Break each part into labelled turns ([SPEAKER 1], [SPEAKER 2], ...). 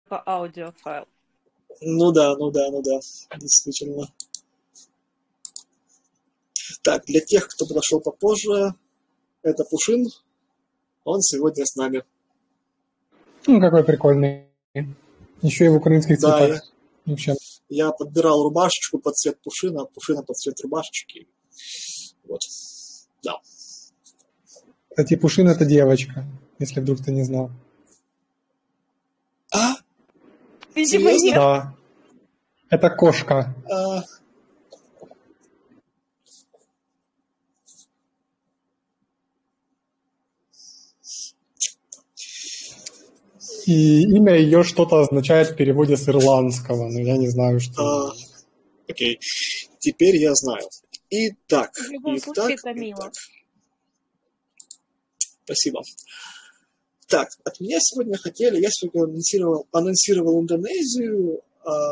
[SPEAKER 1] только аудиофайл.
[SPEAKER 2] Ну да, действительно. Так, для тех, кто подошел попозже, это Пушин, он сегодня с нами.
[SPEAKER 3] Ну, какой прикольный. Еще и в украинских
[SPEAKER 2] Да,
[SPEAKER 3] цветах.
[SPEAKER 2] я подбирал рубашечку под цвет Пушина, Пушина под цвет рубашечки. Вот, да.
[SPEAKER 3] Кстати, Пушин – это девочка, если вдруг ты не знал.
[SPEAKER 2] А?
[SPEAKER 1] Видимо,
[SPEAKER 2] Серьезно?
[SPEAKER 1] нет.
[SPEAKER 3] Да. Это кошка. И имя ее что-то означает в переводе с ирландского, но я не знаю, что...
[SPEAKER 2] Окей, теперь я знаю. Итак,
[SPEAKER 1] В любом случае, это мило.
[SPEAKER 2] Спасибо. Так, от меня сегодня хотели, я сегодня анонсировал Индонезию,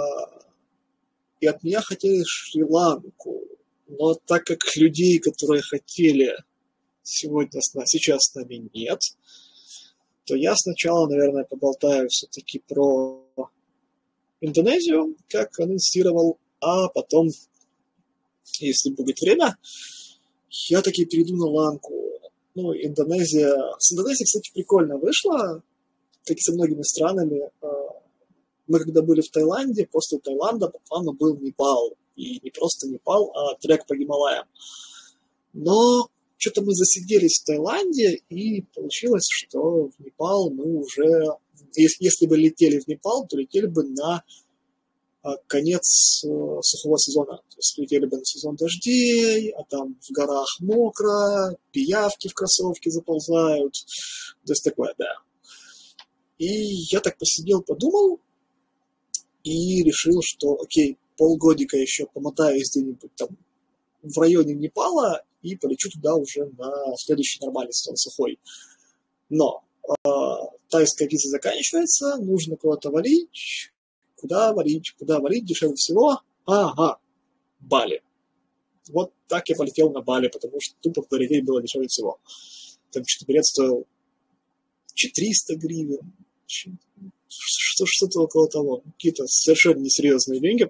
[SPEAKER 2] и от меня хотели Шри-Ланку. Но так как людей, которые хотели сейчас с нами нет, то я сначала, наверное, поболтаю все-таки про Индонезию, как анонсировал, а потом, если будет время, я таки перейду на Ланку. Ну, Индонезия... С Индонезией, кстати, прикольно вышло, как и со многими странами. Мы когда были в Таиланде, после Таиланда по плану был Непал. И не просто Непал, а трек по Гималаям. Но что-то мы засиделись в Таиланде, и получилось, что в Непал мы уже... Если бы летели в Непал, то летели бы на конец сухого сезона. То есть летели бы на сезон дождей, а там в горах мокро, пиявки в кроссовки заползают. То есть такое, да. И я так посидел, подумал, и решил, что окей, полгодика еще помотаюсь где-нибудь там в районе Непала и полечу туда уже на следующий нормальный сезон сухой. Но тайская виза заканчивается, нужно куда-то валить. Куда валить дешевле всего? Ага, Бали. Вот так я полетел на Бали, потому что тупо полететь было дешевле всего. Там что-то билет стоил 400 гривен, что-то около того. Какие-то совершенно несерьезные деньги.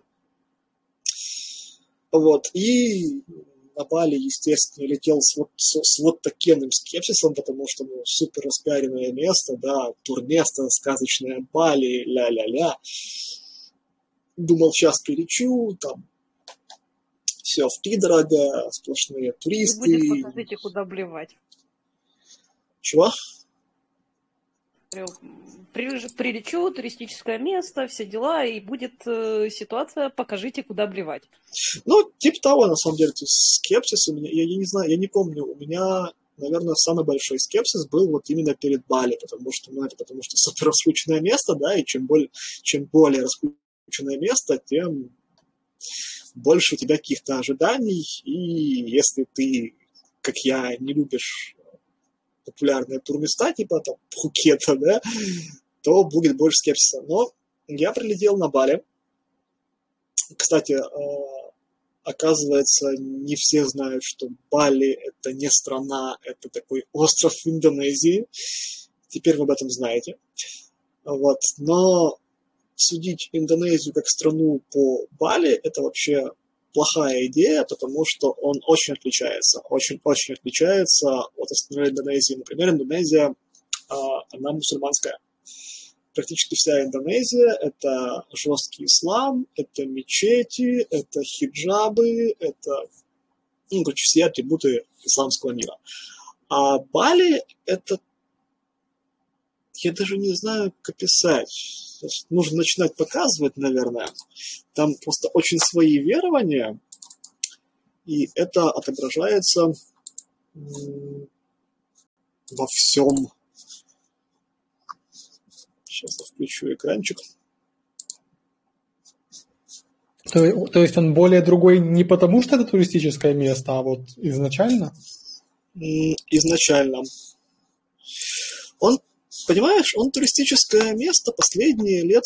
[SPEAKER 2] Вот. И на Бали, естественно, летел с вот таким скепсисом, потому что супер распиаренное место, да, турместо, сказочное Бали, ля-ля-ля. Думал, сейчас перечу, там все втридорога, сплошные туристы.
[SPEAKER 1] И будет, покажите, куда блевать.
[SPEAKER 2] Чего?
[SPEAKER 1] Прилечу, туристическое место, все дела, и будет ситуация, покажите, куда блевать.
[SPEAKER 2] Ну, типа того, на самом деле, то есть скепсис у меня, я не знаю, я не помню, у меня, наверное, самый большой скепсис был вот именно перед Бали, потому что супер раскрученное место, да, и чем более раскрученное место, тем больше у тебя каких-то ожиданий, и если ты, как я, не любишь популярные турместа, типа там Пхукета, да, то будет больше скепсиса. Но я прилетел на Бали. Кстати, оказывается, не все знают, что Бали – это не страна, это такой остров в Индонезии. Теперь вы об этом знаете. Вот. Но судить Индонезию как страну по Бали – это вообще плохая идея, потому что он очень отличается. Очень-очень отличается от остальной Индонезии. Например, Индонезия, она мусульманская. Практически вся Индонезия – это жесткий ислам, это мечети, это хиджабы, это, все атрибуты исламского мира. А Бали – это, я даже не знаю, как описать. Нужно начинать показывать, наверное. Там просто очень свои верования, и это отображается во всем. Сейчас я включу экранчик.
[SPEAKER 3] То есть он более другой не потому, что это туристическое место, а вот изначально?
[SPEAKER 2] Изначально. Он, понимаешь, он туристическое место последние лет...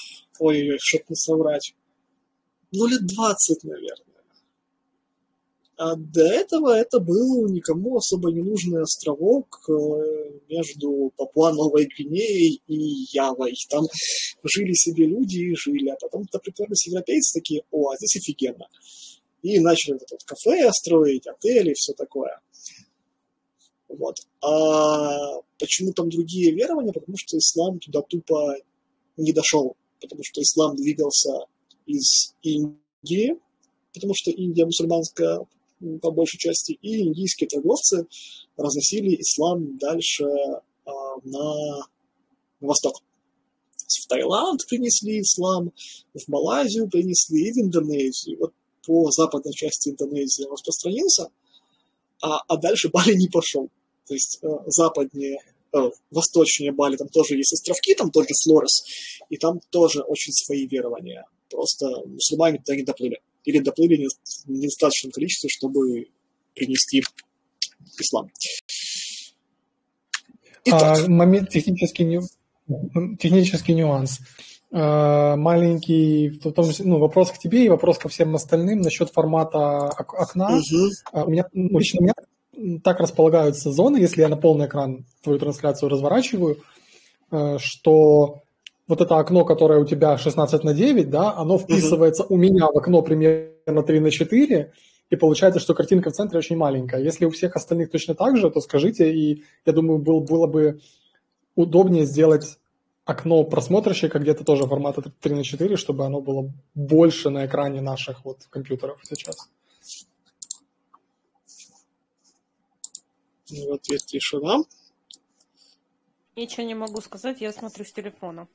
[SPEAKER 2] Ой-ой-ой, чтобы не соврать. Лет 20, наверное. А до этого это был никому особо не нужный островок между Папуа-Новой Гвинеей и Явой. Там жили себе люди и жили, а потом-то приперлись европейцы такие, о, а здесь офигенно. И начали вот это кафе строить, отели и все такое. Вот. А почему там другие верования? Потому что ислам туда тупо не дошел. Потому что ислам двигался из Индии, потому что Индия мусульманская по большей части, и индийские торговцы разносили ислам дальше на восток. В Таиланд принесли ислам, в Малайзию принесли и в Индонезию. Вот по западной части Индонезии распространился, а дальше Бали не пошел. То есть западнее, восточнее Бали, там тоже есть островки, там тоже Флорес, и там тоже очень свои верования. Просто мусульмане туда не доплыли. Или доплыли в недостаточном количестве, чтобы принести ислам.
[SPEAKER 3] Итак. Момент, технический нюанс. Маленький вопрос к тебе и вопрос ко всем остальным насчет формата окна. У меня так располагаются зоны, если я на полный экран твою трансляцию разворачиваю, что вот это окно, которое у тебя 16:9, да, оно вписывается у меня в окно примерно 3:4, и получается, что картинка в центре очень маленькая. Если у всех остальных точно так же, то скажите, и я думаю, было бы удобнее сделать окно просмотрщика где-то тоже формата 3:4, чтобы оно было больше на экране наших вот компьютеров сейчас.
[SPEAKER 2] В ответ тишина.
[SPEAKER 1] Ничего не могу сказать, я смотрю с телефона.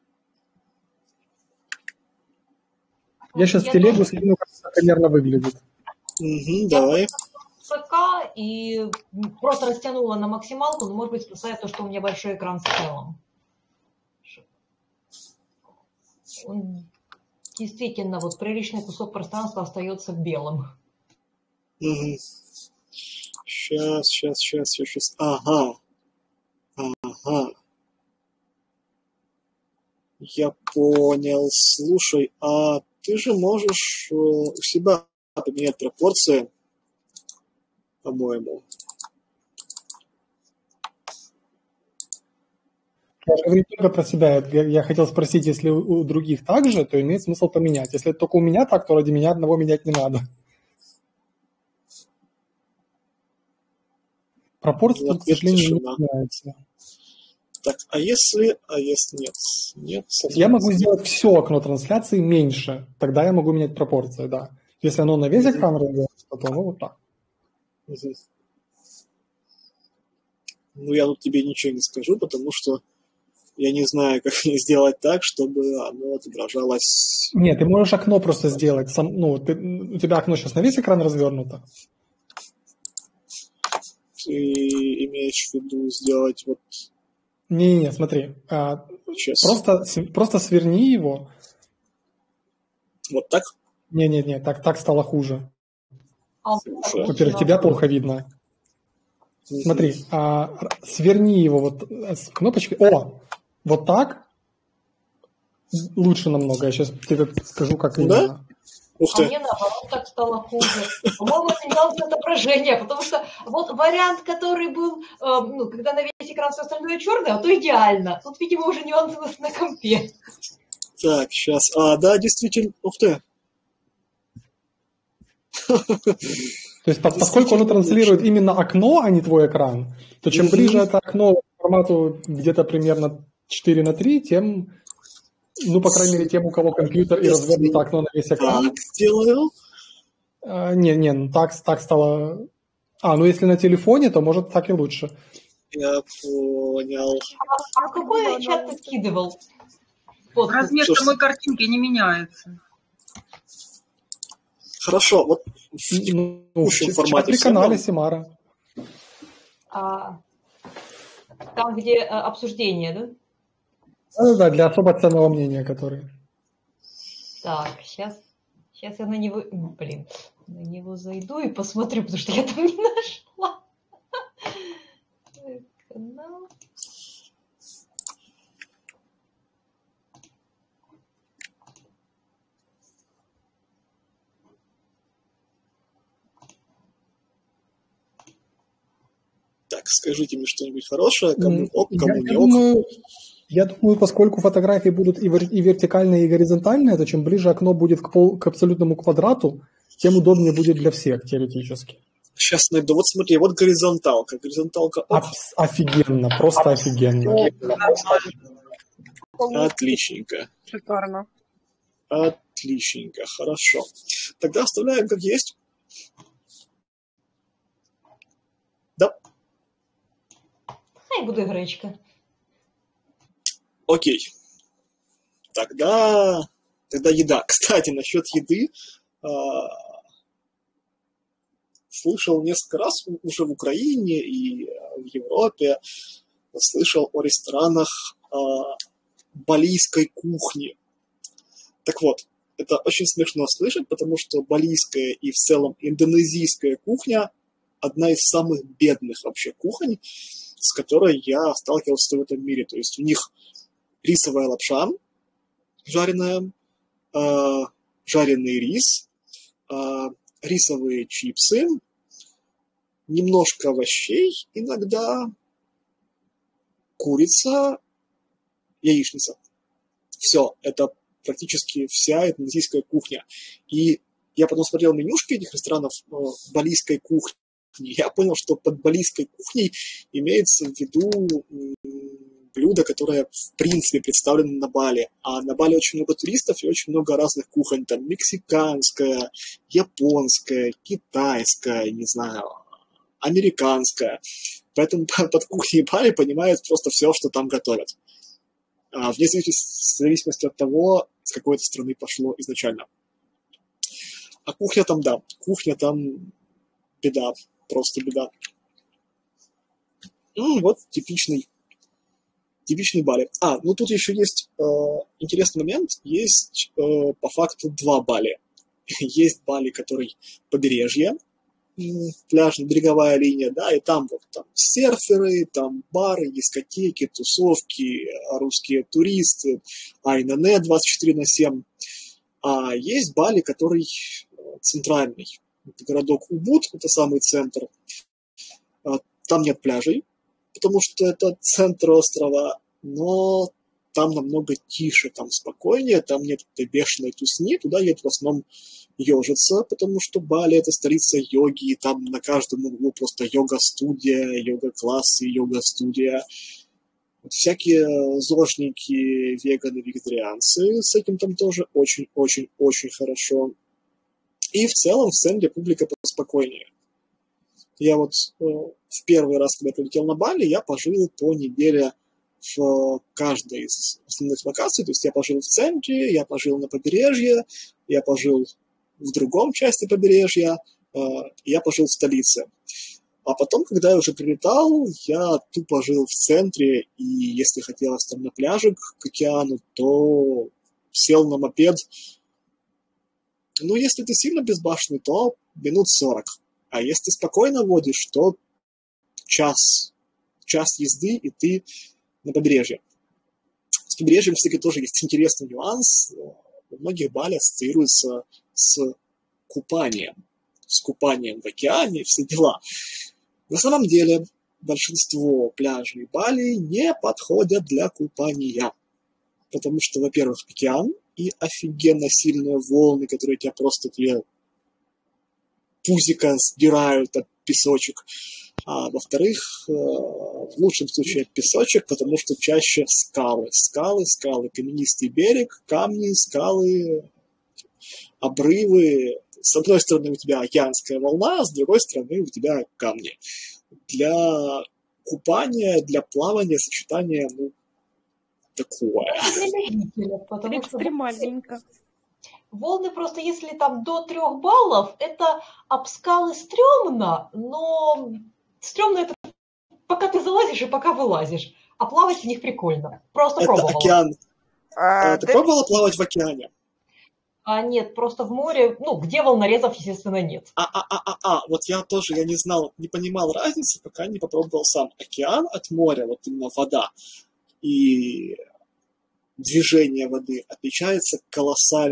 [SPEAKER 3] Я сейчас в телегу скину, как это примерно выглядит.
[SPEAKER 2] Давай.
[SPEAKER 4] ПК и просто растянула на максималку, но, может быть, спасает то, что у меня большой экран с целым. Действительно, вот приличный кусок пространства остается белым.
[SPEAKER 2] Сейчас. Ага. Я понял. Слушай, а ты же можешь у себя поменять пропорции, по-моему.
[SPEAKER 3] Я говорю только про себя. Я хотел спросить, если у других так же, то имеет смысл поменять. Если только у меня так, то ради меня одного менять не надо. Пропорции тут, к сожалению, не меняются.
[SPEAKER 2] Так, а если нет? Нет.
[SPEAKER 3] Я могу сделать все окно трансляции меньше, тогда я могу менять пропорции, да. Если оно на весь экран развернуто, то вот так.
[SPEAKER 2] Ну, я тут тебе ничего не скажу, потому что я не знаю, как мне сделать так, чтобы оно отображалось...
[SPEAKER 3] Нет, ты можешь окно просто сделать. У тебя окно сейчас на весь экран развернуто.
[SPEAKER 2] Ты имеешь в виду сделать вот...
[SPEAKER 3] Не, смотри. Просто сверни его.
[SPEAKER 2] Вот так?
[SPEAKER 3] Не, так стало хуже. Во-первых, тебя плохо видно. Смотри, сверни его вот с кнопочкой. О, вот так лучше намного. Я сейчас тебе скажу, как именно.
[SPEAKER 2] Ух ты.
[SPEAKER 4] А мне наоборот так стало хуже. По-моему, это нюанс отображения, потому что вот вариант, который был, когда на весь экран все остальное черное, то идеально. Тут, видимо, уже нюансы на компе.
[SPEAKER 2] Так, сейчас. Да, действительно. Ух ты.
[SPEAKER 3] То есть, поскольку оно транслирует именно окно, а не твой экран, то чем ближе это окно к формату где-то примерно 4:3, тем, по крайней мере, тем, у кого компьютер и развернуто окно на весь экран.
[SPEAKER 2] Так сделаю.
[SPEAKER 3] Так стало... если на телефоне, то может так и лучше.
[SPEAKER 2] Я понял.
[SPEAKER 4] А какой чат ты скидывал?
[SPEAKER 5] Размер самой картинки не меняется.
[SPEAKER 2] Хорошо, вот в общем формате.
[SPEAKER 3] В канале Симара.
[SPEAKER 4] Там, где обсуждение, да?
[SPEAKER 3] Да, для особо ценного мнения, которые.
[SPEAKER 4] Так, сейчас я на него, на него зайду и посмотрю, потому что я там не нашла. Канал.
[SPEAKER 2] скажите мне что-нибудь хорошее, кому ок, кому не ок.
[SPEAKER 3] Я думаю, поскольку фотографии будут и вертикальные, и горизонтальные, то чем ближе окно будет к абсолютному квадрату, тем удобнее будет для всех теоретически.
[SPEAKER 2] Сейчас найду. Вот смотри, вот горизонталка. Горизонталка.
[SPEAKER 3] Офигенно, просто офигенно.
[SPEAKER 2] Отличненько.
[SPEAKER 1] Шикарно.
[SPEAKER 2] Отличненько, хорошо. Тогда оставляем как есть. Да.
[SPEAKER 4] Хай буде гречка.
[SPEAKER 2] Окей. Тогда еда. Кстати, насчет еды. Слышал несколько раз уже в Украине и в Европе, слышал о ресторанах балийской кухни. Так вот, это очень смешно слышать, потому что балийская и в целом индонезийская кухня одна из самых бедных вообще кухонь, с которой я сталкивался в этом мире. То есть у них рисовая лапша жареная, жареный рис, рисовые чипсы, немножко овощей, иногда курица, яичница. Все, это практически вся индонезийская кухня. И я потом смотрел менюшки этих ресторанов балийской кухни. Я понял, что под балийской кухней имеется в виду блюдо, которое в принципе представлено на Бали. А на Бали очень много туристов и очень много разных кухонь. Там мексиканская, японская, китайская, не знаю, американская. Поэтому под кухней Бали понимают просто все, что там готовят. Вне зависимости от того, с какой это страны пошло изначально. А кухня там, да, кухня там беда, просто беда. Вот типичный Бали. Ну тут еще есть интересный момент. Есть по факту два Бали. Есть Бали, который побережье, пляжная береговая линия, да, и там вот там серферы, там бары, дискотеки, тусовки, русские туристы, Айнане 24/7. А есть Бали, который центральный. Это городок Убуд, это самый центр. Там нет пляжей, потому что это центр острова, но там намного тише, там спокойнее, там нет этой бешеной тусни, туда едут в основном ежиться, потому что Бали – это столица йоги, и там на каждом углу просто йога-студия, йога-классы, йога-студия. Вот всякие зожники, веганы, вегетарианцы, с этим там тоже очень-очень-очень хорошо. И в целом в центре публика поспокойнее. Я вот в первый раз, когда прилетел на Бали, я пожил по неделе в каждой из основных локаций. То есть я пожил в центре, я пожил на побережье, я пожил в другом части побережья, я пожил в столице. А потом, когда я уже прилетал, я тупо жил в центре, и если хотелось там на пляже к океану, то сел на мопед. Ну, если ты сильно безбашенный, то минут 40. А если спокойно водишь, то час езды, и ты на побережье. С побережьем, кстати, тоже есть интересный нюанс. У многих Бали ассоциируется с купанием в океане, все дела. На самом деле, большинство пляжей Бали не подходят для купания. Потому что, во-первых, океан и офигенно сильные волны, которые тебя просто пузико сдирают об песочек. А во-вторых, в лучшем случае песочек, потому что чаще скалы, каменистый берег, камни, скалы, обрывы. С одной стороны у тебя океанская волна, с другой стороны у тебя камни. Для купания, для плавания сочетание, такое.
[SPEAKER 4] Потому что
[SPEAKER 1] экстремальненько.
[SPEAKER 4] волны просто, если там до 3 баллов, это об скалы стрёмно, но стрёмно это пока ты залазишь и пока вылазишь. А плавать в них прикольно. Просто
[SPEAKER 2] Это
[SPEAKER 4] пробовала.
[SPEAKER 2] океан. Ты пробовала плавать в океане?
[SPEAKER 4] Нет, просто в море, где волнорезов, естественно, нет.
[SPEAKER 2] Вот я не знал, не понимал разницы, пока не попробовал сам. Океан от моря, вот именно вода, и движение воды отличается колоссально.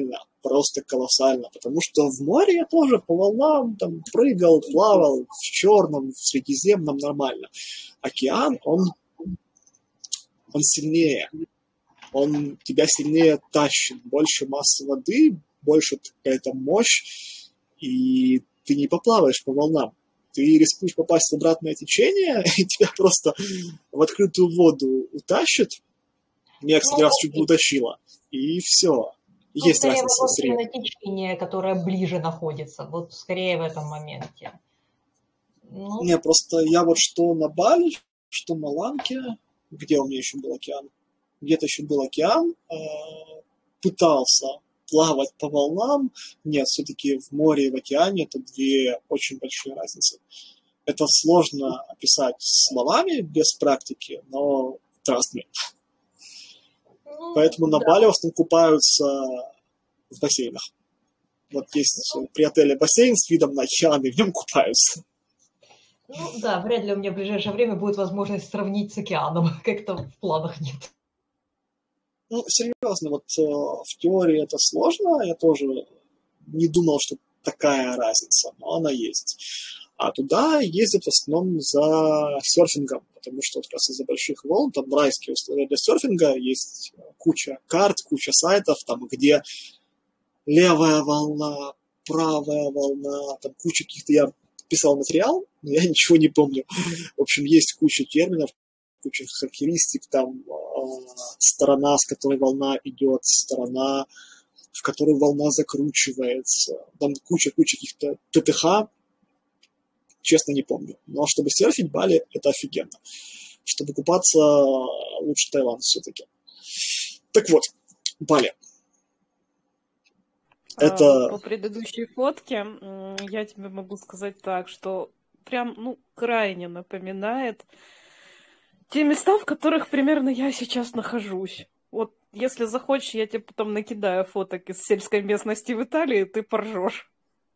[SPEAKER 2] просто колоссально, потому что в море я тоже по волнам там прыгал, плавал, в Черном, в Средиземном нормально. Океан, он сильнее, он тебя сильнее тащит, больше массы воды, больше какая-то мощь, и ты не поплаваешь по волнам. Ты рискуешь попасть в обратное течение, и тебя просто в открытую воду утащит. Меня, кстати, раз чуть не утащило. И все. Есть разница.
[SPEAKER 4] Скорее течение, которое ближе находится. Вот скорее в этом моменте.
[SPEAKER 2] Не, просто я вот что на Бали, что на Ланке, где у меня еще был океан, где-то еще был океан, пытался плавать по волнам. Нет, все-таки в море и в океане это две очень большие разницы. Это сложно описать словами без практики, но trust me. Поэтому на Бали в основном купаются в бассейнах. Вот есть при отеле бассейн с видом на океан, и в нем купаются.
[SPEAKER 4] Ну да, вряд ли у меня в ближайшее время будет возможность сравнить с океаном. Как-то в планах нет.
[SPEAKER 2] Ну, серьезно, вот в теории это сложно. Я тоже не думал, что такая разница, но она есть. А туда ездят в основном за серфингом, потому что вот как раз из-за больших волн, там райские условия для серфинга, есть куча карт, куча сайтов, там где левая волна, правая волна, там куча каких-то, я писал материал, но я ничего не помню. В общем, есть куча терминов, куча характеристик, там сторона, с которой волна идет, сторона, в которой волна закручивается, там куча каких-то ТТХ, честно не помню. Но чтобы серфить Бали, это офигенно. Чтобы купаться, лучше Таиланд все-таки. Так вот, Бали. Это...
[SPEAKER 1] По предыдущей фотке я тебе могу сказать так, что прям, крайне напоминает те места, в которых примерно я сейчас нахожусь. Вот если захочешь, я тебе потом накидаю фоток из сельской местности в Италии, ты поржешь.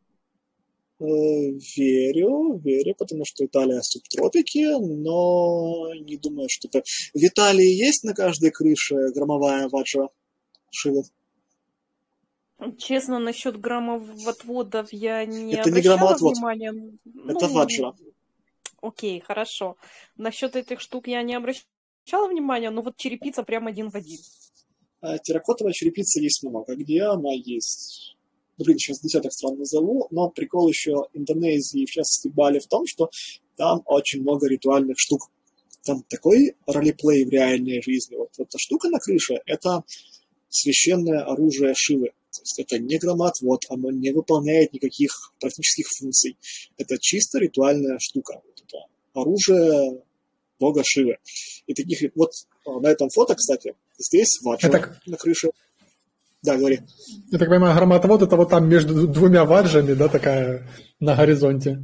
[SPEAKER 2] Верю, потому что Италия субтропики, но не думаю, что это... В Италии есть на каждой крыше громовая ваджра Шивы?
[SPEAKER 1] Честно, насчет громоотводов я не
[SPEAKER 2] это не
[SPEAKER 1] обращала
[SPEAKER 2] громоотвод.
[SPEAKER 1] внимания.
[SPEAKER 2] Это ваджра.
[SPEAKER 1] Окей, хорошо. Насчет этих штук я не обращала внимания, но вот черепица прям один в один.
[SPEAKER 2] Терракотовая черепица есть много. Где она есть? Сейчас десяток стран назову, но прикол еще Индонезии, в частности Бали, в том, что там очень много ритуальных штук. Там такой ролеплей в реальной жизни. Вот эта штука на крыше – это священное оружие Шивы. То есть это не громоотвод, оно не выполняет никаких практических функций. Это чисто ритуальная штука. Вот это оружие бога Шивы. И таких вот на этом фото, кстати, здесь ваджра на крыше. Да, говори.
[SPEAKER 3] Я так понимаю, громоотвод это вот там между двумя ваджами, да, такая на горизонте.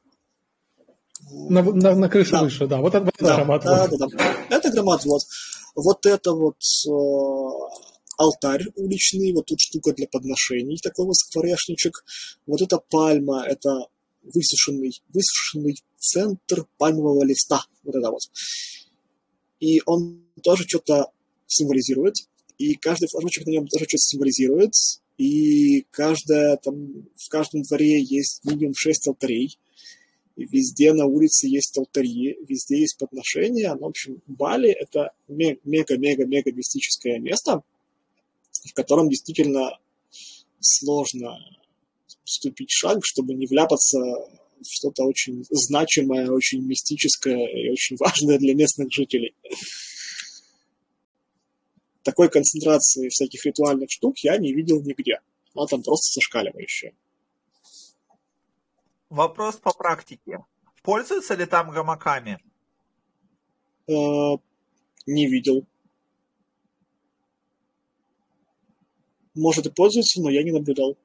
[SPEAKER 3] На крыше да. Выше, да. Вот это громоотвод.
[SPEAKER 2] Да. Это громоотвод. Вот это вот алтарь уличный, вот тут штука для подношений, такой вот скворечничек. Вот эта пальма, это высушенный центр пальмового листа. Вот это вот. И он тоже что-то символизирует. И каждый флажочек на нем тоже что-то символизирует. И в каждом дворе есть минимум 6 алтарей. И везде на улице есть алтари, везде есть подношения. В общем, Бали – это мега-мега-мега мистическое место, в котором действительно сложно вступить шаг, чтобы не вляпаться в что-то очень значимое, очень мистическое и очень важное для местных жителей. Такой концентрации всяких ритуальных штук я не видел нигде. Она там просто зашкаливающая.
[SPEAKER 6] Вопрос по практике. Пользуются ли там гамаками?
[SPEAKER 2] Не видел. Может и пользуются, но я не наблюдал.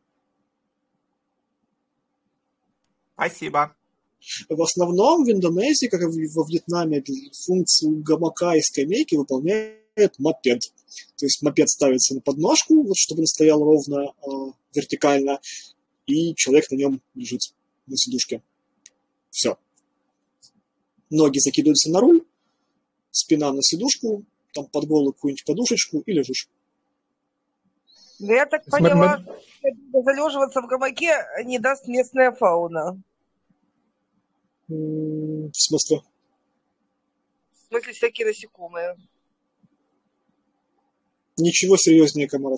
[SPEAKER 6] Спасибо.
[SPEAKER 2] В основном в Индонезии, как и во Вьетнаме, функцию гамака и скамейки выполняет мопед. То есть мопед ставится на подножку, вот, чтобы он стоял ровно, вертикально, и человек на нем лежит на сидушке. Все. Ноги закидываются на руль, спина на сидушку, там под голову какую-нибудь подушечку и лежишь.
[SPEAKER 7] Да я так поняла, что залеживаться в гамаке не даст местная фауна.
[SPEAKER 2] В смысле?
[SPEAKER 7] В смысле, всякие насекомые.
[SPEAKER 2] Ничего серьезнее комаров.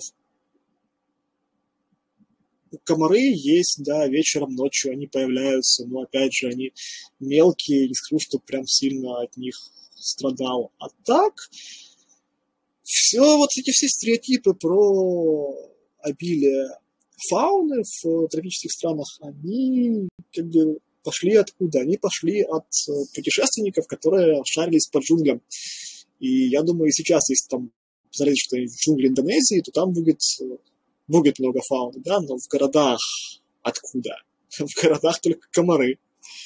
[SPEAKER 2] Комары есть, да, вечером, ночью они появляются, но опять же они мелкие, не скажу, что прям сильно от них страдал. А так, все вот эти все стереотипы про обилие фауны в тропических странах, они как бы пошли откуда? Они пошли от путешественников, которые шарились по джунглям. И я думаю, и сейчас, если там залезть что-нибудь в джунгли Индонезии, то там будет много фауны, да, но в городах откуда? В городах только комары.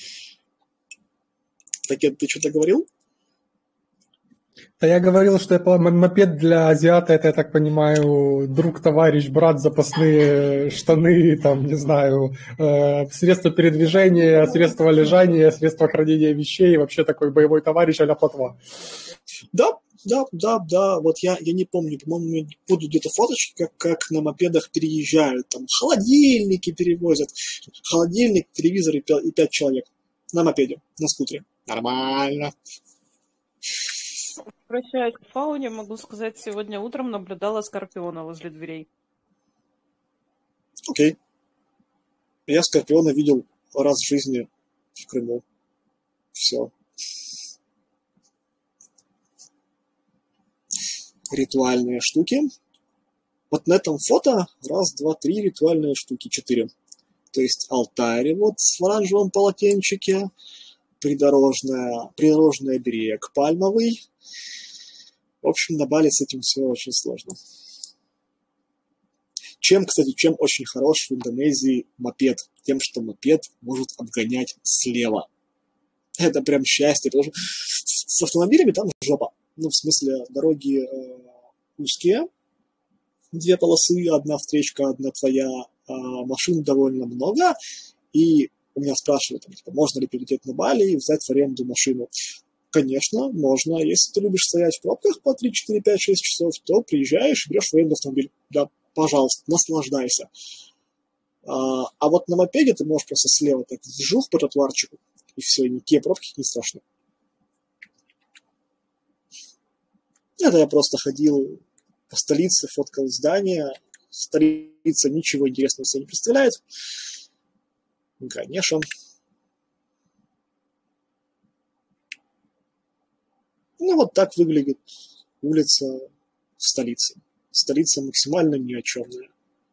[SPEAKER 2] Так ты что-то говорил?
[SPEAKER 3] Да я говорил, что это мопед для азиата, это, я так понимаю, друг, товарищ, брат, запасные штаны, там, не знаю, средства передвижения, средства лежания, средства хранения вещей, вообще такой боевой товарищ а-ля плотва.
[SPEAKER 2] Да. Вот я не помню, по-моему, будут где-то фоточки, как на мопедах переезжают. Там холодильники перевозят. Холодильник, телевизор и 5 человек на мопеде, на скутере. Нормально.
[SPEAKER 1] Возвращаясь к фауне, могу сказать, сегодня утром наблюдала скорпиона возле дверей.
[SPEAKER 2] Окей. Я скорпиона видел раз в жизни в Крыму. Все. Ритуальные штуки. Вот на этом фото 1, 2, 3 ритуальные штуки, 4. То есть алтарь вот в оранжевом полотенчике, придорожный берег пальмовый. В общем, на Бали с этим все очень сложно. Чем очень хорош в Индонезии мопед? Тем, что мопед может обгонять слева. Это прям счастье, потому что с автомобилями там жопа. Ну, в смысле, дороги узкие, 2 полосы, 1 встречка, 1 твоя, машин довольно много, и у меня спрашивают, типа, можно ли перелететь на Бали и взять в аренду машину. Конечно, можно. Если ты любишь стоять в пробках по 3, 4, 5, 6 часов, то приезжаешь и берешь в аренду автомобиль. Да, пожалуйста, наслаждайся. А вот на мопеде ты можешь просто слева так вжух по тротуарчику, и все, и никакие пробки не страшны. Это я просто ходил по столице, фоткал здания. Столица ничего интересного себе не представляет. Конечно. Ну, вот так выглядит улица в столице. Столица максимально ни о чёмная.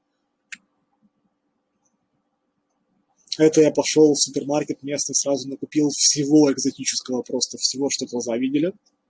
[SPEAKER 2] Это я пошел в супермаркет местный, сразу накупил всего экзотического, просто всего, что глаза видели.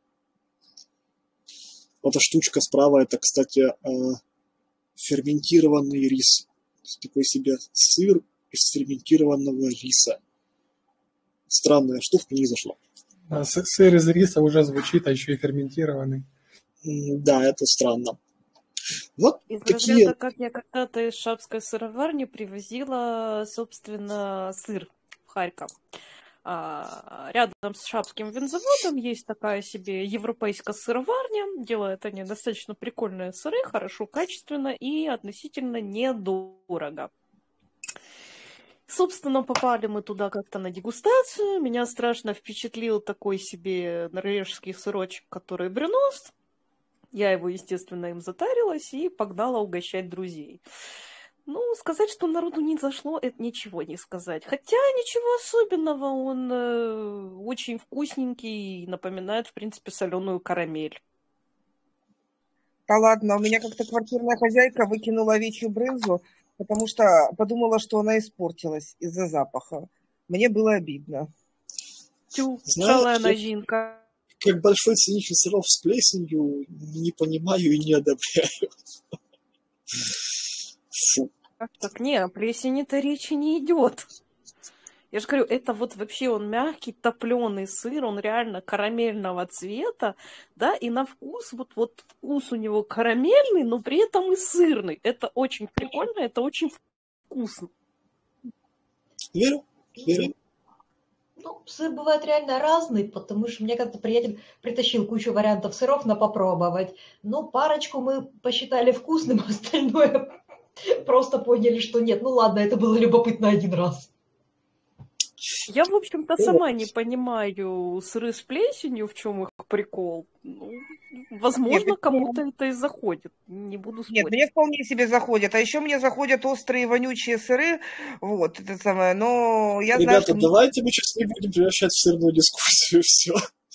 [SPEAKER 2] Эта штучка справа, это, кстати, ферментированный рис. Такой себе сыр из ферментированного риса. Странная штука, не зашла.
[SPEAKER 3] Сыр из риса уже звучит, а еще и ферментированный.
[SPEAKER 2] Да, это странно. Вот
[SPEAKER 1] из
[SPEAKER 2] такие...
[SPEAKER 1] разряда, как я когда-то из шапской сыроварни привозила, собственно, сыр в Харьков. Рядом с Шапским винзаводом есть такая себе европейская сыроварня. Делают они достаточно прикольные сыры, хорошо, качественно и относительно недорого. Собственно, попали мы туда как-то на дегустацию. Меня страшно впечатлил такой себе норвежский сырочек, который брюност. Я его, естественно, им затарилась и погнала угощать друзей. Ну, сказать, что народу не зашло, это ничего не сказать. Хотя ничего особенного, он очень вкусненький и напоминает, в принципе, соленую карамель.
[SPEAKER 7] Да ладно, у меня как-то квартирная хозяйка выкинула овечью брынзу, потому что подумала, что она испортилась из-за запаха. Мне было обидно.
[SPEAKER 1] Тю, целая ножинка.
[SPEAKER 2] Как большой ценитель сыров с плесенью, не понимаю и не одобряю. Фу.
[SPEAKER 1] Так, не, о плесени-то речи не идет. Я же говорю, это вот вообще он мягкий, топленый сыр, он реально карамельного цвета, да, и на вкус, вот вкус у него карамельный, но при этом и сырный. Это очень прикольно, это очень вкусно.
[SPEAKER 2] Верю.
[SPEAKER 4] Ну, сыр бывает реально разный, потому что мне как-то приятель притащил кучу вариантов сыров на попробовать. Ну, парочку мы посчитали вкусным, а остальное просто поняли, что нет. Ну ладно, это было любопытно один раз.
[SPEAKER 1] Я, в общем-то, сама не понимаю сыры с плесенью, в чем их прикол. Ну, возможно,
[SPEAKER 7] Нет,
[SPEAKER 1] кому-то это и заходит. Не буду
[SPEAKER 7] нет,
[SPEAKER 1] спорить.
[SPEAKER 7] мне вполне себе заходят. А еще мне заходят острые вонючие сыры. Вот, это самое. Но я знаю,
[SPEAKER 2] Ребята,
[SPEAKER 7] что...
[SPEAKER 2] давайте мы сейчас не будем превращать в сырную дискуссию. Все.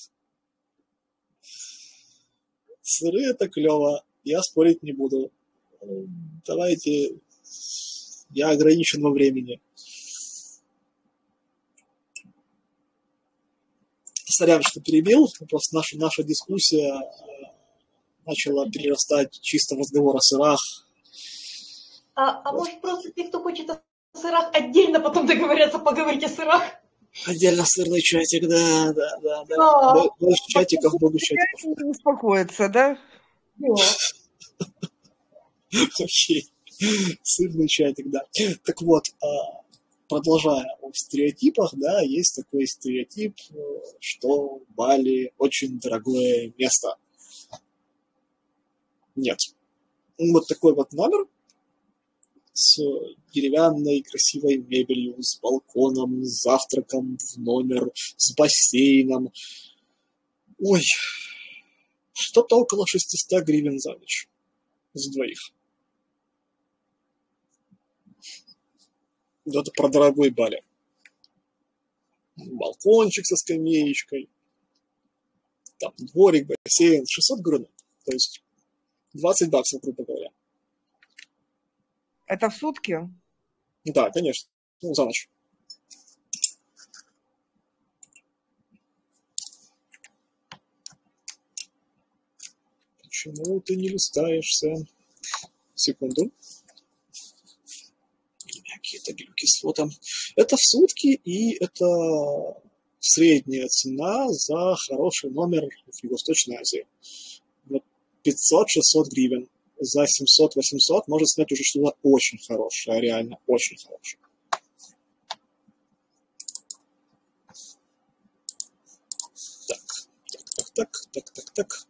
[SPEAKER 2] Сыры это клево. Я спорить не буду. Давайте. Я ограничен во времени. Сорян, что перебил. Просто наша дискуссия начала перерастать чисто в разговор о сырах.
[SPEAKER 4] А может просто те, кто хочет о сырах, отдельно потом договорятся поговорить о сырах?
[SPEAKER 2] Отдельно сырный чатик, да.
[SPEAKER 4] Да.
[SPEAKER 2] Больше чатиков, буду чатиков.
[SPEAKER 7] Не успокоиться, да?
[SPEAKER 4] Да.
[SPEAKER 2] Окей. Сырный чатик, да. Так вот, продолжая о стереотипах, да, есть такой стереотип, что Бали очень дорогое место. Нет. Вот такой вот номер с деревянной красивой мебелью, с балконом, с завтраком в номер, с бассейном. Ой, что-то около 600 гривен за ночь. За двоих. Это про дорогой Бали. Балкончик со скамеечкой. Там дворик, бассейн. 600 гривен. То есть 20 баксов, грубо говоря.
[SPEAKER 7] Это в сутки?
[SPEAKER 2] Да, конечно. Ну, за ночь. Почему ты не листаешься? Секунду. Какие-то глюки с фото. Это в сутки, и это средняя цена за хороший номер в Юго-Восточной Азии. 500-600 гривен. За 700-800 можно снять уже что-то очень хорошее, реально очень хорошее. Так.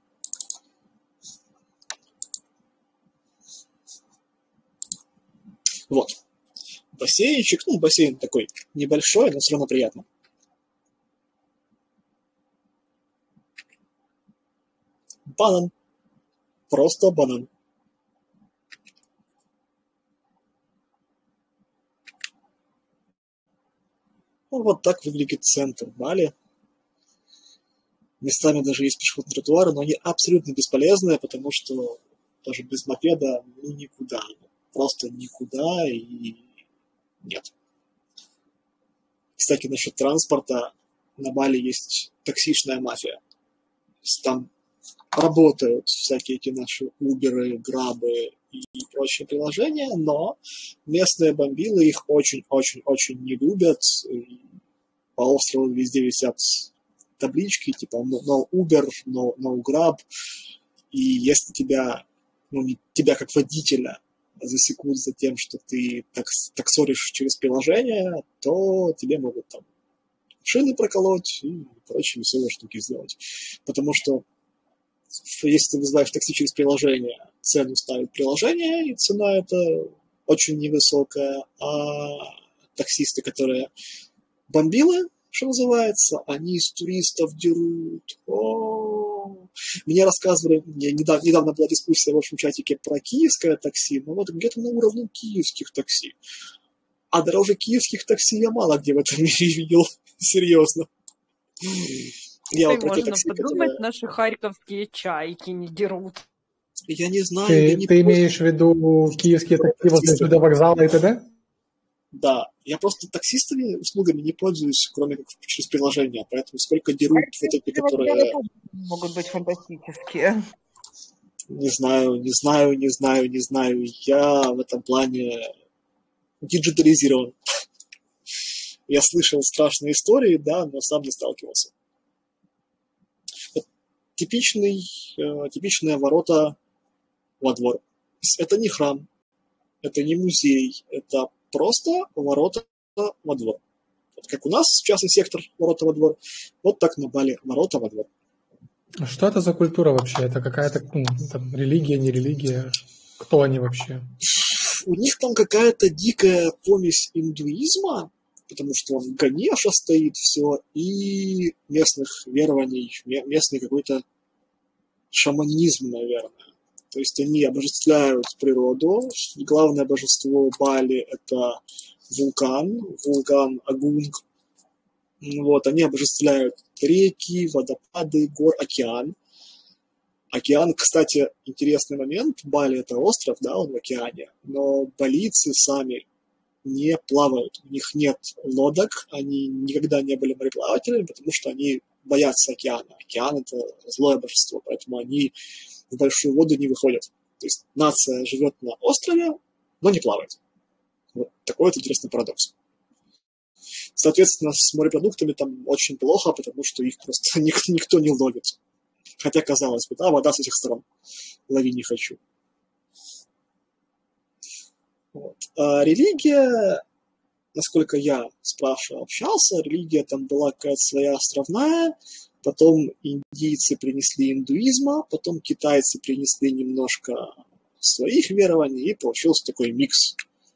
[SPEAKER 2] Вот. Бассейнчик, ну, бассейн такой небольшой, но все равно приятно. Банан. Просто банан. Ну, вот так выглядит центр Бали. Местами даже есть пешеходные тротуары, но они абсолютно бесполезные, потому что даже без мопеда ну никуда. Просто никуда и нет. Кстати, насчет транспорта. На Бали есть таксишная мафия. Там работают всякие эти наши Уберы, Грабы и прочие приложения, но местные бомбилы их очень-очень-очень не любят. И по острову везде висят таблички типа no Uber, no Grab. И если тебя как водителя засекут за тем, что ты таксоришь через приложение, то тебе могут там шины проколоть и прочие веселые штуки сделать. Потому что если ты вызываешь такси через приложение, цену ставит приложение, и цена эта очень невысокая, а таксисты, которые бомбилы, что называется, они из туристов дерут. Мне рассказывали, недавно была дискуссия в общем чатике про киевское такси, но вот где-то на уровне киевских такси. А дороже киевских такси я мало где в этом мире видел. Серьезно.
[SPEAKER 1] Я можно такси, подумать, наши харьковские чайки не дерут.
[SPEAKER 2] Я не знаю.
[SPEAKER 3] Ты имеешь в виду киевские такси возле вокзала и т.д.?
[SPEAKER 2] Да, я просто таксистами, услугами не пользуюсь, кроме как через приложение, поэтому сколько дерут вот эти, которые...
[SPEAKER 7] Могут быть фантастические.
[SPEAKER 2] Не знаю. Я в этом плане диджитализирован. Я слышал страшные истории, да, но сам не сталкивался. Типичные ворота во двор. Это не храм, это не музей, это просто ворота во двор. Как у нас частный сектор «Ворота во двор», вот так на Бали «Ворота во двор».
[SPEAKER 3] Что это за культура вообще? Это какая-то там, религия, не религия? Кто они вообще?
[SPEAKER 2] У них там какая-то дикая помесь индуизма, потому что он Ганеша стоит, все, и местных верований, местный какой-то шаманизм, наверное. То есть они обожествляют природу. Главное божество Бали – это вулкан Агунг. Вот, они обожествляют реки, водопады, гор, океан. Океан, кстати, интересный момент. Бали – это остров, да, он в океане, но балийцы сами не плавают. У них нет лодок, они никогда не были мореплавателями, потому что они боятся океана. Океан – это злое божество, поэтому они в большую воду не выходят. То есть нация живет на острове, но не плавает. Вот такой вот интересный парадокс. Соответственно, с морепродуктами там очень плохо, потому что их просто никто не ловит. Хотя, казалось бы, да, вода с этих сторон. Лови не хочу. Вот. А религия, насколько я спрашивал, общался, религия там была какая-то своя островная, потом индийцы принесли индуизма, потом китайцы принесли немножко своих верований, и получился такой микс.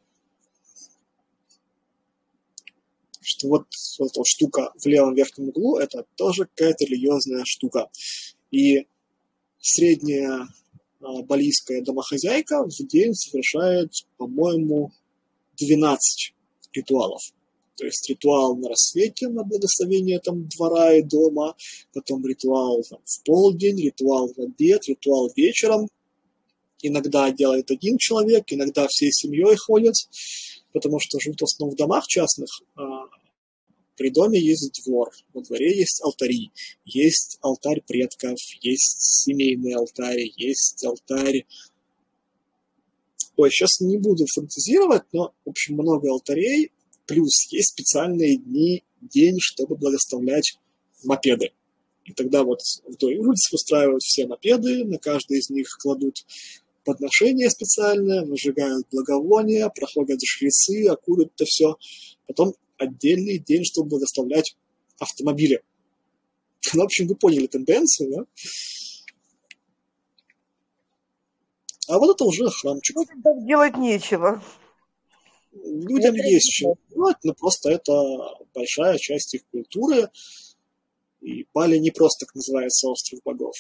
[SPEAKER 2] Что вот эта вот штука в левом верхнем углу, это тоже какая-то религиозная штука. И средняя балийская домохозяйка в день совершает, по-моему, 12 ритуалов. То есть ритуал на рассвете, на благословение там двора и дома, потом ритуал там, в полдень, ритуал в обед, ритуал вечером. Иногда делает один человек, иногда всей семьей ходят, потому что живут в основном в домах частных. При доме есть двор, во дворе есть алтари, есть алтарь предков, есть семейный алтарь, есть алтарь... Ой, сейчас не буду фантазировать, но, в общем, много алтарей, плюс есть специальные день, чтобы благословлять мопеды. И тогда вот вдоль улиц устраивают все мопеды, на каждый из них кладут подношение специальное, выжигают благовония, проходят жрецы, окурят это все. Потом отдельный день, чтобы благословлять автомобили. Ну, в общем, вы поняли тенденцию, да? А вот это уже храмчик.
[SPEAKER 7] Людям так делать нечего.
[SPEAKER 2] Людям есть чем делать, но просто это большая часть их культуры. И Бали не просто так называется остров богов.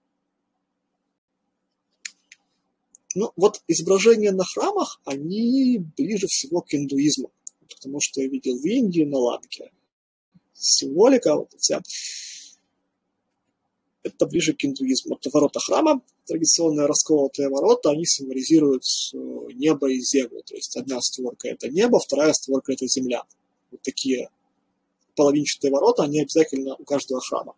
[SPEAKER 2] Ну, вот изображения на храмах, они ближе всего к индуизму. Потому что я видел в Индии на Ланке. Символика вот вся. Это ближе к индуизму. Это ворота храма, традиционные расколотые ворота, они символизируют небо и землю. То есть одна створка – это небо, вторая створка – это земля. Вот такие половинчатые ворота, они обязательно у каждого храма.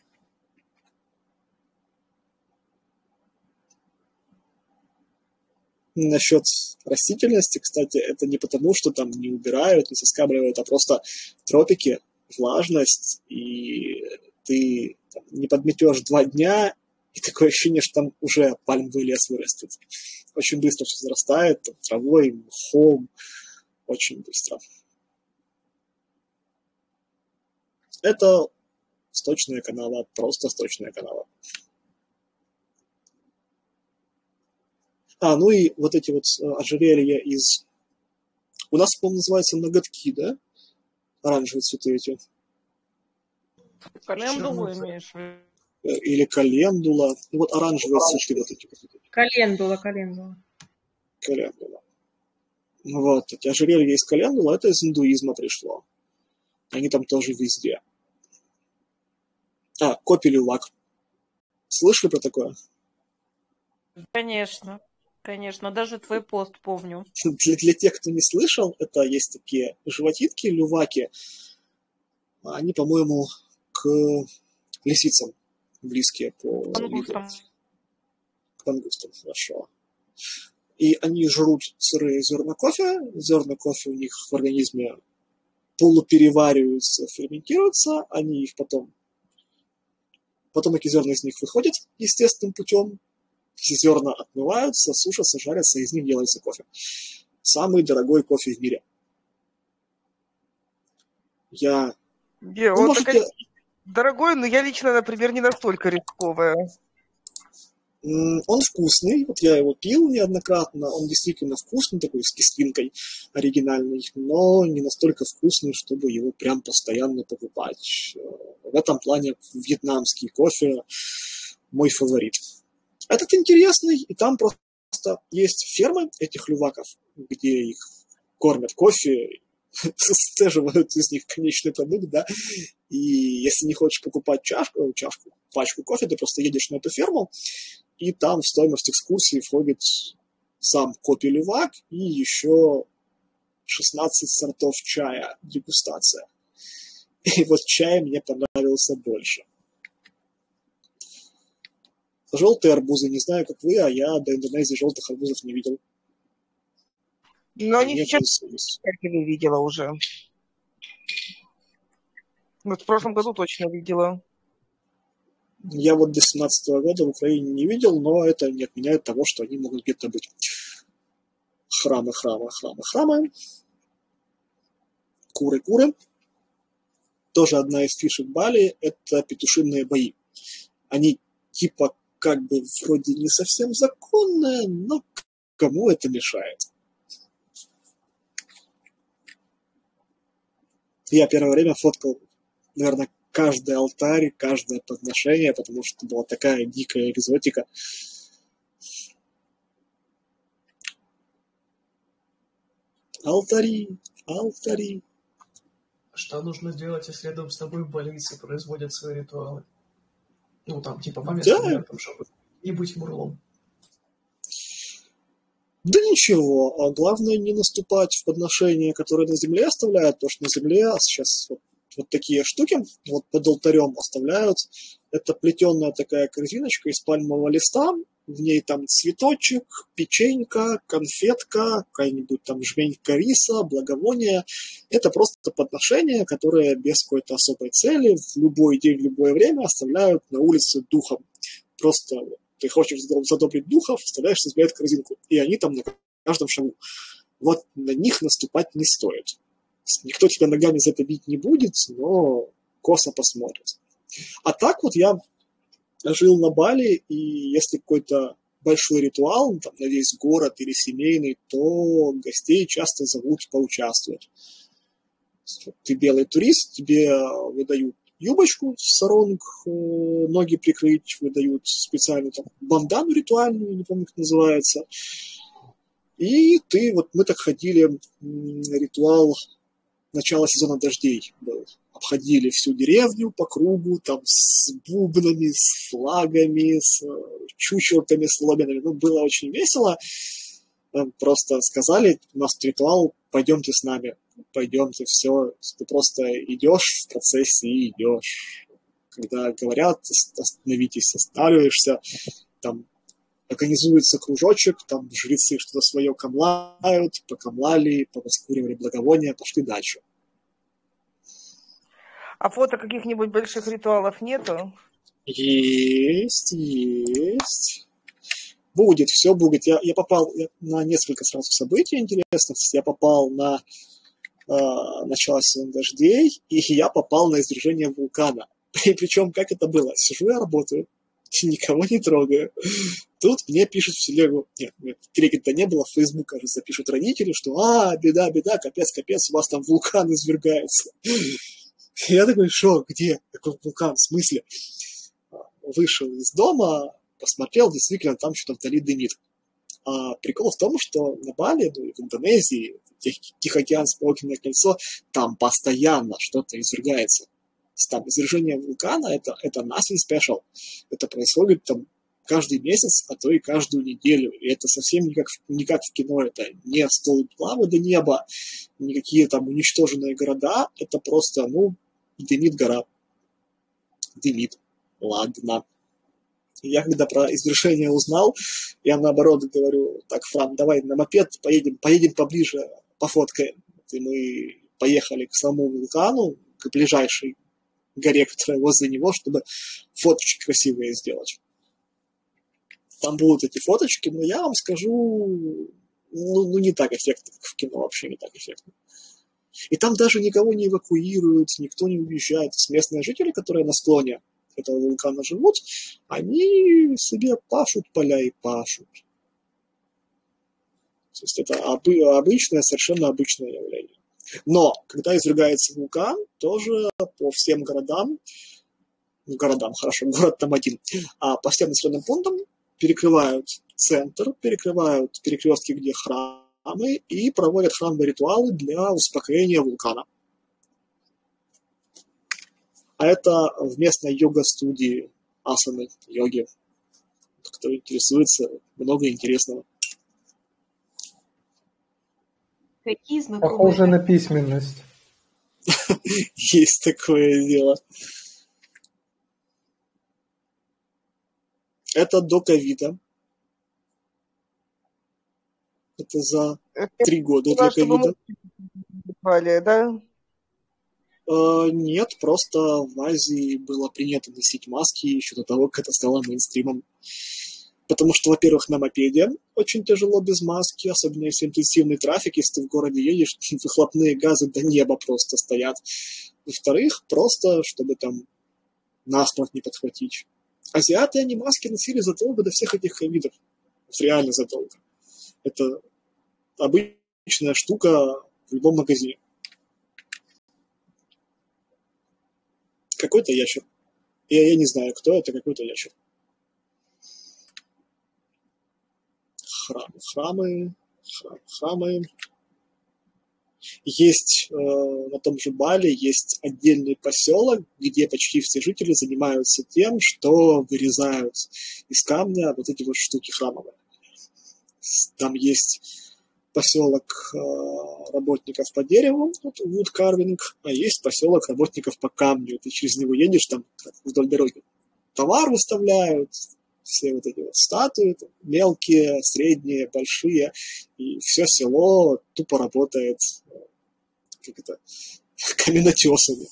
[SPEAKER 2] Насчет растительности, кстати, это не потому, что там не убирают, не соскабливают, а просто тропики, влажность, и ты там, не подметешь 2 дня, и такое ощущение, что там уже пальмовый лес вырастет. Очень быстро все зарастает, там, травой, мхом, очень быстро. Это сточная канава, просто сточная канава. Ну и вот эти вот ожерелья из... У нас, по-моему, называются ноготки, да? Оранжевые цветы эти.
[SPEAKER 1] Календулу имеешь в виду?
[SPEAKER 2] Или календула. Ну вот оранжевые цветы вот эти.
[SPEAKER 5] Календула.
[SPEAKER 2] Календула. Вот, эти ожерелья из календула, это из индуизма пришло. Они там тоже везде. Копи-лювак. Слышали про такое?
[SPEAKER 1] Конечно. Конечно, даже твой пост помню.
[SPEAKER 2] Для тех, кто не слышал, это есть такие животинки, люваки. Они, по-моему, к лисицам близкие по виду. К мангустам, хорошо. И они жрут сырые зерна кофе. Зерна кофе у них в организме полуперевариваются, ферментируются. Они их потом эти зерна из них выходят естественным путем. Все зерна отмываются, сушатся, жарятся, и из них делается кофе. Самый дорогой кофе в мире. Я...
[SPEAKER 7] Ну,
[SPEAKER 2] Ну,
[SPEAKER 7] он
[SPEAKER 2] может,
[SPEAKER 7] такой дорогой, но я лично, например, не настолько рисковая.
[SPEAKER 2] Он вкусный, вот я его пил неоднократно, он действительно вкусный, такой с кислинкой оригинальный, но не настолько вкусный, чтобы его прям постоянно покупать. В этом плане вьетнамский кофе мой фаворит. Этот интересный, и там просто есть фермы этих люваков, где их кормят кофе, сцеживают из них конечный продукт, да, и если не хочешь покупать пачку кофе, ты просто едешь на эту ферму, и там в стоимость экскурсии входит сам кофе-лювак и еще 16 сортов чая, дегустация. И вот чай мне понравился больше. Желтые арбузы, не знаю, как вы, а я до Индонезии желтых арбузов не видел.
[SPEAKER 7] Но они
[SPEAKER 2] Мне
[SPEAKER 7] сейчас не видела уже. Вот в прошлом году точно видела.
[SPEAKER 2] Я вот до 17 года в Украине не видел, но это не отменяет того, что они могут где-то быть. Храмы. Куры. Тоже одна из фишек Бали – это петушиные бои. Они типа как бы вроде не совсем законные, но кому это мешает? Я первое время фоткал, наверное, каждый алтарь, каждое подношение, потому что была такая дикая экзотика. Алтари.
[SPEAKER 8] Что нужно делать, если рядом с тобой в больнице производят свои ритуалы? Ну, там, типа, по месту, там, чтобы не быть мурлом.
[SPEAKER 2] Да ничего, а главное не наступать в подношения, которые на земле оставляют, потому что на земле сейчас вот такие штуки, вот под алтарем оставляют. Это плетеная такая корзиночка из пальмового листа, в ней там цветочек, печенька, конфетка, какая-нибудь там жменька риса, благовония. Это просто подношения, которые без какой-то особой цели в любой день, в любое время оставляют на улице духом. Просто ты хочешь задобрить духов, вставляешь себе эту корзинку, и они там на каждом шагу. Вот на них наступать не стоит. Никто тебя ногами за это бить не будет, но косо посмотрит. А так вот я жил на Бали, и если какой-то большой ритуал, там, на весь город или семейный, то гостей часто зовут поучаствовать. Ты белый турист, тебе выдают юбочку с саронг, ноги прикрыть, выдают специальную там бандану ритуальную, не помню, как называется. И мы так ходили, ритуал начала сезона дождей был. Обходили всю деревню по кругу, там с бубнами, с флагами, с чучелками, с лобинами. Было очень весело. Просто сказали, у нас ритуал, пойдемте с нами. Пойдемте, все. Ты просто идешь в процессе и идешь. Когда говорят, остановитесь, останавливаешься, там организуется кружочек, там жрецы что-то свое камлают, покамлали, пораскуривали благовония, пошли дальше.
[SPEAKER 7] А фото каких-нибудь больших ритуалов нету?
[SPEAKER 2] Есть. Будет, все будет. Я попал на несколько сразу событий интересных. Я попал на начало сезона дождей, и я попал на извержение вулкана. И причем, как это было? Сижу я работаю, никого не трогаю. Тут мне пишут в телегу, нет, в телеге-то не было, в Facebook, кажется, пишут родители, что беда, капец, у вас там вулкан извергается. Я такой, что, где? Какой вулкан? В смысле? Вышел из дома, посмотрел, действительно, там что-то вдали дымит. А прикол в том, что на Бали, в Индонезии, Тихоокеанское огненное кольцо, там постоянно что-то извергается. Там извержение вулкана – это nothing special. Это происходит там каждый месяц, а то и каждую неделю. И это совсем не как в кино. Это не столб лавы до неба, никакие там уничтоженные города. Это просто, дымит гора. Дымит. Ладно. Я когда про извержение узнал, я наоборот говорю, так, Фран, давай на мопед поедем поближе, пофоткаем. И мы поехали к самому вулкану, к ближайшей горе, которая возле него, чтобы фоточки красивые сделать. Там будут эти фоточки, но я вам скажу, не так эффектно, как в кино, вообще не так эффектно. И там даже никого не эвакуируют, никто не уезжает. Местные жители, которые на склоне этого вулкана живут, они себе пашут поля и пашут. То есть это обычное, совершенно обычное явление. Но когда извергается вулкан, тоже по всем городам, хорошо, город там один, а по всем населенным пунктам перекрывают центр, перекрывают перекрестки, где храмы, и проводят храмовые ритуалы для успокоения вулкана. А это в местной йога-студии асаны, йоги. Кто интересуется, много интересного.
[SPEAKER 7] Какие знакомые...
[SPEAKER 3] Похоже на письменность.
[SPEAKER 2] Есть такое дело. Это до ковида. Это за 3 года до ковида.
[SPEAKER 7] Да?
[SPEAKER 2] Нет, просто в Азии было принято носить маски еще до того, как это стало мейнстримом. Потому что, во-первых, на мопеде очень тяжело без маски, особенно если интенсивный трафик, если ты в городе едешь, выхлопные газы до неба просто стоят. Во-вторых, просто, чтобы там насморк не подхватить. Азиаты, они маски носили задолго до всех этих ковидов. Реально задолго. Это обычная штука в любом магазине. Какой-то ящер. Я не знаю, кто это, какой-то ящер. Храмы. Есть на том же Бали есть отдельный поселок, где почти все жители занимаются тем, что вырезают из камня вот эти вот штуки храмовые. Там есть поселок работников по дереву, wood carving, а есть поселок работников по камню. Ты через него едешь там вдоль дороги. Товар выставляют, все вот эти вот статуи, мелкие, средние, большие, и все село тупо работает каменотесами.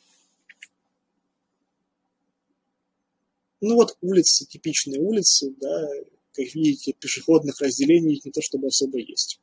[SPEAKER 2] Ну вот улицы, типичные улицы, да, как видите, пешеходных разделений не то чтобы особо есть.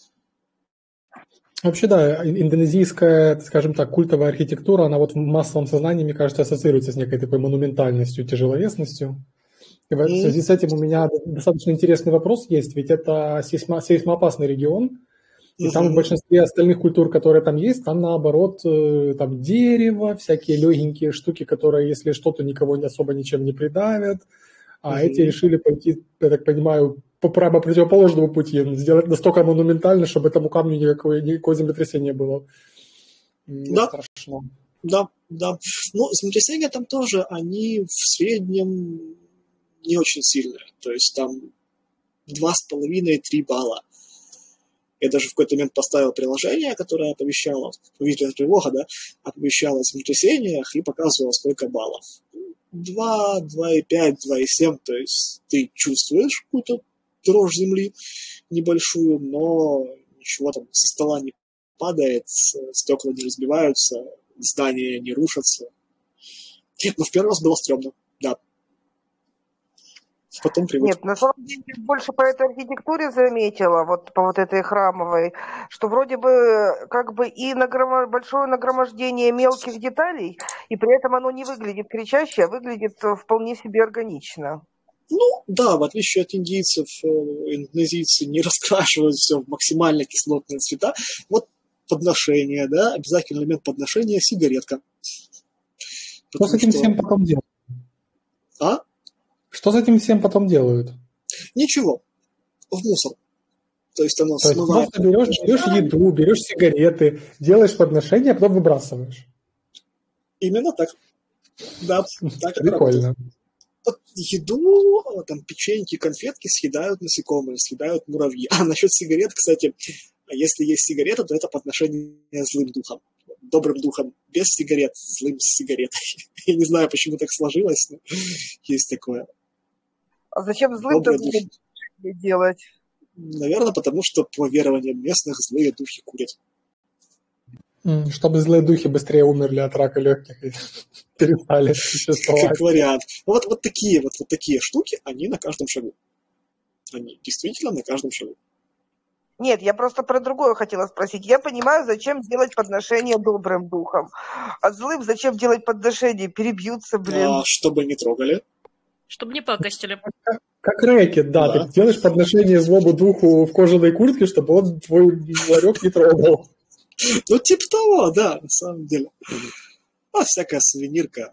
[SPEAKER 3] Вообще, да, индонезийская, скажем так, культовая архитектура, она вот в массовом сознании, мне кажется, ассоциируется с некой такой монументальностью, тяжеловесностью. И в связи с этим у меня достаточно интересный вопрос есть, ведь это сейсмоопасный регион, и там в большинстве остальных культур, которые там есть, там наоборот, там дерево, всякие легенькие штуки, которые, если что-то, никого особо ничем не придавят, а эти решили пойти, я так понимаю, по противоположному пути, сделать настолько монументально, чтобы этому камню никакого землетрясения было.
[SPEAKER 2] Да.
[SPEAKER 3] Страшно.
[SPEAKER 2] Да. Ну, землетрясения там тоже, они в среднем не очень сильные. То есть там 2,5-3 балла. Я даже в какой-то момент поставил приложение, которое оповещало, повесительная тревога, да, оповещало о землетрясениях и показывало, сколько баллов. 2, 2,5, 2,7, то есть ты чувствуешь какую-то дрожь земли небольшую, но ничего там со стола не падает, стекла не разбиваются, здания не рушатся. Но в первый раз было стрёмно, да. Потом привык.
[SPEAKER 7] Нет, на самом деле больше по этой архитектуре заметила, вот по вот этой храмовой, что вроде бы как бы и большое нагромождение мелких деталей, и при этом оно не выглядит кричаще, а выглядит вполне себе органично.
[SPEAKER 2] Ну, да, в отличие от индийцев, индонезийцы не раскрашивают все в максимально кислотные цвета. Вот подношение, да, обязательный элемент подношения – сигаретка.
[SPEAKER 3] Что с этим всем потом делают?
[SPEAKER 2] А?
[SPEAKER 3] Что с этим всем потом делают?
[SPEAKER 2] Ничего. В мусор. То есть оно смывает.
[SPEAKER 3] Просто берешь еду, берешь сигареты, делаешь подношение, а потом выбрасываешь.
[SPEAKER 2] Именно так. Да, так это
[SPEAKER 3] Прикольно.
[SPEAKER 2] работает. Еду, там, печеньки, конфетки съедают насекомые, съедают муравьи. А насчет сигарет, кстати, если есть сигарета, то это подношение злым духом. Добрым духом без сигарет, злым с сигаретой. Я не знаю, почему так сложилось, но есть такое.
[SPEAKER 7] А зачем злым-то делать?
[SPEAKER 2] Наверное, потому что, по верованиям местных, злые духи курят.
[SPEAKER 3] Чтобы злые духи быстрее умерли от рака легких и перестали существовать.
[SPEAKER 2] Как вариант. Вот такие штуки, они на каждом шагу. Они действительно на каждом шагу.
[SPEAKER 7] Нет, я просто про другое хотела спросить. Я понимаю, зачем делать подношение добрым духом. А злым зачем делать подношение? Перебьются, блин.
[SPEAKER 2] Чтобы не трогали.
[SPEAKER 1] Чтобы не пакостили.
[SPEAKER 3] Как рэкет, да. Ты делаешь подношение злому духу в кожаной куртке, чтобы он твой ларек не трогал.
[SPEAKER 2] Ну, типа того, да, на самом деле. А всякая сувенирка.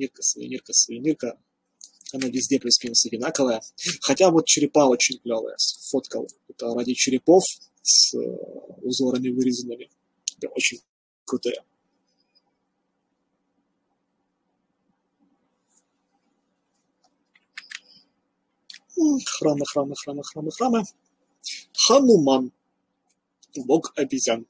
[SPEAKER 2] Она везде плюс-минус одинаковая. Хотя вот черепа очень клевые. Сфоткал. Это ради черепов с узорами вырезанными. Прям очень крутые. Храмы. Хануман. Бог обезьян.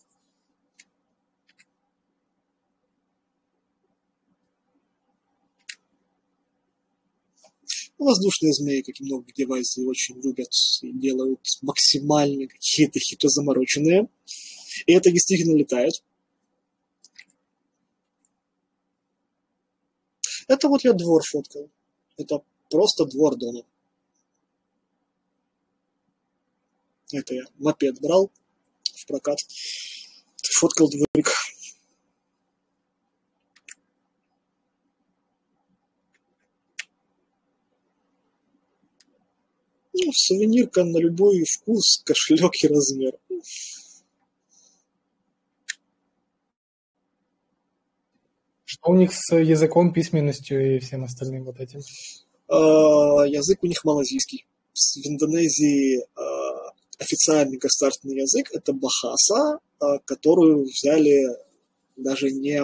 [SPEAKER 2] Воздушные змеи, как и много где в Азии, очень любят и делают максимально какие-то хитро замороченные. И это действительно летает. Это вот я двор фоткал. Это просто двор дома. Это я мопед брал в прокат. Фоткал дворик. Ну, сувенирка на любой вкус, кошелек и размер.
[SPEAKER 3] Что у них с языком, письменностью и всем остальным вот этим?
[SPEAKER 2] Язык у них малазийский. В Индонезии официальный государственный язык – это бахаса, которую взяли даже не...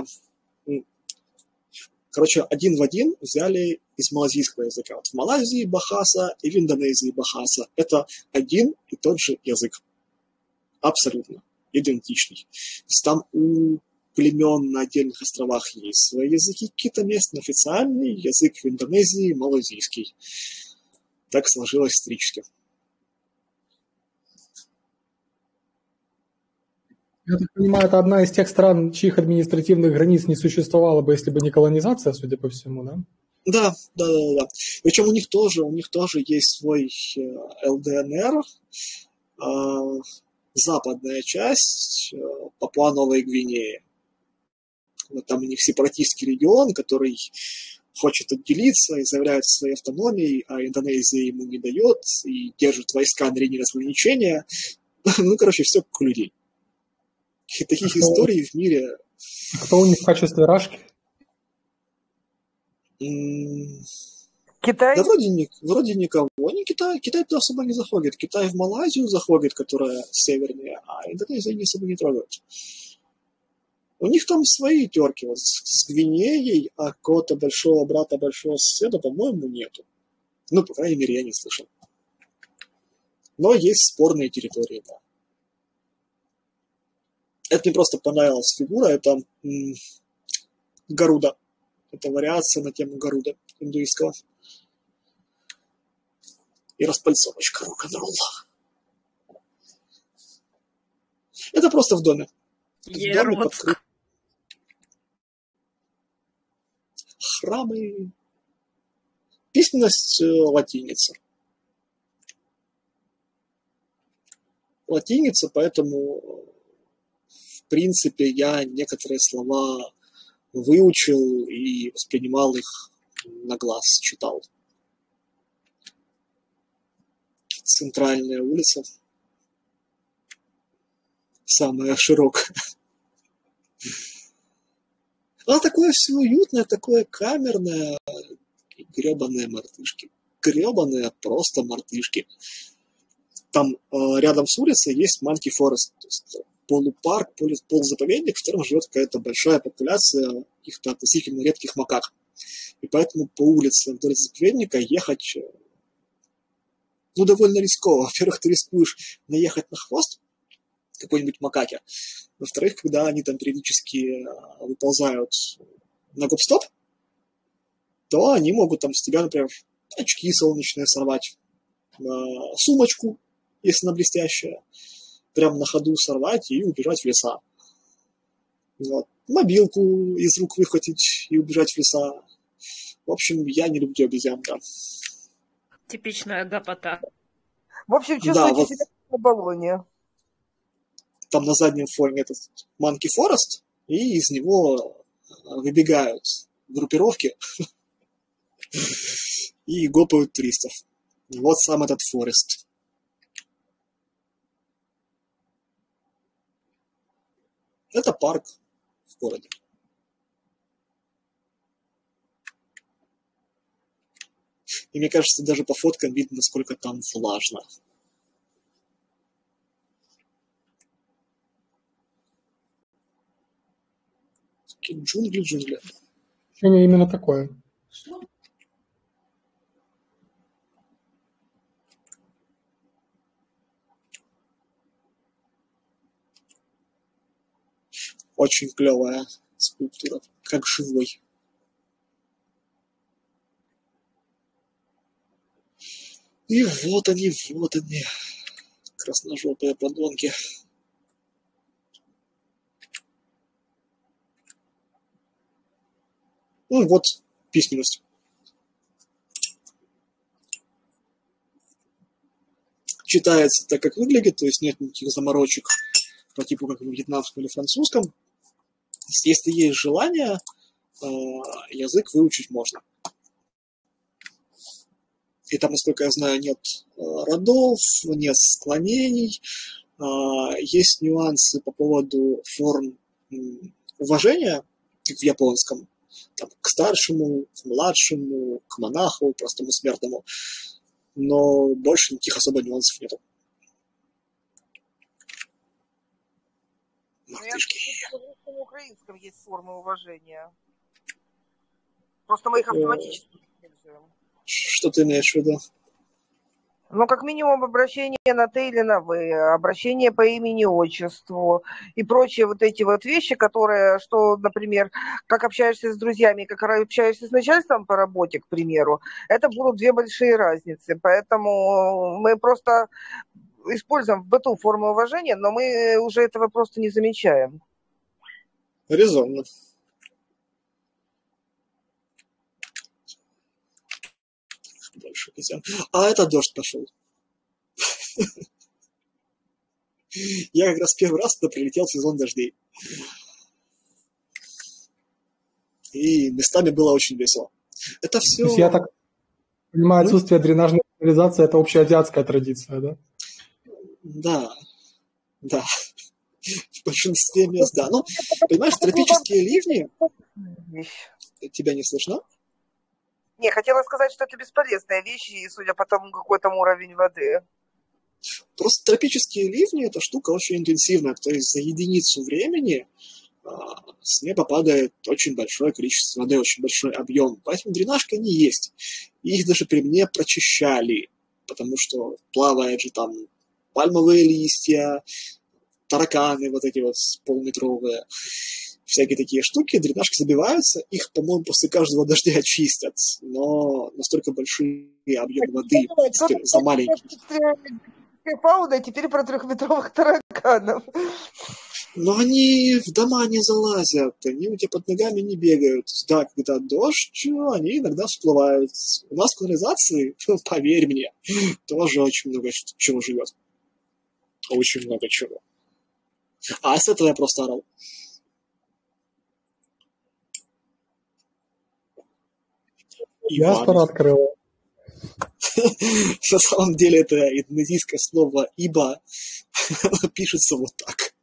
[SPEAKER 2] Короче, один в один взяли из малазийского языка. Вот в Малайзии бахаса и в Индонезии бахаса. Это один и тот же язык. Абсолютно идентичный. Там у племен на отдельных островах есть свои языки, какие-то местные, официальный язык в Индонезии малазийский. Так сложилось исторически.
[SPEAKER 3] Я так понимаю, это одна из тех стран, чьих административных границ не существовало бы, если бы не колонизация, судя по всему, да?
[SPEAKER 2] Да. Причем у них тоже есть свой ЛДНР, западная часть Папуа-Новой Гвинеи. Вот там у них сепаратистский регион, который хочет отделиться и заявляет о своей автономии, а Индонезия ему не дает и держит войска на линии разграничения. Ну, короче, все как у людей. И таких историй в мире...
[SPEAKER 3] Кто у них в качестве рашки?
[SPEAKER 7] Китай?
[SPEAKER 2] Да вроде никого. Китай туда особо не заходит. Китай в Малайзию заходит, которая севернее, а Индонезию они особо не трогают. У них там свои терки. Вот с Гвинеей, а какого-то большого брата, большого соседа, по-моему, нету. Ну, по крайней мере, я не слышал. Но есть спорные территории, да. Это мне просто понравилась фигура. Это Гаруда. Это вариация на тему Гаруда индуистского. И распальцовочка, рок-н-ролл. Это просто в доме.
[SPEAKER 1] Еродск.
[SPEAKER 2] Храмы. Письменность латиница. Латиница, поэтому в принципе я некоторые слова выучил и воспринимал их на глаз, читал. Центральная улица. Самая широкая. А такое все уютное, такое камерное. Гребаные мартышки. Гребаные просто мартышки. Там рядом с улицей есть Манки Форест. То есть полупарк, полузаповедник, в котором живет какая-то большая популяция каких-то относительно редких макак. И поэтому по улице вдоль заповедника ехать довольно рисково. Во-первых, ты рискуешь наехать на хвост какой-нибудь макаке. Во-вторых, когда они там периодически выползают на гоп-стоп, то они могут там с тебя, например, очки солнечные сорвать, сумочку, если она блестящая, прямо на ходу сорвать и убежать в леса. Вот. Мобилку из рук выхватить и убежать в леса. В общем, я не люблю обезьян, да.
[SPEAKER 1] Типичная гопота.
[SPEAKER 7] В общем, чувствуете себя баллоне.
[SPEAKER 2] Там на заднем фоне этот Monkey Forest, и из него выбегают группировки и гопают туристов. Вот сам этот Форест. Это парк в городе. И мне кажется, даже по фоткам видно, насколько там влажно. Такие джунгли.
[SPEAKER 3] Ощущение именно такое.
[SPEAKER 2] Очень клевая скульптура, как живой. И вот они, красножопые подонки. Ну вот, письменность. Читается так, как выглядит, то есть нет никаких заморочек по типу как в вьетнамском или французском. Если есть желание, язык выучить можно. И там, насколько я знаю, нет родов, нет склонений, есть нюансы по поводу форм уважения, как в японском, там, к старшему, к младшему, к монаху, простому смертному, но больше никаких особо нюансов нет.
[SPEAKER 7] Мартышки. В украинском есть формы уважения. Просто мы их автоматически используем.
[SPEAKER 2] Что ты имеешь в виду?
[SPEAKER 7] Ну, как минимум, обращение на «ты» или на «вы», обращение по имени-отчеству и прочие вот эти вот вещи, которые, что, например, как общаешься с друзьями, как общаешься с начальством по работе, к примеру, это будут две большие разницы. Поэтому мы просто используем в быту формы уважения, но мы уже этого просто не замечаем.
[SPEAKER 2] Резонно. Дальше идем. А это дождь пошел. Я как раз первый раз туда прилетел в сезон дождей. И местами было очень весело. Это все...
[SPEAKER 3] То есть я так понимаю, отсутствие дренажной канализации – это общеазиатская традиция, да?
[SPEAKER 2] Да. В большинстве мест, да. Ну, понимаешь, тропические ливни... Тебя не слышно?
[SPEAKER 7] Не, хотела сказать, что это бесполезная вещь, и судя по тому, какой там уровень воды.
[SPEAKER 2] Просто тропические ливни – это штука очень интенсивная. То есть за единицу времени с неба падает очень большое количество воды, очень большой объем. Поэтому дренажка не есть. И их даже при мне прочищали, потому что плавают же там пальмовые листья, тараканы вот эти вот полуметровые, всякие такие штуки, дренажки забиваются, их, по-моему, после каждого дождя очистят, но настолько большие объемы воды за маленькие.
[SPEAKER 7] Фауна, теперь про 3-метровых тараканов.
[SPEAKER 2] Но они в дома не залазят, они у тебя под ногами не бегают. Да, когда дождь, они иногда всплывают. У нас в канализации, поверь мне, тоже очень много чего живет. Очень много чего. А с этого я просто орал.
[SPEAKER 3] Диаспора открыла.
[SPEAKER 2] На самом деле это индонезийское слово «иба» пишется вот так.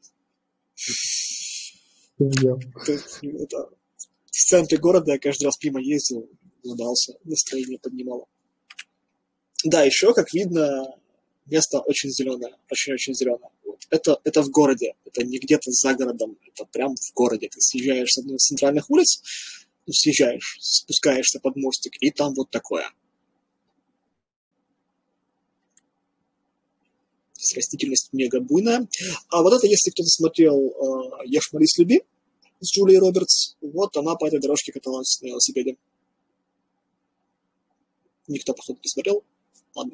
[SPEAKER 2] Это в центре города я каждый раз мимо ездил, улыбался, настроение поднимало. Да, еще, как видно, место очень зеленое, очень-очень зеленое. Это в городе, это не где-то за городом, это прям в городе. Ты съезжаешь с одной из центральных улиц, спускаешься под мостик, и там вот такое. Растительность мега буйная. А вот это, если кто-то смотрел «Ешь, молись, люби» с Джулией Робертс, вот она по этой дорожке каталась на велосипеде. Никто, походу, не смотрел. Ладно.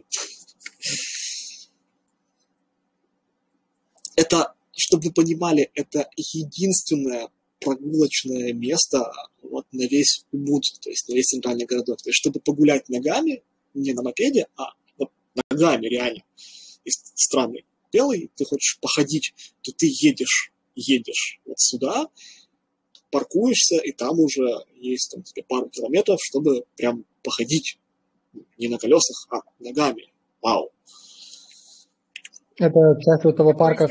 [SPEAKER 2] Это, чтобы вы понимали, это единственное прогулочное место вот на весь Убуд, то есть на весь центральный городок. То есть, чтобы погулять ногами, не на мопеде, а вот ногами реально. Есть странный потерпелый, ты хочешь походить, то ты едешь вот сюда, паркуешься, и там уже есть там, тебе пару километров, чтобы прям походить не на колесах, а ногами. Вау.
[SPEAKER 3] Это часть этого парка.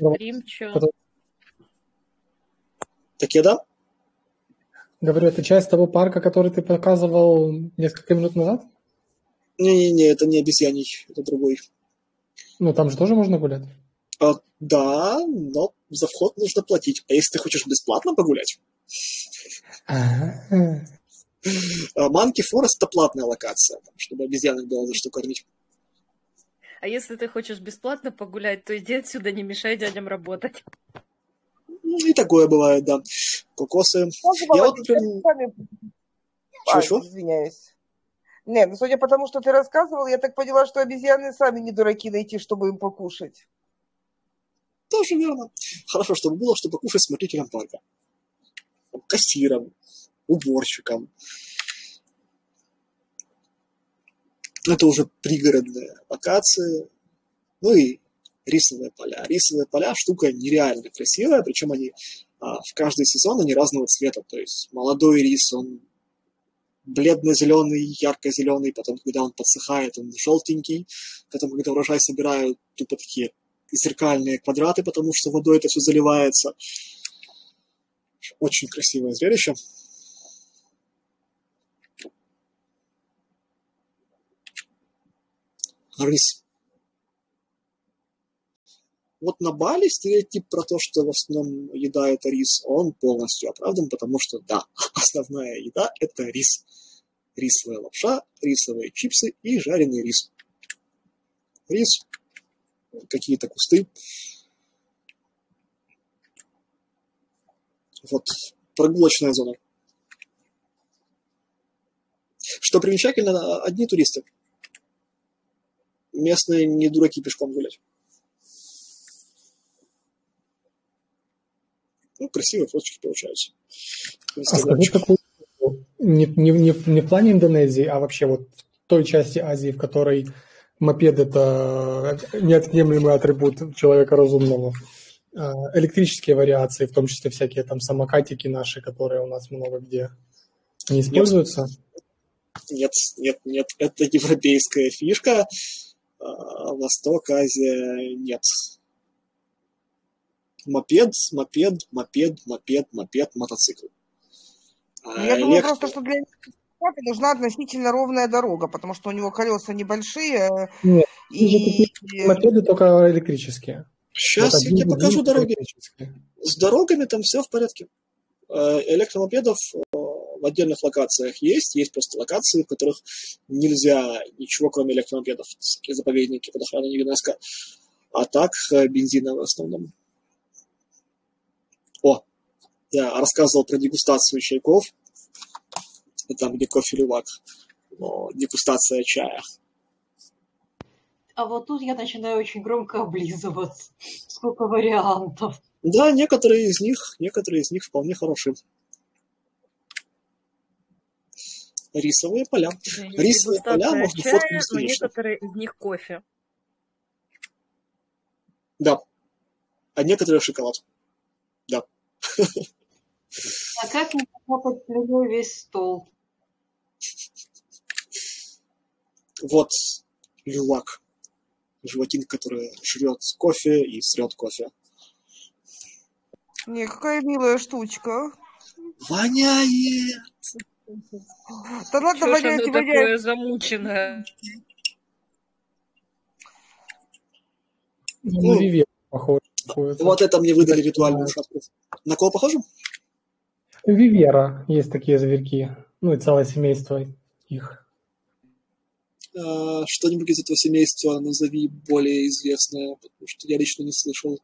[SPEAKER 2] Так я да?
[SPEAKER 3] Говорю, это часть того парка, который ты показывал несколько минут назад?
[SPEAKER 2] Не-не-не, это не обезьяний, это другой.
[SPEAKER 3] Ну, там же тоже можно гулять?
[SPEAKER 2] Да, но за вход нужно платить. А если ты хочешь бесплатно погулять? Манки Форест — это платная локация, чтобы обезьянок было за что кормить.
[SPEAKER 1] А если ты хочешь бесплатно погулять, то иди отсюда, не мешай дядям работать.
[SPEAKER 2] И такое бывает, да. Кокосы. Я вот, например... Чего?
[SPEAKER 7] Извиняюсь. Не, ну судя по тому, что ты рассказывал, я так поняла, что обезьяны сами не дураки найти, чтобы им покушать.
[SPEAKER 2] Тоже верно. Хорошо, чтобы было, что покушать смотрителям парка. Кассирам, уборщикам. Это уже пригородные локации. Ну и рисовые поля. Рисовые поля — штука нереально красивая, причем они в каждый сезон они разного цвета. То есть молодой рис, он бледно-зеленый, ярко-зеленый, потом, когда он подсыхает, он желтенький, потом, когда урожай собирают, тупо такие зеркальные квадраты, потому что водой это все заливается. Очень красивое зрелище. Рис. Вот на Бали стереотип про то, что в основном еда это рис, он полностью оправдан, потому что, да, основная еда это рис. Рисовая лапша, рисовые чипсы и жареный рис. Рис, какие-то кусты. Вот прогулочная зона. Что примечательно, одни туристы. Местные не дураки пешком гулять. Ну, красивые фоточки получаются.
[SPEAKER 3] А скажи, какую не в плане Индонезии, а вообще вот в той части Азии, в которой мопед – это неотъемлемый атрибут человека разумного. Электрические вариации, в том числе всякие там самокатики наши, которые у нас много где, не используются?
[SPEAKER 2] Нет. Это европейская фишка. Восток, Азия – нет. Мопед, мотоцикл.
[SPEAKER 7] Я думаю просто, что для мотоцикла нужна относительно ровная дорога, потому что у него колеса небольшие.
[SPEAKER 3] Нет, мопеды только электрические.
[SPEAKER 2] Сейчас я тебе покажу дороги. С дорогами там все в порядке. Электромопедов в отдельных локациях есть просто локации, в которых нельзя ничего, кроме электромопедов. Заповедники под охраной ЮНЕСКО. А так бензиновые в основном. Я рассказывал про дегустацию чайков. Там, где кофе лювак. Но дегустация чая.
[SPEAKER 4] А вот тут я начинаю очень громко облизываться. Сколько вариантов.
[SPEAKER 2] Да, некоторые из них вполне хорошие. Рисовые поля. Рисовые поля можно фоткать бесконечно.
[SPEAKER 1] Но некоторые из них кофе.
[SPEAKER 2] Да. А некоторые шоколад. Да.
[SPEAKER 4] А как не покопать слюной весь стол?
[SPEAKER 2] Вот лювак. Животинка, которая жрет кофе и срет кофе.
[SPEAKER 7] Не, какая милая штучка.
[SPEAKER 2] Воняет!
[SPEAKER 7] Да ладно, воняет,
[SPEAKER 1] оно такое замученное?
[SPEAKER 3] На Виверу похоже.
[SPEAKER 2] Вот это мне выдали ритуальную шапку. На кого похоже?
[SPEAKER 3] Вивера. Есть такие зверьки. Ну и целое семейство их.
[SPEAKER 2] Что-нибудь из этого семейства назови более известное, потому что я лично не слышал.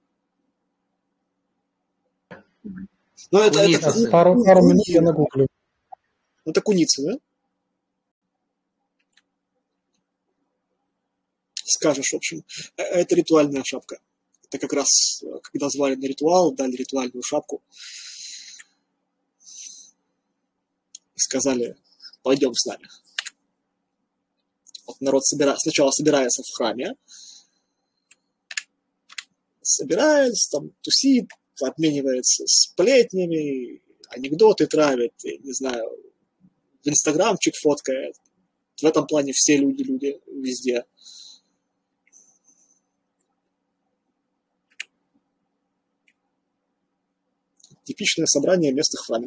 [SPEAKER 2] Ну, это
[SPEAKER 3] пару минут я нагуглю.
[SPEAKER 2] Это куница, да? Скажешь, в общем. Это ритуальная шапка. Это как раз, когда звали на ритуал, дали ритуальную шапку. Сказали, пойдем с нами. Вот народ сначала собирается в храме. собирается, там тусит, обменивается сплетнями, анекдоты травит, я не знаю, в инстаграмчик фоткает. В этом плане все люди везде. Типичное собрание местных фами.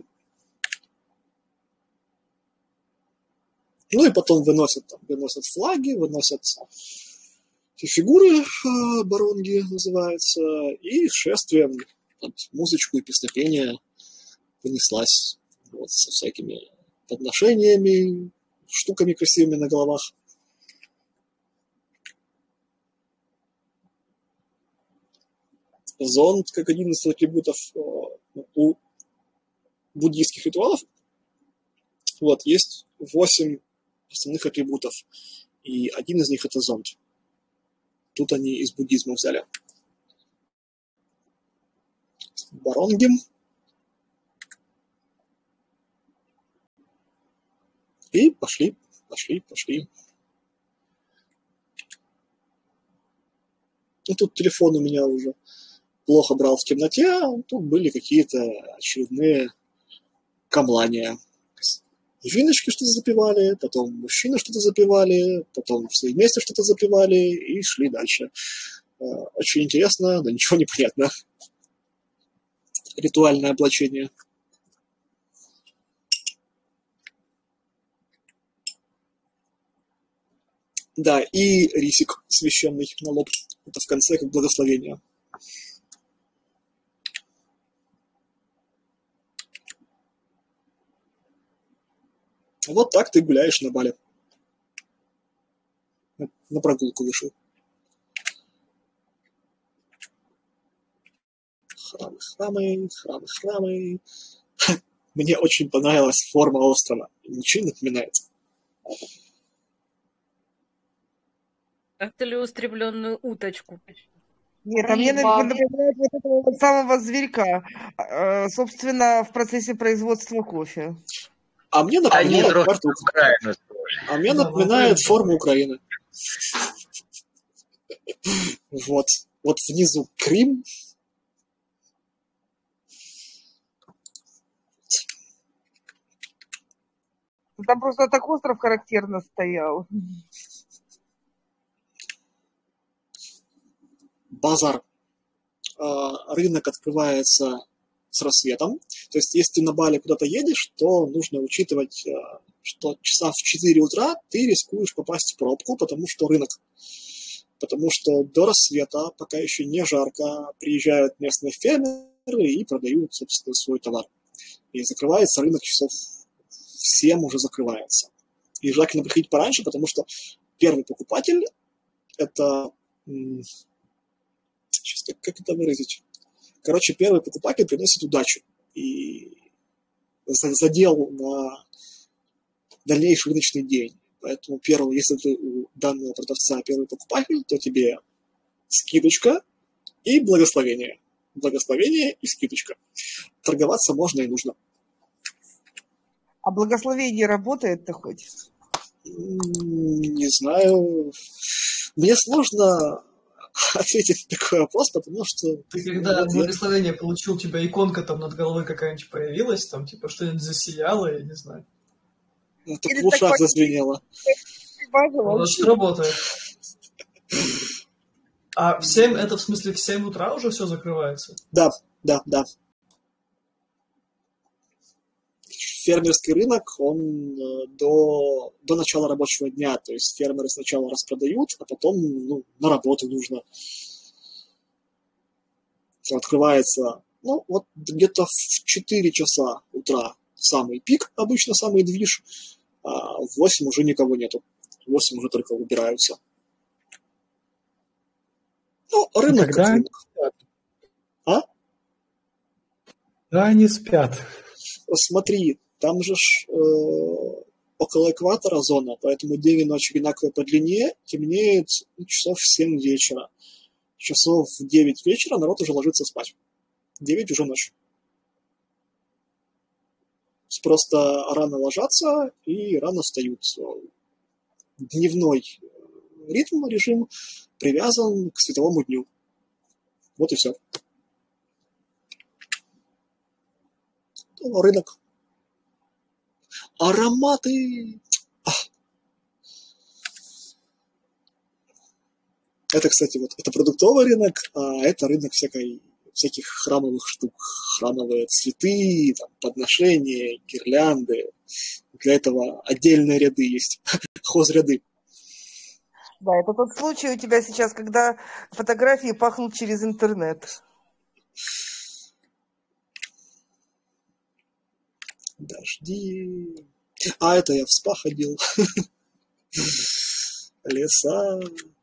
[SPEAKER 2] Ну и потом выносят флаги, выносят фигуры, баронги называются, и шествием под музычку и песнопение понеслась вот, со всякими подношениями, штуками красивыми на головах. Зонт, как один из атрибутов у буддийских ритуалов, вот, есть 8 основных атрибутов, и один из них это зонт. Тут они из буддизма взяли. Баронги. И пошли. Ну, тут телефон у меня уже плохо брал в темноте, а тут были какие-то очередные камлания. Женщины что-то запевали, потом мужчины что-то запевали, потом все вместе что-то запевали и шли дальше. Очень интересно, но ничего не понятно. Ритуальное облачение. Да, и рисик священный на лоб. Это в конце как благословение. Вот так ты гуляешь на Бали. На прогулку вышел. Храмы. Мне очень понравилась форма острова. Ничего не напоминает.
[SPEAKER 1] Как целеустремленную уточку.
[SPEAKER 7] Нет, а мне напоминает вот этого вот самого зверька, собственно, в процессе производства кофе.
[SPEAKER 2] А мне напоминает форму Украины. Вот внизу Крым.
[SPEAKER 7] Там просто так остров характерно стоял.
[SPEAKER 2] Базар. Рынок открывается с рассветом. То есть, если ты на Бали куда-то едешь, то нужно учитывать, что часа в 4 утра ты рискуешь попасть в пробку, потому что рынок. Потому что до рассвета, пока еще не жарко, приезжают местные фермеры и продают, собственно, свой товар. И закрывается рынок часов в 7 уже закрывается. И желательно приходить пораньше, потому что первый покупатель – это... Сейчас, как это выразить? Короче, первый покупатель приносит удачу и задел на дальнейший рыночный день. Поэтому если ты у данного продавца первый покупатель, то тебе скидочка и благословение. Благословение и скидочка. Торговаться можно и нужно.
[SPEAKER 7] А благословение работает-то хоть?
[SPEAKER 2] Не знаю. Мне сложно ответить на такой вопрос, потому что...
[SPEAKER 8] Ты когда благословение получил, у тебя иконка там над головой какая-нибудь появилась, там типа что-нибудь засияло, я не знаю.
[SPEAKER 2] Это в ушах зазвенело.
[SPEAKER 8] Значит, работает. А в 7, это в смысле в 7 утра уже все закрывается?
[SPEAKER 2] Да. Фермерский рынок, он до начала рабочего дня, то есть фермеры сначала распродают, а потом на работу нужно. Открывается, вот где-то в 4 часа утра самый пик, обычно самый движ, а в 8 уже никого нету. В 8 уже только убираются. Рынок как рынок. А?
[SPEAKER 3] Да, они спят.
[SPEAKER 2] Смотри, там же около экватора зона, поэтому день и ночь одинаково по длине, темнеет часов в 7 вечера. Часов в 9 вечера народ уже ложится спать. 9 уже ночь. Просто рано ложатся и рано встают. Дневной режим привязан к световому дню. Вот и все. Рынок. Ароматы. Это, кстати, вот это продуктовый рынок, а это рынок всяких храмовых штук. Храмовые цветы, там, подношения, гирлянды. Для этого отдельные ряды есть. Хозряды.
[SPEAKER 7] Да, это тот случай у тебя сейчас, когда фотографии пахнут через интернет.
[SPEAKER 2] Дожди. А это я в спа ходил. Леса.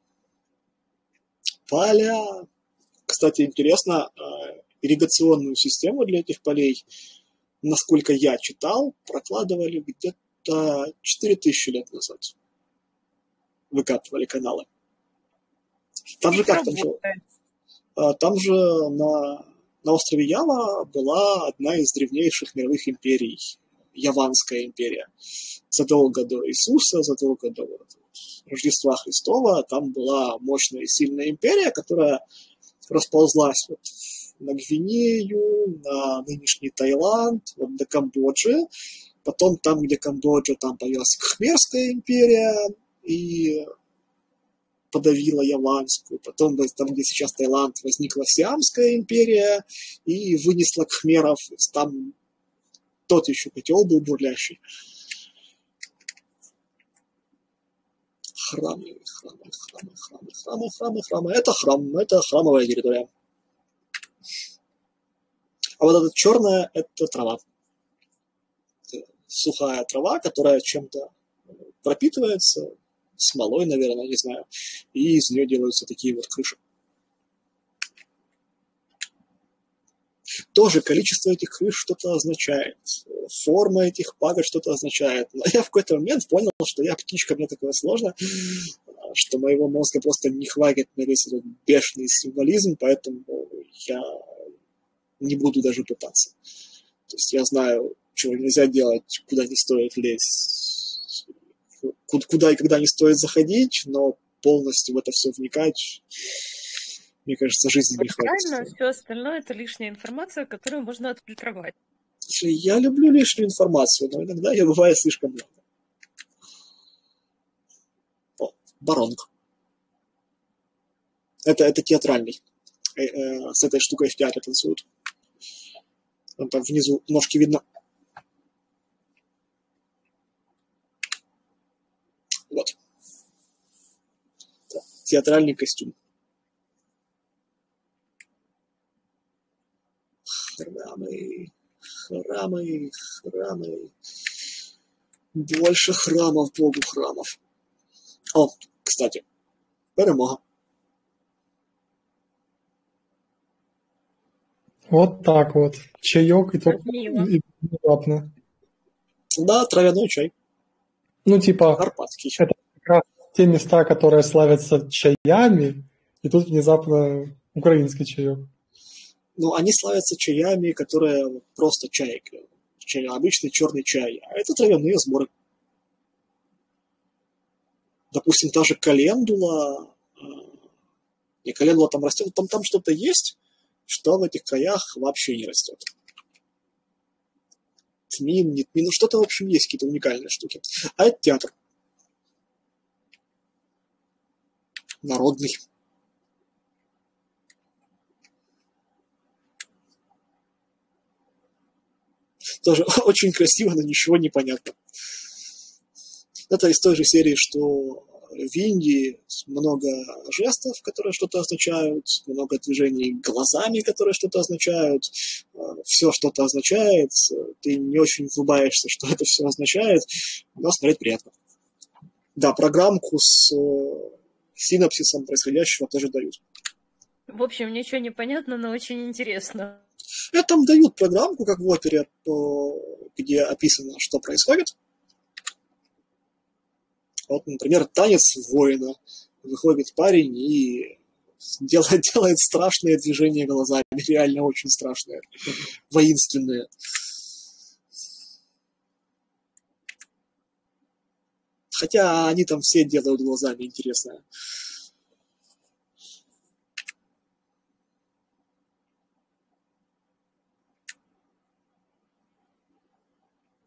[SPEAKER 2] Поля. Кстати, интересно, ирригационную систему для этих полей, насколько я читал, прокладывали где-то 4000 лет назад. Выкапывали каналы. Там же как? Там же на острове Ява была одна из древнейших мировых империй. Яванская империя. Задолго до Иисуса, задолго до Рождества Христова, там была мощная и сильная империя, которая расползлась вот на Гвинею, на нынешний Таиланд, вот до Камбоджи. Потом там, где Камбоджа, там появилась Кхмерская империя и подавила Яванскую. Потом там, где сейчас Таиланд, возникла Сиамская империя и вынесла кхмеров. Там тот еще котел был бурлящий. Храмы. Это храмовая территория. А вот эта черная, это трава. Это сухая трава, которая чем-то пропитывается, смолой, наверное, не знаю, и из нее делаются такие вот крыши. Тоже количество этих крыш что-то означает, форма этих пагод что-то означает. Но я в какой-то момент понял, что я птичка, мне такое сложно, что моего мозга просто не хватит на весь этот бешеный символизм, поэтому я не буду даже пытаться. То есть я знаю, чего нельзя делать, куда не стоит лезть, куда и когда не стоит заходить, но полностью в это все вникать, мне кажется, жизни не хватит.
[SPEAKER 1] Правильно, все остальное это лишняя информация, которую можно отфильтровать.
[SPEAKER 2] Я люблю лишнюю информацию, но иногда ее бывает слишком много. О, Баронг. Это театральный. С этой штукой в театре танцуют. Вон там внизу ножки видно. Вот. Театральный костюм. Храмы. Больше храмов, Богу храмов. О, кстати, перемога.
[SPEAKER 3] Вот так вот. Чаек и только внезапно.
[SPEAKER 2] Да, травяной чай.
[SPEAKER 3] Ну, типа,
[SPEAKER 2] Карпатский.
[SPEAKER 3] это как раз те места, которые славятся чаями, и тут внезапно украинский чаек.
[SPEAKER 2] Ну, они славятся чаями, которые просто чай, обычный черный чай. А это травяные сборы. Допустим, та же календула. Не, календула там растет. Там что-то есть, что в этих краях вообще не растет. Тмин, не тмин. Ну, что-то, в общем, есть какие-то уникальные штуки. А это театр. Народный. Тоже очень красиво, но ничего не понятно. Это из той же серии, что в Индии много жестов, которые что-то означают, много движений глазами, которые что-то означают, все что-то означает, ты не очень врубаешься, что это все означает, но смотреть приятно. Да, программку с синапсисом происходящего тоже дают.
[SPEAKER 1] В общем, ничего не понятно, но очень интересно.
[SPEAKER 2] Там дают программку, как в опере, где описано, что происходит. Вот, например, танец воина. Выходит парень и делает страшные движения глазами. Реально очень страшные. Воинственные. Хотя они там все делают глазами интересное.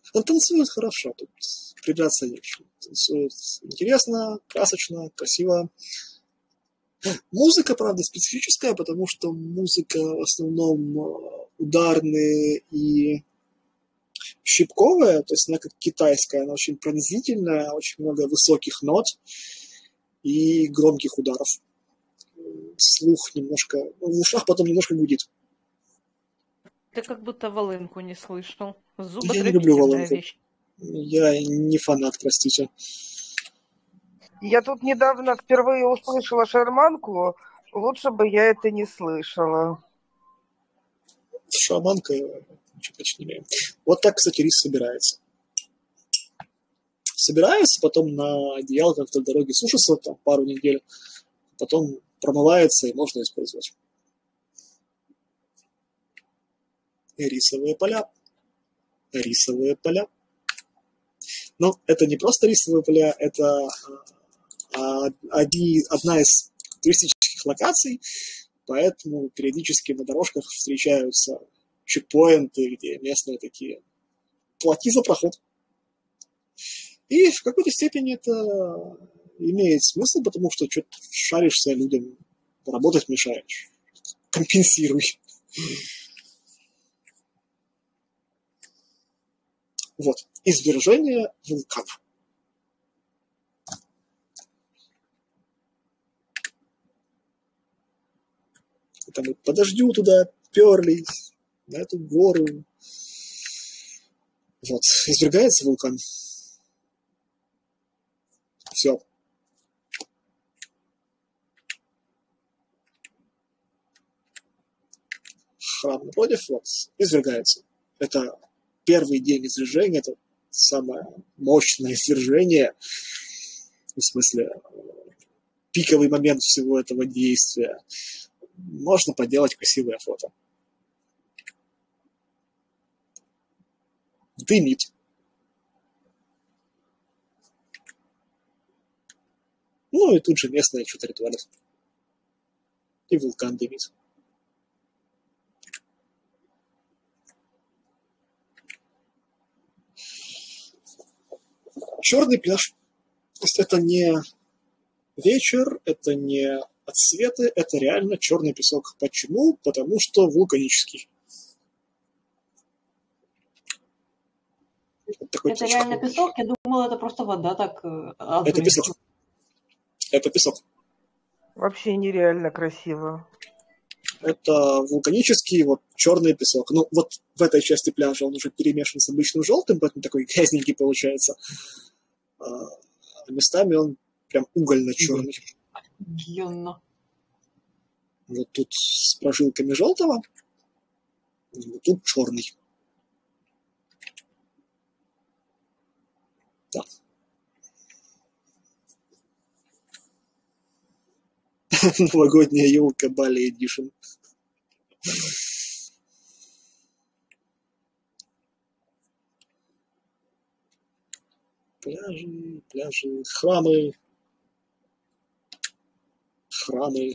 [SPEAKER 2] Он танцует хорошо, тут придраться не к чему. Танцует интересно, красочно, красиво. Музыка, правда, специфическая, потому что музыка в основном ударная и щипковая, то есть она как китайская, она очень пронзительная, очень много высоких нот и громких ударов. Слух немножко, в ушах потом немножко гудит.
[SPEAKER 1] Ты как будто волынку не слышал.
[SPEAKER 2] Я не люблю волынку.
[SPEAKER 1] Вещь.
[SPEAKER 2] Я не фанат, простите.
[SPEAKER 7] Я тут недавно впервые услышала шарманку, лучше бы я это не слышала.
[SPEAKER 2] Шарманка, ничего точно не имею. Вот так, кстати, рис собирается. Собирается, потом на одеялках вдоль дороги сушится там пару недель, потом промывается и можно использовать. И рисовые поля. Рисовые поля. Но это не просто рисовые поля, это одна из туристических локаций, поэтому периодически на дорожках встречаются чекпоинты, где местные такие плати за проход. И в какой-то степени это имеет смысл, потому что что-то шаришься людям, работать мешаешь. Компенсируй. Вот. Извержение вулкана. Это мы по дождю туда перлись, на эту гору. Вот. Извергается вулкан. Все. Храм напротив, вот, извергается. Это первый день извержения, это самое мощное извержение, в смысле, пиковый момент всего этого действия. Можно поделать красивое фото. Дымит. Ну и тут же местные что-то ритуалят. И вулкан дымит. Черный пляж. То есть это не вечер, это не отсветы, это реально черный песок. Почему? Потому что вулканический. Вот такой
[SPEAKER 4] это реально песок? Я думала, это просто вода так...
[SPEAKER 2] Это песок. Это песок.
[SPEAKER 7] Вообще нереально красиво.
[SPEAKER 2] Это вулканический вот черный песок. Ну, вот в этой части пляжа он уже перемешан с обычным желтым, поэтому такой грязненький получается. А местами он прям угольно-черный.
[SPEAKER 4] Офигенно.
[SPEAKER 2] Вот тут с прожилками желтого, вот тут черный. Да. Новогодняя елка Бали Эдишн. Пляжи, пляжи, храмы. Храмы.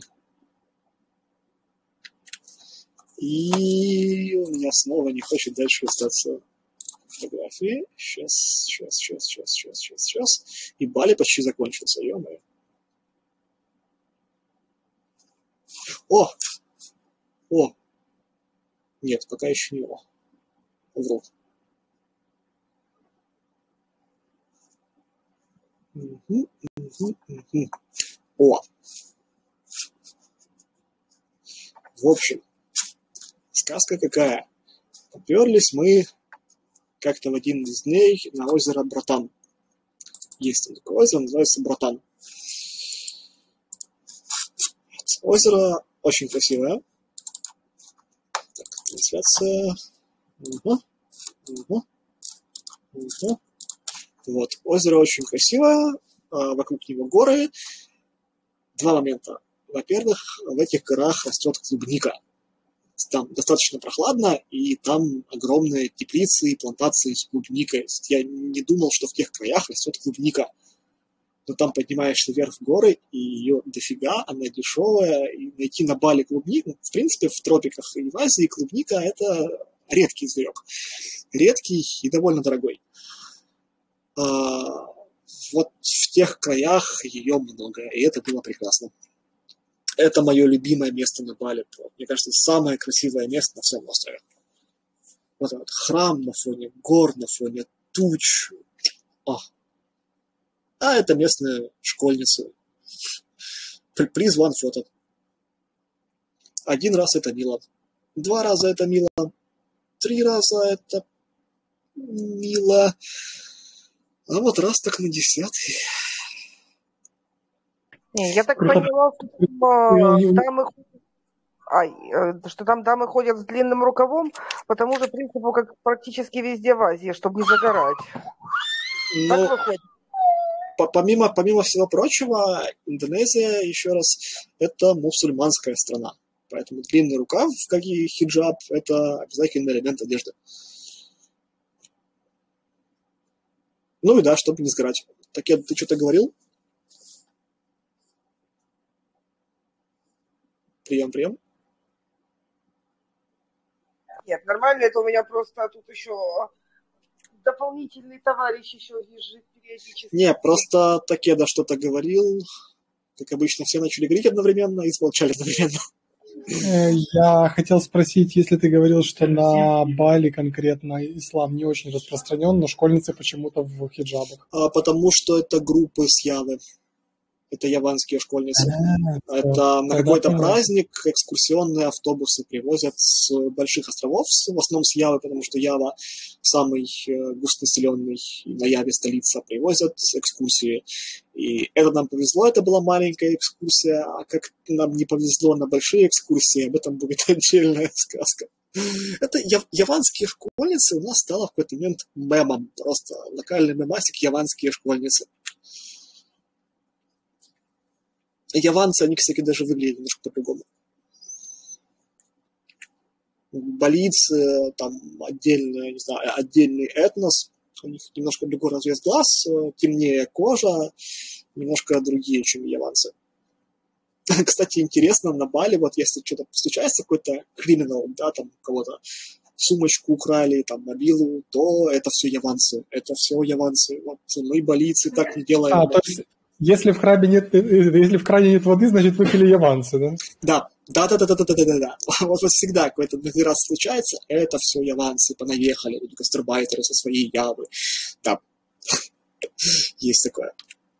[SPEAKER 2] И у меня снова не хочет дальше остаться фотографии. Сейчас. И Бали почти закончился, ё-моё. О! Нет, пока еще не о. Вру. О! В общем, сказка какая? Поперлись мы как-то в один из дней на озеро Братан. Есть такое озеро, называется Братан. Озеро очень красивое. Так, трансляция. Вот, озеро очень красивое, вокруг него горы. Два момента. Во-первых, в этих горах растет клубника. Там достаточно прохладно, и там огромные теплицы и плантации с клубникой. Я не думал, что в тех краях растет клубника. Но там поднимаешься вверх в горы, и ее дофига, она дешевая, и найти на Бали клубнику, в принципе, в тропиках и в Азии клубника – это редкий зверек. Редкий и довольно дорогой. Вот в тех краях ее много, и это было прекрасно. Это мое любимое место на Бали. Мне кажется, самое красивое место на всем острове. Вот этот храм на фоне гор, на фоне туч. А это местные школьницы. Please one photo. 1 раз это мило. 2 раза это мило. 3 раза это мило. А вот раз так на 10-й.
[SPEAKER 7] Не, я так поняла, что там дамы ходят с длинным рукавом по тому же принципу, как практически везде в Азии, чтобы не загорать. Так выходит?
[SPEAKER 2] Помимо всего прочего, Индонезия, еще раз, это мусульманская страна. Поэтому длинный рукав, как и хиджаб, это обязательный элемент одежды. Ну и да, чтобы не сгорать. Такед, ты что-то говорил? Прием.
[SPEAKER 7] Нет, нормально, это у меня просто тут еще дополнительный товарищ еще лежит периодически.
[SPEAKER 2] Не, просто Такеда что-то говорил. Как обычно, все начали говорить одновременно и смолчали одновременно.
[SPEAKER 3] Я хотел спросить, если ты говорил, что на Бали конкретно ислам не очень распространен, но школьницы почему-то в хиджабах.
[SPEAKER 2] Потому что это группы с Явы. Это яванские школьницы. Это на какой-то праздник экскурсионные автобусы привозят с больших островов, в основном с Явы, потому что Ява самый густонаселенный на Яве столица, привозят экскурсии. И это нам повезло, это была маленькая экскурсия, а как нам не повезло на большие экскурсии, об этом будет отдельная сказка. Это яванские школьницы у нас стало в какой-то момент мемом, просто локальный мемасик яванские школьницы. Яванцы, они, кстати, даже выглядят немножко по-другому. Балийцы, там отдельный, не знаю, отдельный этнос, у них немножко другой разрез глаз, темнее кожа, немножко другие, чем яванцы. Кстати, интересно, на Бали, вот если что-то случается, какой-то криминал, да, там у кого-то сумочку украли, там, мобилу, то это все яванцы. Это все яванцы. Вот мы, балийцы, так не делаем.
[SPEAKER 3] То есть, если в кране нет воды, значит, выпили яванцы, да?
[SPEAKER 2] Да. Вот всегда какой-то раз случается, это все яванцы, понаехали, гастарбайтеры со своей Явы. Да, есть такое.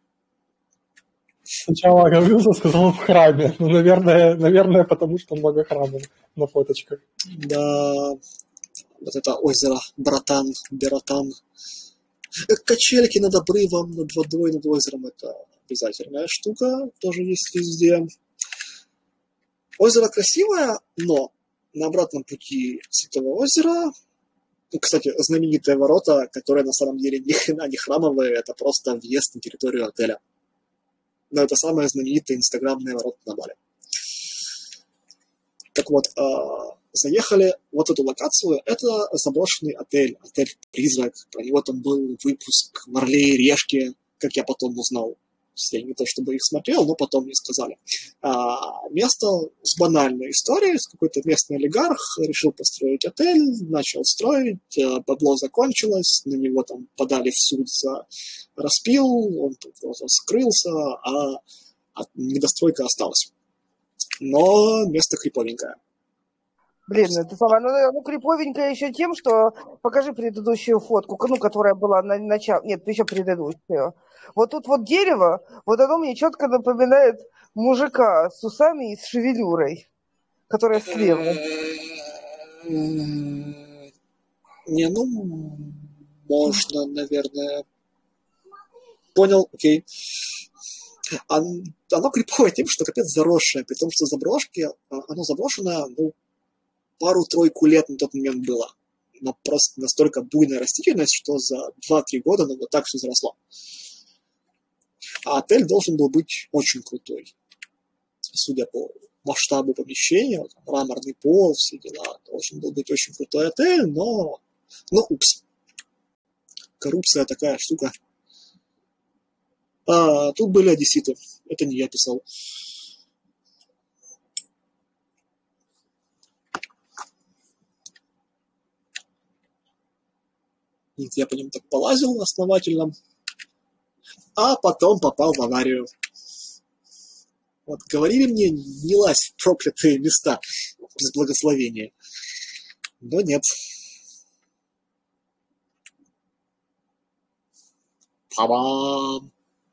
[SPEAKER 3] Сначала оговорился, сказал в храме. Ну, наверное, потому что много храмов на фоточках.
[SPEAKER 2] Да, вот это озеро Бератан. Качельки над обрывом, над водой, над озером, это обязательная штука, тоже есть везде. Озеро красивое, но на обратном пути с этого озера, кстати, знаменитые ворота, которые на самом деле ни хрена не храмовые, это просто въезд на территорию отеля. Но это самые знаменитые инстаграмные ворота на Бали. Так вот, заехали в вот эту локацию, это заброшенный отель, отель-призрак, про него там был выпуск «Марле и решки», как я потом узнал. Я не то чтобы их смотрел, но потом мне сказали. Место с банальной историей, какой-то местный олигарх решил построить отель, начал строить, бабло закончилось, на него там подали в суд за распил, он просто скрылся, а недостройка осталась. Но место криповенькое.
[SPEAKER 7] Блин, это самое, ну, криповенькое еще тем, что покажи предыдущую фотку, ну, которая была на начале, нет, еще предыдущую. Вот тут вот дерево, вот оно мне четко напоминает мужика с усами и с шевелюрой, которая слева.
[SPEAKER 2] Не, ну, можно, наверное. Понял, окей. Оно криповое тем, что капец заросшее, при том, что заброшки, оно заброшено, ну, пару-тройку лет на тот момент было. Но просто настолько буйная растительность, что за 2-3 года оно вот так все заросло. А отель должен был быть очень крутой. Судя по масштабу помещения, вот, мраморный пол, все дела. Должен был быть очень крутой отель, но упс. Коррупция такая штука. Тут были одесситы. Это не я писал. И я по нему так полазил основательно, а потом попал в аварию. Вот говорили мне, не лазь в проклятые места без благословения. Но нет. Па-бам!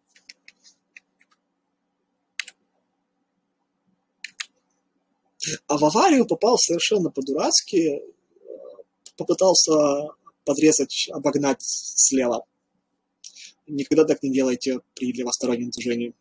[SPEAKER 2] А в аварию попал совершенно по-дурацки. Попытался подрезать, обогнать слева. Никогда так не делайте при левостороннем движении.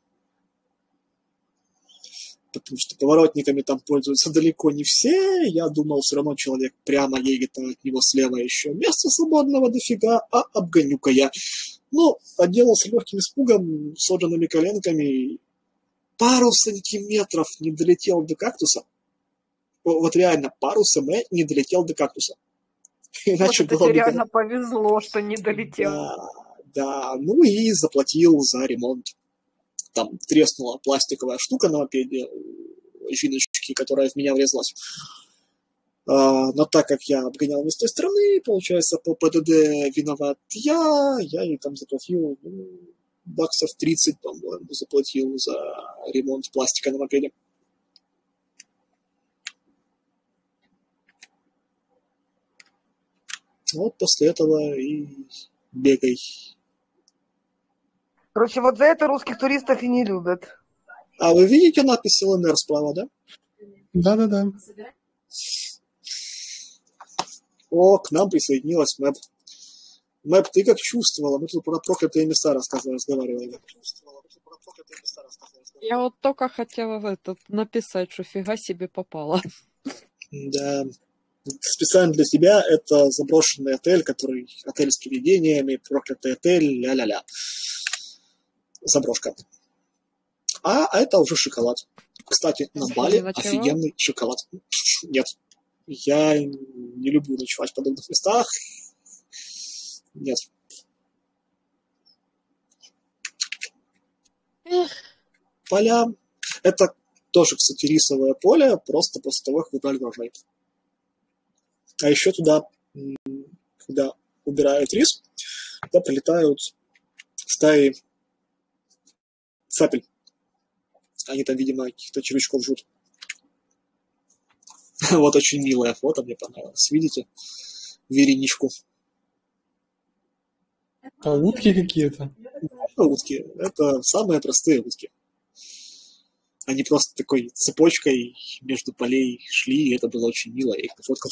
[SPEAKER 2] Потому что поворотниками там пользуются далеко не все. Я думал, все равно человек прямо едет, а от него слева еще место свободного дофига, а обгоню-ка я. Ну, отделался легким испугом, сложенными коленками. Пару сантиметров не долетел до кактуса. Вот реально, пару см не долетел до кактуса.
[SPEAKER 1] Иначе вот тебе реально повезло, что не долетел.
[SPEAKER 2] Да, ну и заплатил за ремонт. Там треснула пластиковая штука на мопеде, жиночки, которая в меня врезалась. Но так как я обгонял не с той стороны, получается, по ПДД виноват я ей там заплатил баксов 30, по-моему, заплатил за ремонт пластика на мопеде. Вот после этого и бегай.
[SPEAKER 7] Короче, вот за это русских туристов и не любят.
[SPEAKER 2] А вы видите надпись ЛНР справа, да?
[SPEAKER 3] Да.
[SPEAKER 2] О, к нам присоединилась Мэп. Мэп, ты как чувствовала? Мы тут про проклятые места разговаривали.
[SPEAKER 9] Я вот только хотела написать, что фига себе попала.
[SPEAKER 2] Да. Специально для тебя это заброшенный отель, отель с привидениями, проклятый отель, ля-ля-ля. Заброшка. А это уже шоколад. Кстати, на Бали офигенный шоколад. Нет, я не люблю ночевать в подобных местах. Нет. Поля. Это тоже, кстати, рисовое поле, просто после того, как убрали урожай. А еще туда, когда убирают рис, туда прилетают стаи цапель. Они там, видимо, каких-то червячков жрут. Вот очень милое фото, мне понравилось. Видите? Вереничку.
[SPEAKER 3] А утки какие-то?
[SPEAKER 2] Утки. Это самые простые утки. Они просто такой цепочкой между полей шли, и это было очень мило. Я их нафоткал.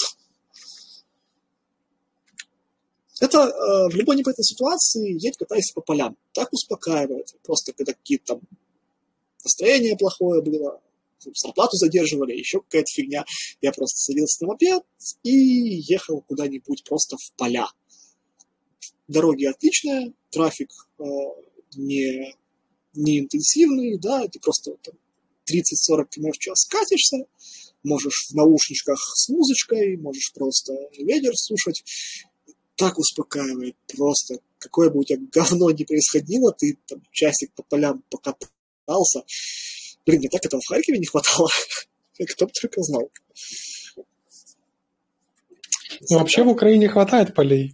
[SPEAKER 2] Это в любой непонятной ситуации едь, катайся по полям. Так успокаивает. Просто когда какие-то там настроение плохое было, зарплату задерживали, еще какая-то фигня. Я просто садился на мопед и ехал куда-нибудь просто в поля. Дороги отличные, трафик не интенсивный, да, ты просто 30-40 км в час катишься, можешь в наушничках с музычкой, можешь просто ветер слушать. Так успокаивает просто. Какое бы у тебя говно ни происходило, ты там часик по полям покатался. Блин, мне так этого в Харькове не хватало. Кто бы только знал.
[SPEAKER 3] Ну, вообще в Украине хватает полей.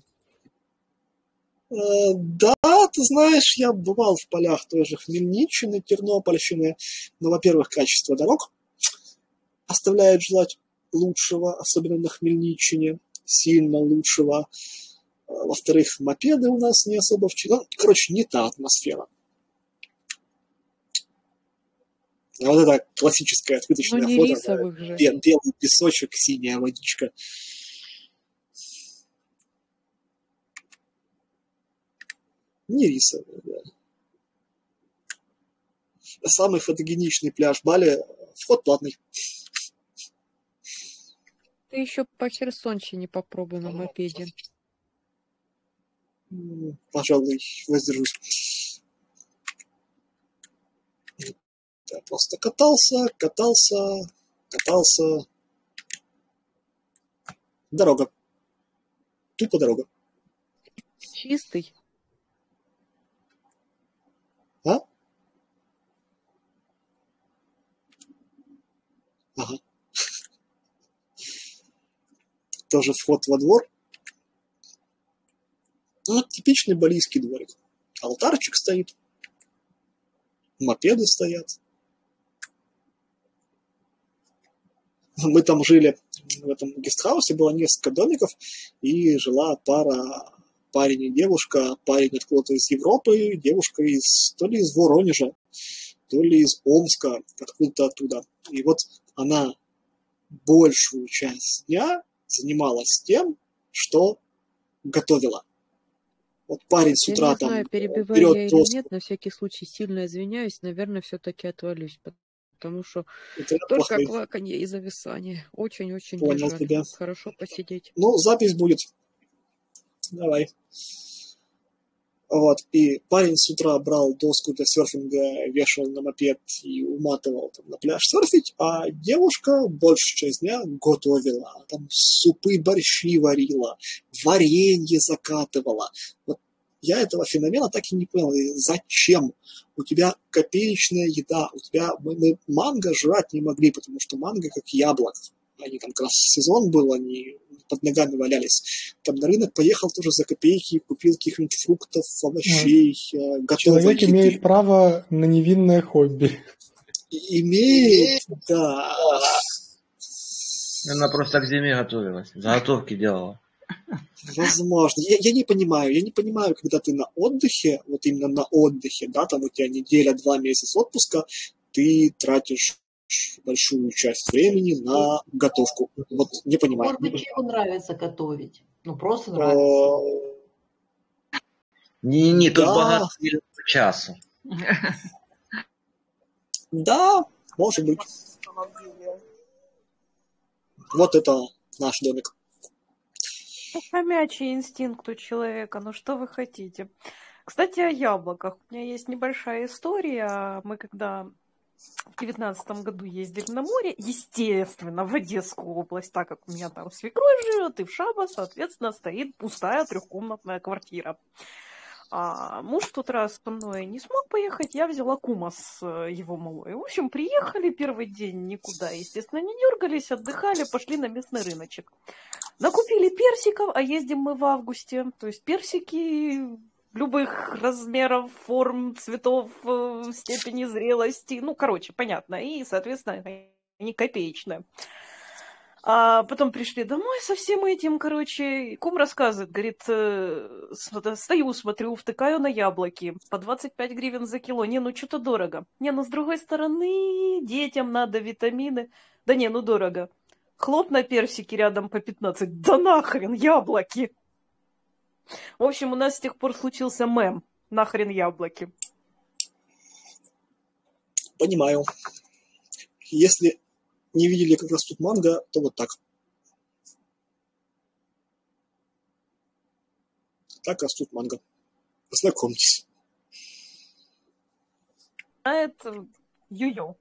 [SPEAKER 2] Да, ты знаешь, я бывал в полях той же Хмельниччины, Тернопольщины. Но, во-первых, качество дорог оставляет желать лучшего, особенно на Хмельниччине, сильно лучшего. Во-вторых, мопеды у нас не особо короче, не та атмосфера. А вот это классическое отвыточное фото. Белый песочек, синяя водичка. Не рисовый, да. Самый фотогеничный пляж Бали, вход платный.
[SPEAKER 9] Ты еще по Херсонщине попробуй на мопеде.
[SPEAKER 2] Пожалуй, воздержусь. Я просто катался. Дорога. Тупо дорога.
[SPEAKER 9] Чистый.
[SPEAKER 2] А? Ага. Тоже вход во двор. Ну, вот типичный балийский дворик. Алтарчик стоит, мопеды стоят. Мы там жили, в этом гестхаусе было несколько домиков, и жила парень и девушка, парень откуда-то из Европы, девушка то ли из Воронежа, то ли из Омска, откуда-то оттуда. И вот она большую часть дня занималась тем, что готовила. Вот парень с утра
[SPEAKER 9] Я не
[SPEAKER 2] там
[SPEAKER 9] знаю, перебиваю
[SPEAKER 2] берет
[SPEAKER 9] я или
[SPEAKER 2] доску.
[SPEAKER 9] нет, на всякий случай сильно извиняюсь, наверное, все-таки отвалюсь, потому что
[SPEAKER 2] Интернет
[SPEAKER 9] только
[SPEAKER 2] плохой.
[SPEAKER 9] кваканье и зависание. Очень-очень мне
[SPEAKER 2] Понял
[SPEAKER 9] жаль.
[SPEAKER 2] тебя.
[SPEAKER 9] Хорошо посидеть.
[SPEAKER 2] Ну, запись будет. Давай. Вот. И парень с утра брал доску для серфинга, вешал на мопед и уматывал там на пляж серфить, а девушка большую часть дня готовила. Там супы, борщи варила, варенье закатывала. Вот я этого феномена так и не понял. И зачем? У тебя копеечная еда, мы манго жрать не могли, потому что манго как яблоко. Они там как раз сезон был, они под ногами валялись. Там на рынок поехал тоже за копейки, купил каких-нибудь фруктов, овощей, готовой
[SPEAKER 3] Человек
[SPEAKER 2] еды.
[SPEAKER 3] имеет право на невинное хобби.
[SPEAKER 2] Имеет, да.
[SPEAKER 10] Она просто к зиме готовилась, заготовки делала.
[SPEAKER 2] Возможно. Я не понимаю, когда ты на отдыхе, вот именно на отдыхе, да, там у тебя неделя, 2 месяца отпуска, ты тратишь большую часть времени на готовку. Вот не понимаю.
[SPEAKER 4] Может быть, человеку нравится готовить. Ну, просто нравится.
[SPEAKER 10] Не, тут
[SPEAKER 2] Да.
[SPEAKER 10] багато по часу.
[SPEAKER 2] Да, может быть. Вот это наш домик.
[SPEAKER 1] Хомячий инстинкт у человека, ну что вы хотите? Кстати, о яблоках. У меня есть небольшая история. Мы когда в 2019 году ездили на море, естественно, в Одесскую область, так как у меня там свекровь живет, и в Шаба, соответственно, стоит пустая 3-комнатная квартира. А муж в тот раз со мной не смог поехать, я взяла кума с его малой. В общем, приехали первый день никуда, естественно, не дергались, отдыхали, пошли на местный рыночек. Накупили персиков, а ездим мы в августе, то есть персики любых размеров, форм, цветов, степени зрелости, ну, короче, понятно, и, соответственно, они копеечные. А потом пришли домой со всем этим, короче, и кум рассказывает, говорит, стою, смотрю, втыкаю на яблоки, по 25 гривен за кило, не, ну что-то дорого. Не, ну с другой стороны, детям надо витамины, да не, ну дорого. Хлоп на персики рядом по 15, да нахрен яблоки. В общем, у нас с тех пор случился мем, нахрен яблоки.
[SPEAKER 2] Понимаю. Если не видели, как растут манго, то вот так. Так растут манго. Познакомьтесь.
[SPEAKER 1] А это ю-ю.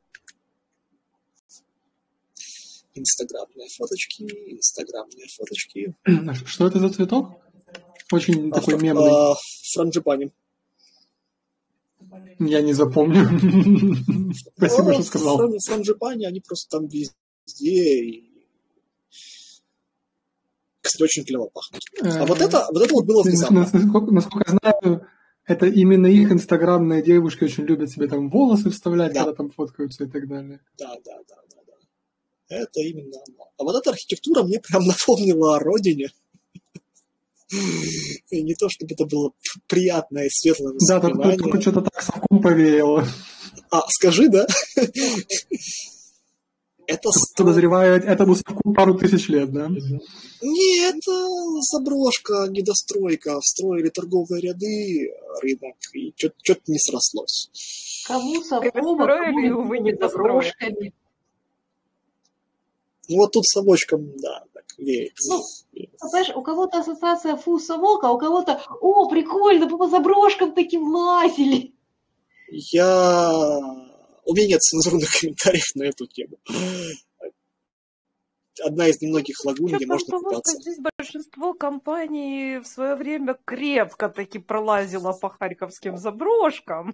[SPEAKER 2] Инстаграмные фоточки.
[SPEAKER 3] Что это за цветок? Очень такой мемный.
[SPEAKER 2] Франджипани.
[SPEAKER 3] Я не запомню. Спасибо, что сказал.
[SPEAKER 2] Франджипани, они просто там везде. И... Кстати, очень клево пахнут. А вот это вот было внезапно.
[SPEAKER 3] Насколько я знаю, это именно их инстаграмные девушки очень любят себе там волосы вставлять, когда там фоткаются и так далее.
[SPEAKER 2] Да. Это именно оно. А вот эта архитектура мне прям напомнила о родине. И не то, чтобы это было приятное и светлое воспоминание.
[SPEAKER 3] Да, только что-то так совком повеяло.
[SPEAKER 2] А, скажи, да? Это
[SPEAKER 3] подозреваю, этому совку пару тысяч лет, да?
[SPEAKER 2] Нет, это заброшка, недостройка. Встроили торговые ряды, рынок, и что-то не срослось.
[SPEAKER 4] Кому совком, а кому вы не заброшками.
[SPEAKER 2] Ну вот тут совочком, да, так веет.
[SPEAKER 4] Ну, знаешь, у кого-то ассоциация фу, совок, а у кого-то, о, прикольно, по заброшкам таким лазили.
[SPEAKER 2] У меня нет цензурных комментариев на эту тему. Одна из немногих лагун, где можно купаться.
[SPEAKER 1] Здесь большинство компаний в свое время крепко таки пролазило по харьковским заброшкам.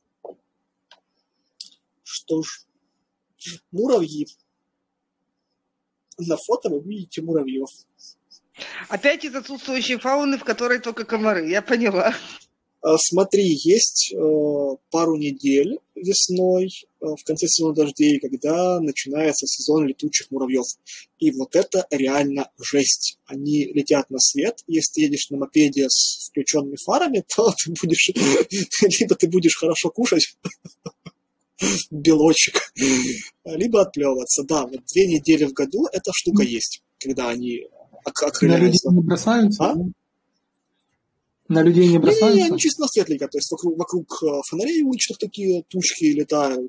[SPEAKER 2] Что ж, муравьи. На фото вы видите муравьев.
[SPEAKER 7] Опять из отсутствующей фауны, в которой только комары. Я поняла.
[SPEAKER 2] Смотри, есть пару недель весной, в конце сезона дождей, когда начинается сезон летучих муравьев. И вот это реально жесть. Они летят на свет. Если ты едешь на мопеде с включенными фарами, то ты будешь либо ты будешь хорошо кушать белочек, либо отплевываться. Да, вот 2 недели в году эта штука есть, когда они
[SPEAKER 3] На людей
[SPEAKER 2] окрыляются.
[SPEAKER 3] не бросаются?
[SPEAKER 2] А?
[SPEAKER 3] На людей не
[SPEAKER 2] Не,
[SPEAKER 3] бросаются?
[SPEAKER 2] они чисто на свет летят, то есть вокруг фонарей уличных такие тучки летают,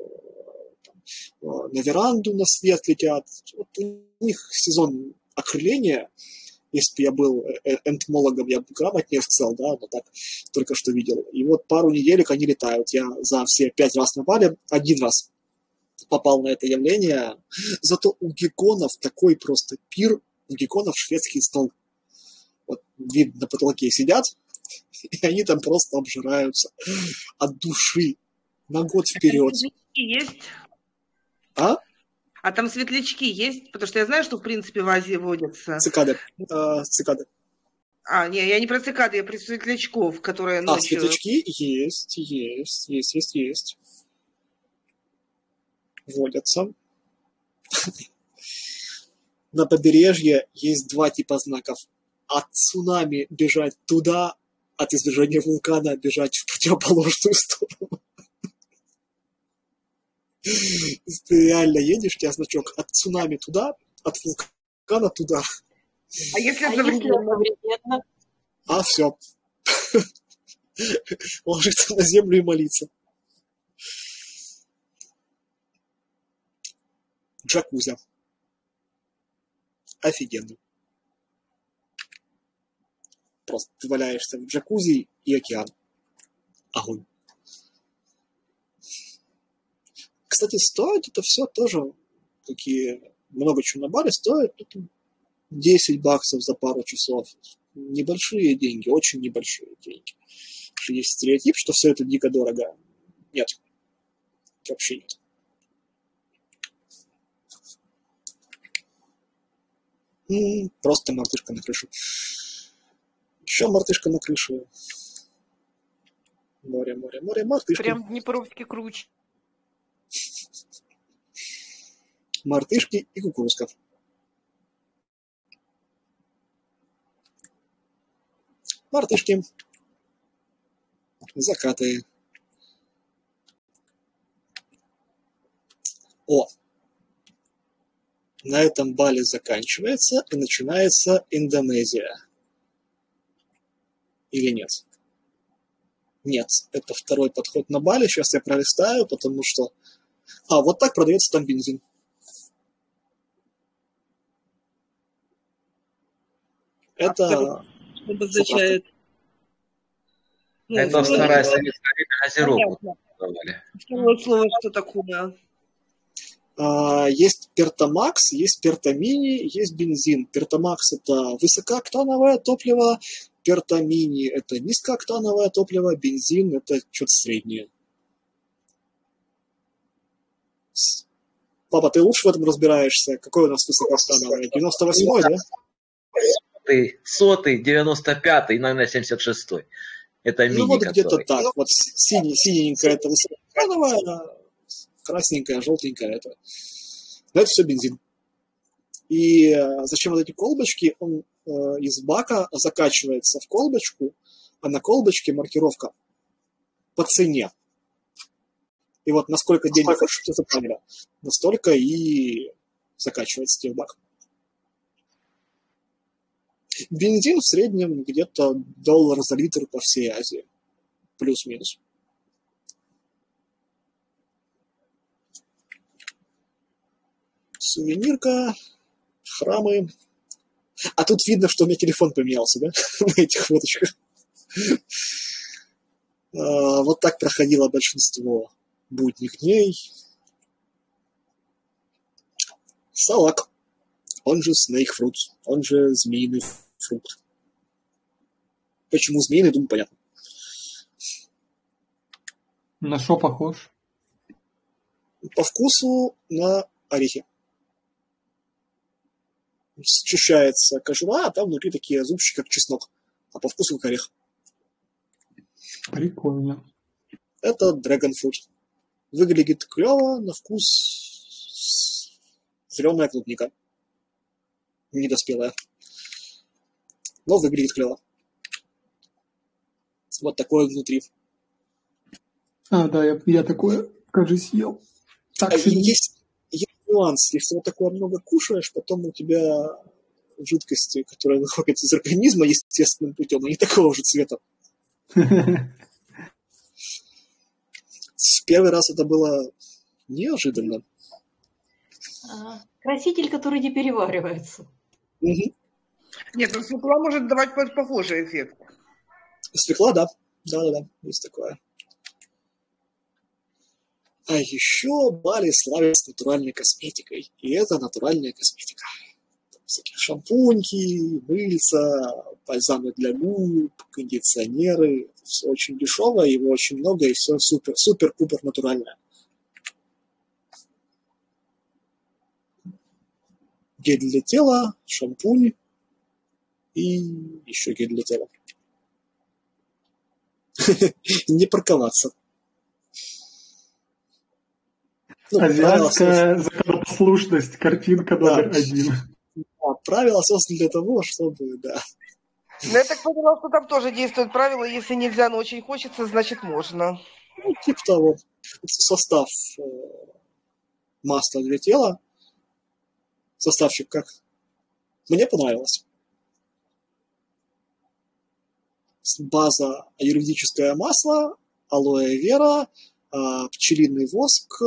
[SPEAKER 2] на веранду на свет летят. Вот у них сезон окрыления. Если бы я был энтомологом, я бы грамотнее сказал, да, но так только что видел. И вот пару неделек они летают. Я за все 5 раз на Бали 1 раз попал на это явление. Зато у гекконов такой просто пир, у гекконов шведский стол. Вот видно, на потолке сидят, и они там просто обжираются от души на год вперед.
[SPEAKER 7] Светлячки есть?
[SPEAKER 2] А?
[SPEAKER 7] А там светлячки есть? Потому что я знаю, что в принципе в Азии водятся.
[SPEAKER 2] Цикады. Цикады.
[SPEAKER 7] Не, я не про цикады, я про светлячков, которые ночью...
[SPEAKER 2] Светлячки есть. Водятся. На побережье есть 2 типа знаков. От цунами бежать туда, от извержения вулкана бежать в противоположную сторону. Если ты реально едешь, у тебя значок от цунами туда, от вулкана туда.
[SPEAKER 7] А если одновременно?
[SPEAKER 2] Все. Ложиться на землю и молиться. Джакузи. Офигенно. Просто ты валяешься в джакузи и океан. Огонь. Кстати, стоит это все тоже, такие много чего на Бали стоит, $10 за пару часов. Небольшие деньги, очень небольшие деньги. Есть стереотип, что все это дико дорого. Нет. Вообще нет. Просто мартышка на крыше. Еще мартышка на крыше. Море, мартышки.
[SPEAKER 1] Прям Днепровский круче.
[SPEAKER 2] Мартышки и кукурузка. Мартышки. Закаты. На этом Бали заканчивается и начинается Индонезия. Или нет? Нет, это второй подход на Бали. Сейчас я пролистаю, потому что... вот так продается там бензин. Это...
[SPEAKER 7] Что обозначает?
[SPEAKER 10] Это вторая советская газировка.
[SPEAKER 7] Второе слово что такое?
[SPEAKER 2] Есть Пертамакс, есть Пертамини, есть бензин. Пертамакс – это высокооктановое топливо, Пертамини – это низкооктановое топливо, бензин – это что-то среднее. Папа, ты лучше в этом разбираешься? Какое у нас высокооктановое? 98-й, да?
[SPEAKER 10] 100-й, 95-й, наверное, 76-й. Это мини,
[SPEAKER 2] вот
[SPEAKER 10] который...
[SPEAKER 2] где-то так. Вот синенькая – это высокооктановое, красненькая, желтенькая – это... Но это все бензин. И зачем вот эти колбочки? Он из бака закачивается в колбочку, а на колбочке маркировка по цене. И вот насколько денег хочешь заправить, настолько и закачивается тебе в бак. Бензин в среднем где-то $1 за литр по всей Азии. Плюс-минус. Сувенирка, храмы. А тут видно, что у меня телефон поменялся, да? На этих фоточках. Вот так проходило большинство будних дней. Салак. Он же снейкфрут. Он же змеиный фрукт. Почему змеиный, думаю, понятно.
[SPEAKER 3] На что похож?
[SPEAKER 2] По вкусу на орехи. счищается кожура, а там внутри такие зубчики, как чеснок, а по вкусу как орех.
[SPEAKER 3] Прикольно.
[SPEAKER 2] Это Dragon Fruit. Выглядит клево, на вкус зеленая клубника. Недоспелая. Но выглядит клево. Вот такое внутри.
[SPEAKER 3] Да, я такое, кажется, съел. Так
[SPEAKER 2] есть нюанс. Если вот такое много кушаешь, потом у тебя жидкости, которые выходят из организма естественным путем, они такого же цвета. Первый раз это было неожиданно.
[SPEAKER 4] Краситель, который не переваривается.
[SPEAKER 2] Угу.
[SPEAKER 7] Нет, ну свекла может давать похожий эффект.
[SPEAKER 2] Свекла, да. Да, есть такое. А еще Бали славится натуральной косметикой. И это натуральная косметика. Там всякие шампуньки, мыльца, бальзамы для губ, кондиционеры. Все очень дешево, его очень много, и все супер-пупер натуральное. Гель для тела, шампунь и еще гель для тела. Не парковаться.
[SPEAKER 3] Азиатская законопослушность, картинка номер 1.
[SPEAKER 2] Правила созданы для того, чтобы, да.
[SPEAKER 7] Ну, я так поняла, что там тоже действует правило, если нельзя, но очень хочется, значит можно.
[SPEAKER 2] Ну, типа того. Состав масла для тела. Составчик как? Мне понравилось. База аюрведическое масло, алоэ вера, пчелиный воск,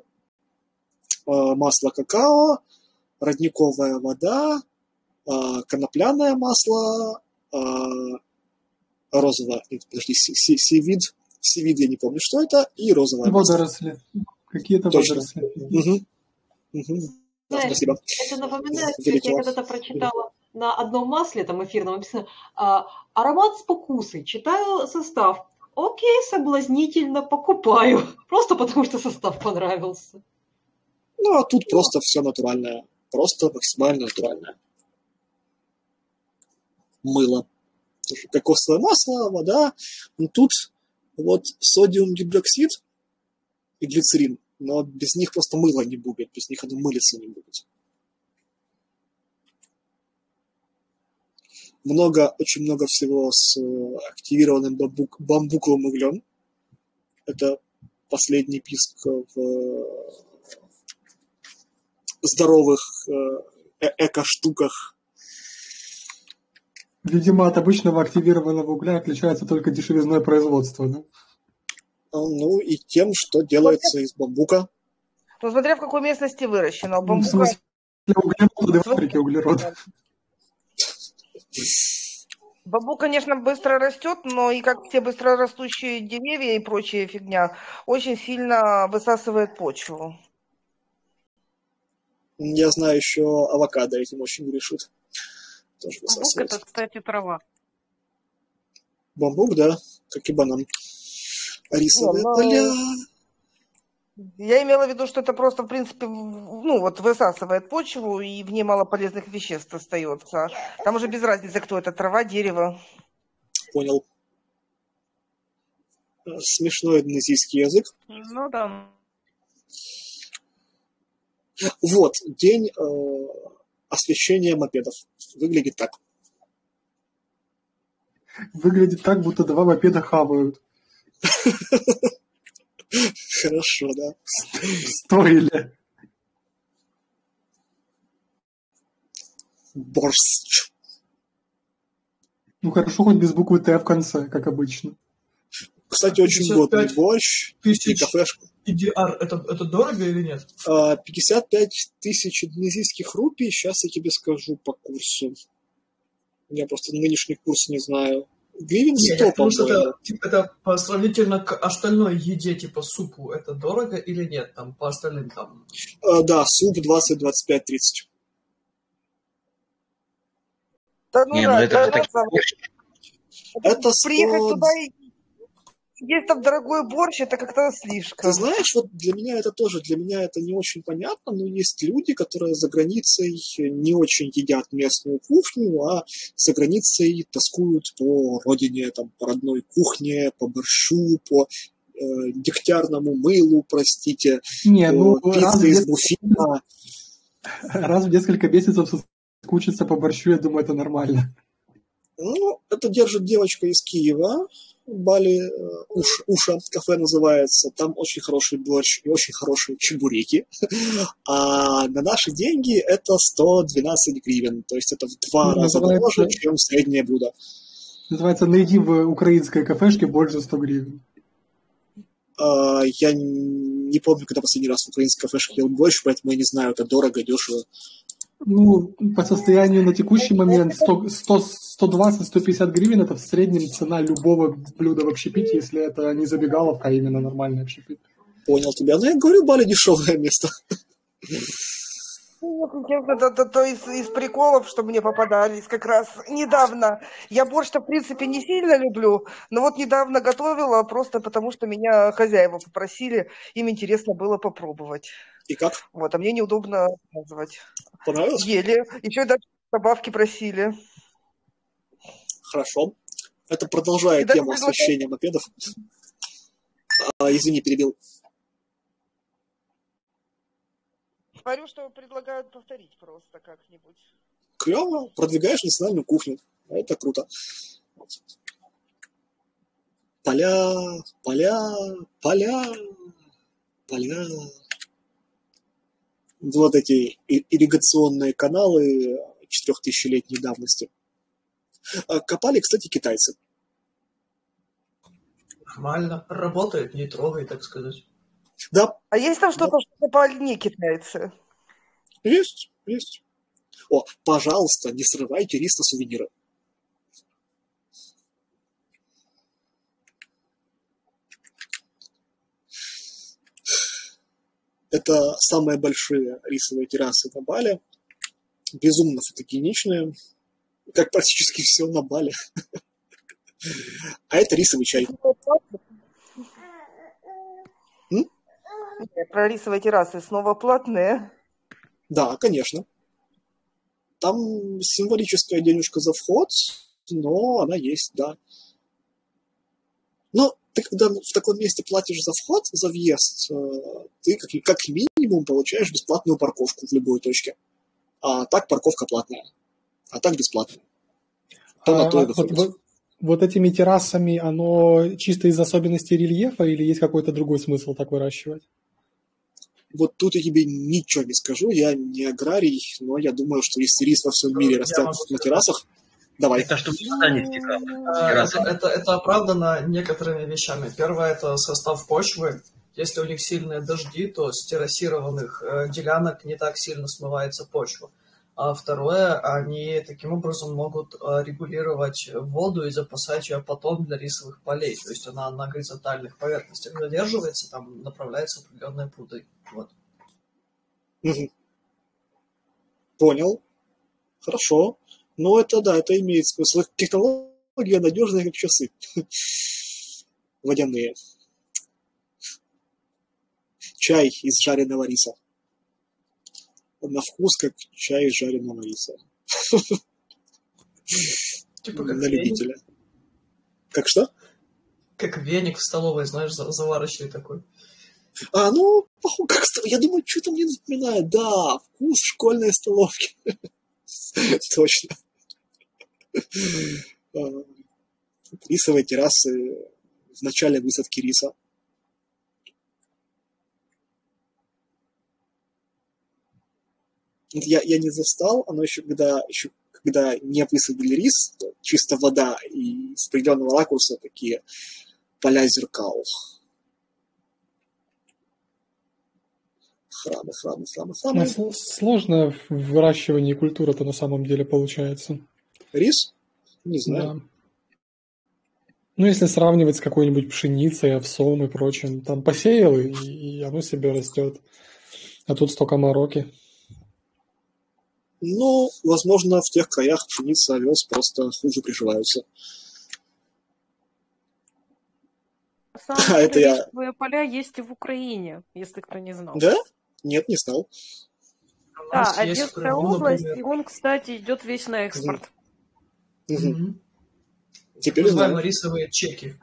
[SPEAKER 2] масло какао, родниковая вода, конопляное масло, розовое, подожди, сивид, я не помню, что это, и розовое масло.
[SPEAKER 3] Водоросли. Какие-то водоросли.
[SPEAKER 4] Знаешь,
[SPEAKER 2] спасибо.
[SPEAKER 4] это напоминает, как я когда-то прочитала на одном масле, там эфирном написано, аромат с покусой. Читаю состав. Окей, соблазнительно, покупаю. Просто потому, что состав понравился.
[SPEAKER 2] Ну, а тут просто все натуральное. Просто максимально натуральное. Мыло. Кокосовое масло, вода. Ну, тут вот содиум гидроксид и глицерин. Но без них просто мыло не будет. Без них оно мылиться не будет. Очень много всего с активированным бамбуковым углем. Это последний писк в здоровых эко-штуках.
[SPEAKER 3] Видимо, от обычного активированного угля отличается только дешевизной производства, да?
[SPEAKER 2] Ну, и тем, что делается из бамбука.
[SPEAKER 7] Ну, смотря в какой местности выращено.
[SPEAKER 3] В смысле, углероды в Африке углерод.
[SPEAKER 7] Бамбук, конечно, быстро растет, но и как все быстрорастущие деревья и прочая фигня, очень сильно высасывает почву.
[SPEAKER 2] Я знаю еще авокадо этим очень грешит. Тоже высасывает.
[SPEAKER 5] Бамбук это, кстати, трава.
[SPEAKER 2] Бамбук, да, как и банан. Рисовые поля.
[SPEAKER 7] Я имела в виду, что это просто, в принципе, ну, вот высасывает почву, и в ней мало полезных веществ остается. Там уже без разницы, кто это, трава, дерево.
[SPEAKER 2] Понял. Смешной индонезийский язык.
[SPEAKER 5] Ну да.
[SPEAKER 2] Вот, день освещения мопедов. Выглядит так.
[SPEAKER 3] Выглядит так, будто 2 мопеда хавают.
[SPEAKER 2] Хорошо, да.
[SPEAKER 3] Стоили.
[SPEAKER 2] Борщ.
[SPEAKER 3] Ну хорошо, хоть без буквы Т в конце, как обычно.
[SPEAKER 2] Кстати, очень годный борщ. И кафешка.
[SPEAKER 8] EDR, это дорого или нет?
[SPEAKER 2] 55 тысяч индонезийских рупий. Сейчас я тебе скажу по курсу. Я просто нынешний курс не знаю. Гривен 100,
[SPEAKER 8] потому что это по сравнительно к остальной еде, типа супу, это дорого или нет? Там по остальным там.
[SPEAKER 2] Да, суп 20, 25, 30.
[SPEAKER 7] Да, ну
[SPEAKER 10] Не,
[SPEAKER 7] да,
[SPEAKER 10] ну это же
[SPEAKER 7] да,
[SPEAKER 10] такие...
[SPEAKER 2] Это
[SPEAKER 7] приехать туда и есть там дорогой борщ, это как-то
[SPEAKER 2] Ты
[SPEAKER 7] слишком.
[SPEAKER 2] знаешь, вот для меня это не очень понятно, но есть люди, которые за границей не очень едят местную кухню, а за границей тоскуют по родине, там, по родной кухне, по борщу, по дегтярному мылу, простите,
[SPEAKER 3] Не, ну
[SPEAKER 2] по пицце из буфета.
[SPEAKER 3] раз в несколько месяцев соскучиться по борщу, я думаю, это нормально.
[SPEAKER 2] Ну, это держит девочка из Киева, Бали, Уша кафе называется. Там очень хороший борщ и очень хорошие чебуреки. А на наши деньги это 112 гривен. То есть это в 2 раза дороже, чем среднее блюдо.
[SPEAKER 3] Называется «Найди в украинской кафешке больше 100 гривен».
[SPEAKER 2] Я не помню, когда последний раз в украинской кафешке ел борщ, поэтому я не знаю, это дорого, дешево.
[SPEAKER 3] Ну, по состоянию на текущий момент 120-150 гривен – это в среднем цена любого блюда в общепите, если это не забегаловка, а именно нормальный общепит.
[SPEAKER 2] Понял тебя. Но я говорю, Бали дешевое место.
[SPEAKER 7] То из приколов, что мне попадались как раз недавно. Я борщ-то, в принципе, не сильно люблю, но вот недавно готовила просто потому, что меня хозяева попросили, им интересно было попробовать.
[SPEAKER 2] И как?
[SPEAKER 7] Вот, а мне неудобно назвать.
[SPEAKER 2] Понравилось?
[SPEAKER 7] Ели. Еще даже добавки просили.
[SPEAKER 2] Хорошо. Это продолжает тему освещения мопедов. Извини, перебил.
[SPEAKER 7] Говорю, что предлагают повторить просто как-нибудь.
[SPEAKER 2] Клево. Продвигаешь национальную кухню. Это круто. Поля, поля, поля, поля. Вот эти ирригационные каналы 4000-летней давности. Копали, кстати, китайцы.
[SPEAKER 8] Нормально. Работает, не трогай, так сказать.
[SPEAKER 2] Да.
[SPEAKER 7] А есть там что-то, что копали не китайцы?
[SPEAKER 2] Есть, есть. О, пожалуйста, не срывайте рис на сувениры. Это самые большие рисовые террасы на Бали. Безумно фотогеничные. Как практически все на Бали. А это рисовый чай.
[SPEAKER 7] Про рисовые террасы снова платные?
[SPEAKER 2] Да, конечно. Там символическая денежка за вход, но она есть, да. Но ты, когда в таком месте платишь за вход, за въезд, ты как минимум получаешь бесплатную парковку в любой точке. А так парковка платная. А так бесплатная. То на то и выходит.
[SPEAKER 3] Вот этими террасами оно чисто из особенностей рельефа или есть какой-то другой смысл так выращивать?
[SPEAKER 2] Вот тут я тебе ничего не скажу, я не аграрий, но я думаю, что если рис во всем мире растет на террасах, давай.
[SPEAKER 10] Это чтобы вода не стекала.
[SPEAKER 8] Это оправдано некоторыми вещами. Первое – это состав почвы. Если у них сильные дожди, то с террасированных делянок не так сильно смывается почва. А второе, они таким образом могут регулировать воду и запасать ее потом для рисовых полей. То есть она на горизонтальных поверхностях задерживается, там направляются определенные пруды. Вот.
[SPEAKER 2] Угу. Понял. Хорошо. Но это, да, это имеет смысл. Технология надежная, как часы. Водяные. Чай из жареного риса. На вкус, как чай из жареного риса.
[SPEAKER 8] Типа как
[SPEAKER 2] на
[SPEAKER 8] веник.
[SPEAKER 2] любителя. Как что?
[SPEAKER 8] Как веник в столовой, знаешь, заварочный такой.
[SPEAKER 2] Ну, как, я думаю, что-то мне напоминает. Да, вкус школьной столовки. Точно. Рисовые террасы в начале высадки риса. Я не застал, оно еще когда не высадили рис, чисто вода и с определенного ракурса такие поля зеркал. Храмы.
[SPEAKER 3] Сложно в выращивании культуры-то на самом деле получается.
[SPEAKER 2] Рис? Не знаю.
[SPEAKER 3] Да. Ну, если сравнивать с какой-нибудь пшеницей, овсом и прочим, там посеял, и оно себе растет. А тут столько мороки.
[SPEAKER 2] Ну, возможно, в тех краях пшеница, овес просто хуже приживаются.
[SPEAKER 1] самом
[SPEAKER 2] А это
[SPEAKER 1] деле
[SPEAKER 2] я...
[SPEAKER 1] рисовые поля есть и в Украине, если кто не знал.
[SPEAKER 2] Да? Нет, не знал.
[SPEAKER 8] У
[SPEAKER 1] Да,
[SPEAKER 8] нас есть в
[SPEAKER 1] Одесская
[SPEAKER 8] Крыму,
[SPEAKER 1] область,
[SPEAKER 8] например.
[SPEAKER 1] и он, кстати, идет весь на
[SPEAKER 2] Мгм.
[SPEAKER 1] экспорт.
[SPEAKER 2] Мгм.
[SPEAKER 8] Мгм. Так
[SPEAKER 2] Теперь знаю.
[SPEAKER 8] называемые рисовые чеки.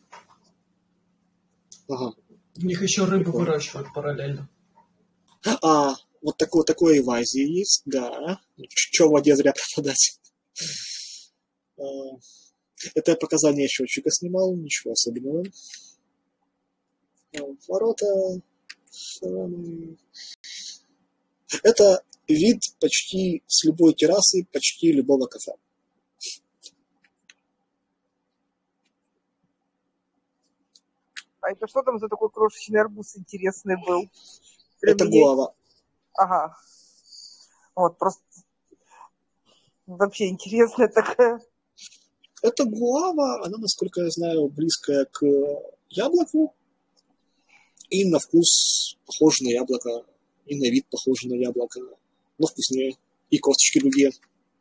[SPEAKER 2] Ага,
[SPEAKER 8] В них еще рыбу
[SPEAKER 2] прикольно.
[SPEAKER 8] выращивают параллельно.
[SPEAKER 2] А, вот такое и в Азии есть, да. Че в воде зря пропадать. А, Это я показания счетчика снимал, ничего особенного. Ворота. храмы. Это вид почти с любой террасы, почти любого кафе.
[SPEAKER 7] А это что там за такой крошечный арбуз интересный был? Для
[SPEAKER 2] Это
[SPEAKER 7] меня...
[SPEAKER 2] гуава.
[SPEAKER 7] Ага. Вот, просто вообще интересная такая.
[SPEAKER 2] Это гуава, она, насколько я знаю, близкая к яблоку. И на вкус похожа на яблоко, и на вид похожа на яблоко, но вкуснее. И косточки другие.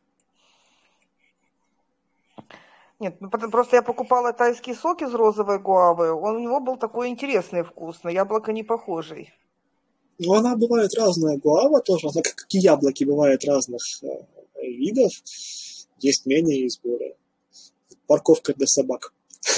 [SPEAKER 7] Нет, ну просто я покупала тайский сок из розовой гуавы. У него был такой интересный вкус, на яблоко не похожий.
[SPEAKER 2] Но она бывает разная, гуава тоже, она как и яблоки бывает разных видов. Есть менее, есть более. Парковка для собак.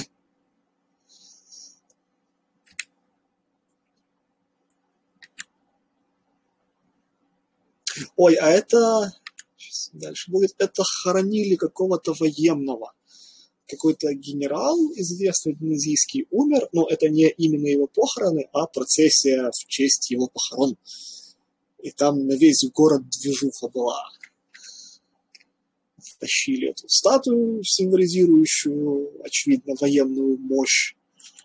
[SPEAKER 2] Ой, а это... Сейчас дальше будет. Это хоронили какого-то военного. Какой-то генерал, известный индонезийский, умер, но это не именно его похороны, а процессия в честь его похорон. И там на весь город движуха была. Тащили эту статую, символизирующую, очевидно, военную мощь.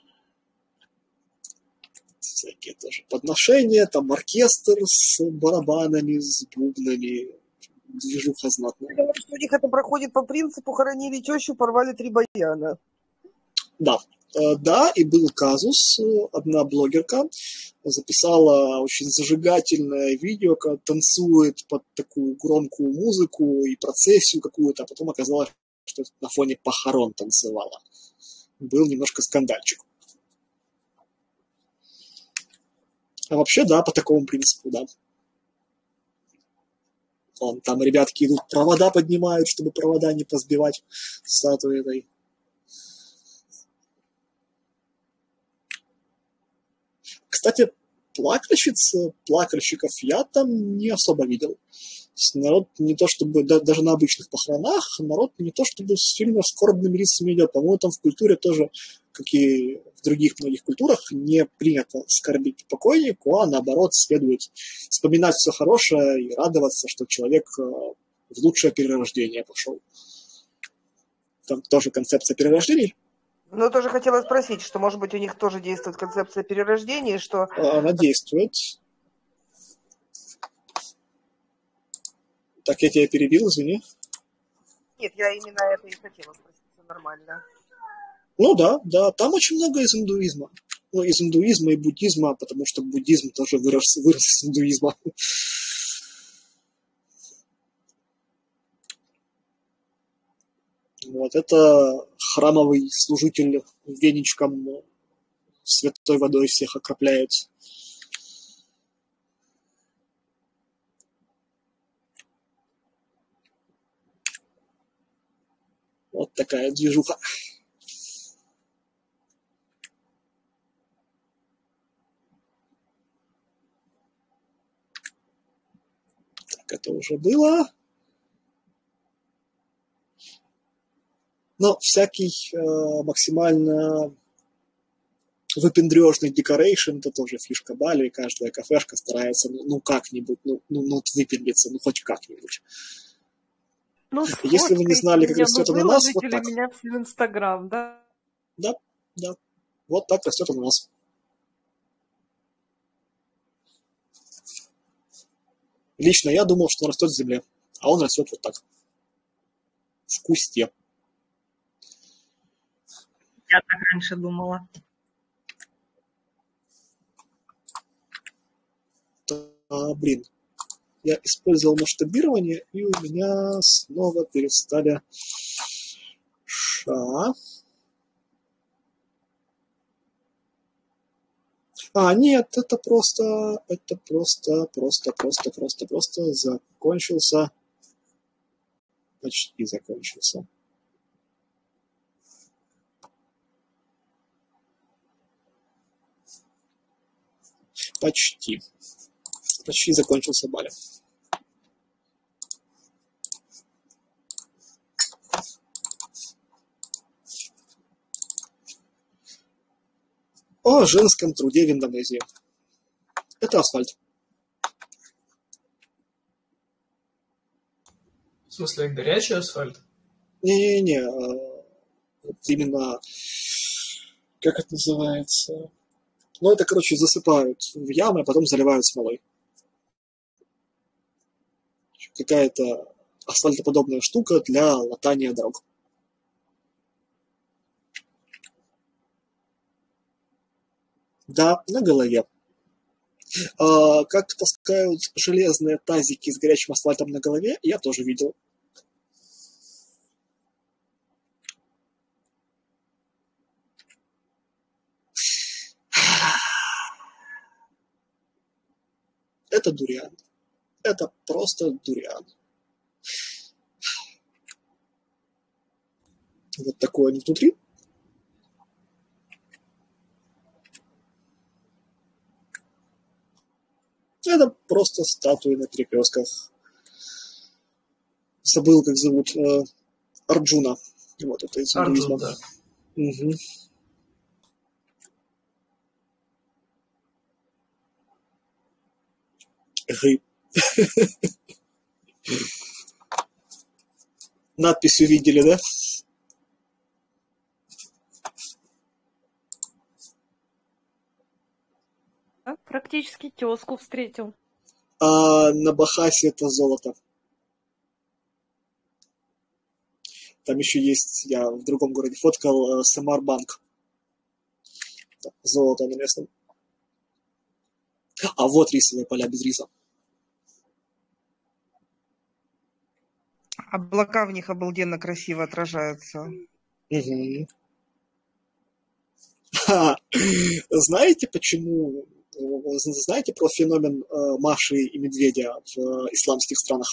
[SPEAKER 2] Всякие тоже подношения, там оркестр с барабанами, с бубнами. Движуха знатная.
[SPEAKER 7] У них это проходит по принципу: хоронили тещу, порвали 3 баяна.
[SPEAKER 2] Да. Да, и был казус. Одна блогерка записала очень зажигательное видео, как танцует под такую громкую музыку и процессию какую-то, а потом оказалось, что на фоне похорон танцевала. Был немножко скандальчик. А вообще, да, по такому принципу, да. Там ребятки идут, провода поднимают, чтобы провода не позбивать статуи этой. Кстати, плакальщиков я там не особо видел. Народ не то чтобы, даже на обычных похоронах, народ не то чтобы сильно скорбными лицами идет. По-моему, там в культуре тоже, как и в других многих культурах, не принято скорбить покойнику, а наоборот следует вспоминать все хорошее и радоваться, что человек в лучшее перерождение пошел. Там тоже концепция перерождений.
[SPEAKER 7] Ну, тоже хотела спросить, что, может быть, у них тоже действует концепция перерождения, что...
[SPEAKER 2] Она действует. Так, я тебя перебил, извини.
[SPEAKER 7] Нет, я именно это и хотела спросить, все нормально.
[SPEAKER 2] Ну да, там очень много из индуизма. Ну, из индуизма и буддизма, потому что буддизм тоже вырос из индуизма. Вот это храмовый служитель веничком святой водой всех окропляет. Вот такая движуха. Так, это уже было. Но всякий максимально выпендрежный декорейшн — это тоже фишка Бали. Каждая кафешка старается, как-нибудь, выпендриться, хоть как-нибудь. Если вы не знали, как растет ананас, вот так.
[SPEAKER 1] Меня в Инстаграм, да?
[SPEAKER 2] Да. Вот так растет ананас. Лично я думал, что он растет в земле, а он растет вот так. В кусте.
[SPEAKER 5] Я так раньше думала.
[SPEAKER 2] Блин. Я использовал масштабирование, и у меня снова перестали Нет, это просто закончился. Почти закончился. Почти закончился баля. О женском труде в Индонезии. Это асфальт.
[SPEAKER 8] В смысле, горячий асфальт?
[SPEAKER 2] Не-не-не. Вот именно, как это называется? Ну, это, короче, засыпают в ямы, а потом заливают смолой. Какая-то асфальтоподобная штука для латания дорог. Да, на голове. Как таскают железные тазики с горячим асфальтом на голове, я тоже видел. Это дуриан. Это просто дуриан. Вот такое они внутри. Это просто статуи на перекрестках. Забыл, как зовут Арджуна. Вот это из индуизма.
[SPEAKER 8] Арджун, да.
[SPEAKER 2] Угу. Надпись увидели, да?
[SPEAKER 1] Практически тезку встретил.
[SPEAKER 2] А на Бахасе это золото. Там еще есть, я в другом городе фоткал, Самарбанк. Золото на местном. А вот рисовые поля без риса.
[SPEAKER 7] Облака в них обалденно красиво отражаются.
[SPEAKER 2] Угу. Знаете, почему? Знаете про феномен Маши и медведя в исламских странах?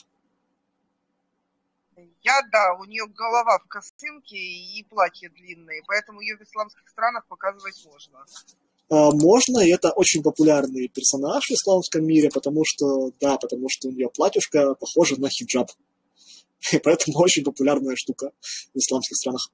[SPEAKER 7] Да, у нее голова в косынке и платье длинное, поэтому ее в исламских странах показывать можно.
[SPEAKER 2] Можно, и это очень популярный персонаж в исламском мире, потому что у нее платьюшко похоже на хиджаб. И поэтому очень популярная штука в исламских странах.